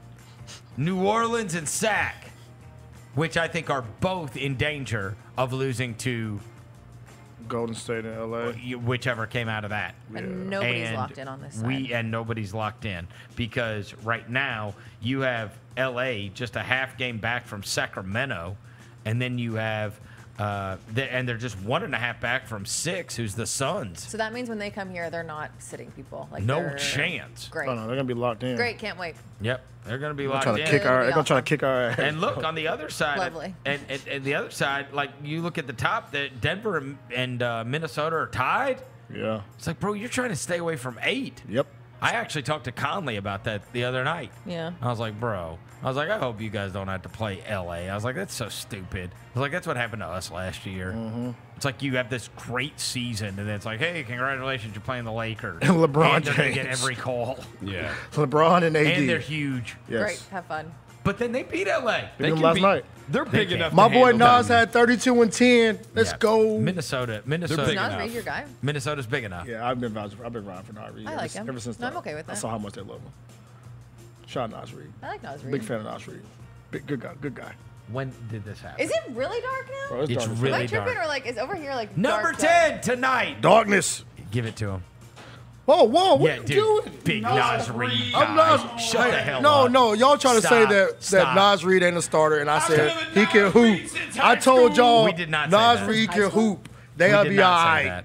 New Orleans and Sac, which I think are both in danger of losing to Golden State and LA. whichever came out of that. And nobody's And locked in on this side. nobody's locked in because right now you have LA just a half game back from Sacramento, and then you have and they're just 1.5 back from 6, who's the Suns. So that means when they come here, they're not sitting people. Like No they're- chance. Great. Oh, no, they're gonna be locked in. Great. Can't wait. Yep, they're gonna be They're locked trying in. to kick our. They're gonna try to kick our ass. And look on the other side, Lovely. and the other side, like you look at the top, that Denver and Minnesota are tied. Yeah. It's like, bro, you're trying to stay away from 8. Yep. I actually talked to Conley about that the other night. Yeah. I was like, bro, I hope you guys don't have to play LA. I was like, that's so stupid. I was like, that's what happened to us last year. Mm-hmm. It's like you have this great season, and then it's like, hey, congratulations, you're playing the Lakers. And LeBron and they're gonna get James. every call. Yeah. LeBron and AD. And they're huge. Yes. Great. Have fun. But then they beat LA. They beat them last night. They're big enough. My to boy handle Nas them. had 32 and 10. Let's Yeah. go. Minnesota. big Is Nas enough. Reed your guy? Minnesota's big enough. Yeah, I've been riding for Nas Reed. I like him. Ever since No, I'm that. okay with I that. saw how much they love him. Shout out Nas Reed. I like Nas Reed. Big fan of Nas Reed. Good guy. Good guy. When did this happen? Is it really dark now? Bro, It's dark as Am really I tripping dark. or like is over here like Number dark 10 tonight. Darkness. Give it to him. Whoa, what Yeah, you dude. doing? Big Nas Reed. I'm guys. Nas. Shut the Hey, hell no, up. no, y'all trying to say Stop. that Stop. Nas Reed ain't a starter, and I said he can hoop. I told y'all We did not say Nas that. Reed High can school? hoop. They'll We be did all not say right. that.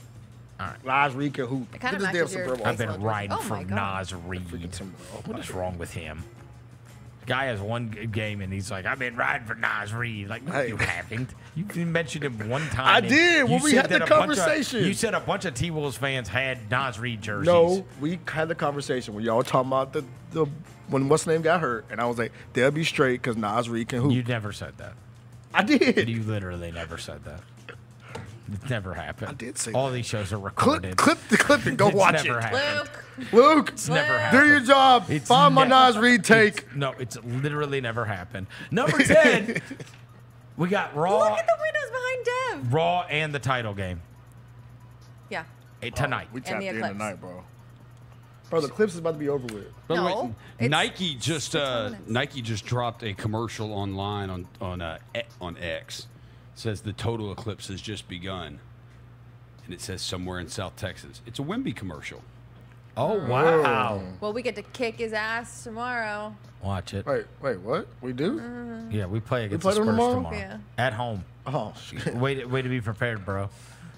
Nas Reed can hoop. It kinda Get this matches damn your Super Bowl. I've been Excellent. riding Oh for my God. Nas Reed. Timberwolves. What is wrong with him? Guy has one good game and he's like, I've been riding for Nas Reed. Like, no, Hey. you haven't. You mentioned him one time. I and did, when you we said had the that a bunch of- conversation. you said a bunch of T-Wolves fans had Nas Reed jerseys. No, we had the conversation when y'all were talking about the when what's name got hurt, and I was like, they'll be straight because Nas Reed can hoop. You never said that. I did. You literally never said that. It never happened. I did say all these shows are recorded. Clip and go It's watch never it. happened. Luke, It's never do happened. your job. It's Find my ne- Nas Reed take. No, it's literally never happened. Number 10, we got Raw, Look at the windows behind Dev. Raw and the title game Yeah. tonight. We And tapped the in Eclipse. tonight, bro. Bro, the clips is about to be over with. By the No, way, it's Nike just 6 minutes. Nike just dropped a commercial online on X. It says the total eclipse has just begun, and it says somewhere in South Texas. It's a Wemby commercial. Oh, wow. Well, we get to kick his ass tomorrow. Watch it. Wait, what? We do? Yeah, we play against play the them Spurs tomorrow? tomorrow. Yeah. At home. Oh, shit. Way to be prepared, bro.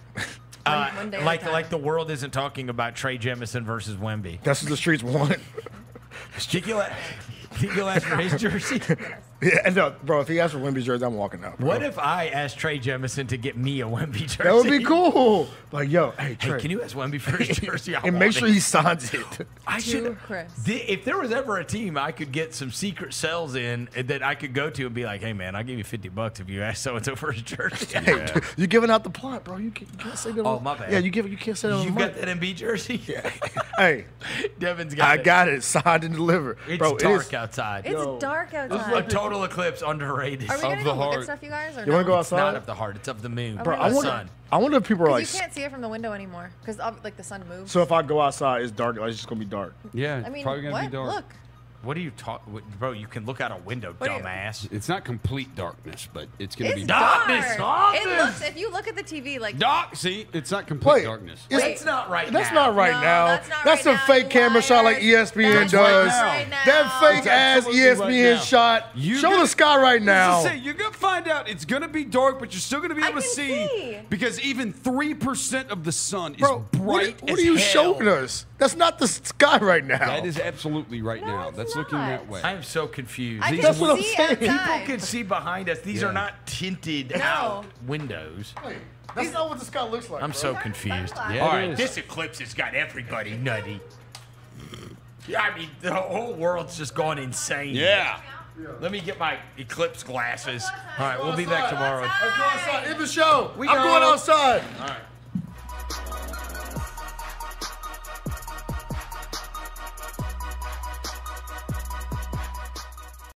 One day at a Like time. the world isn't talking about Trey Jemison versus Wemby. That's what the streets want. Think you'll ask for his jersey? Yeah, no, bro, if he asks for Wemby's jersey, I'm walking out. Bro. What if I asked Trey Jemison to get me a Wemby jersey? That would be cool. Like, yo, hey, Hey, Trey. can you ask Wemby for his jersey? I and want make sure it. he signs it. I should. Chris. If there was ever a team I could get some secret sales in that I could go to and be like, "Hey man, I'll give you $50 if you ask so and so for his jersey." Hey, dude, you're giving out the plot, bro. You can't say that. Oh, my bad. Yeah, you can't say that. You on got the that MB jersey? Yeah. Hey, Devin's got I it. got it signed and delivered. It's bro, dark it is, outside. It's Yo. dark A outside. total eclipse underrated. Are we gonna Of go the look heart. at stuff, you guys? Or You want to go It's not outside? of the heart. It's of the moon. Bro, we're I gonna wonder. go sun. I wonder if people are like. Because you can't see it from the window anymore. Because like the sun moves. So if I go outside, it's dark. Like, it's just gonna be dark. Yeah, I mean, probably gonna what? be dark. Look. What are you talking? Bro, you can look out a window, dumbass. It's not complete darkness, but it's going to be darkness. It looks. If you look at the TV, like See, it's not complete darkness. It's not right That's now. not right now. that's not That's right a now, fake you camera shot like ESPN That's does. right now. That fake It's ass absolutely ESPN right now. shot. You're Show gonna- the sky right now. You're going to find out it's going to be dark, but you're still going to be able to can see, see. because even 3% of the sun is Bro, bright what as are you hell. showing us? That's not the sky right now. That is absolutely right now. That's looking that way. I am so confused. I can That's what I'm see saying. People outside. can see behind us. These are not tinted out windows. Wait, that's not what the sky looks like. I'm bro. so confused. Yeah, All it right, is. this eclipse has got everybody nutty. Yeah, I mean, the whole world's just gone insane. Yeah. Let me get my eclipse glasses. All right, we'll be back tomorrow. Let's go outside. End the show. We I'm go. going outside. All right.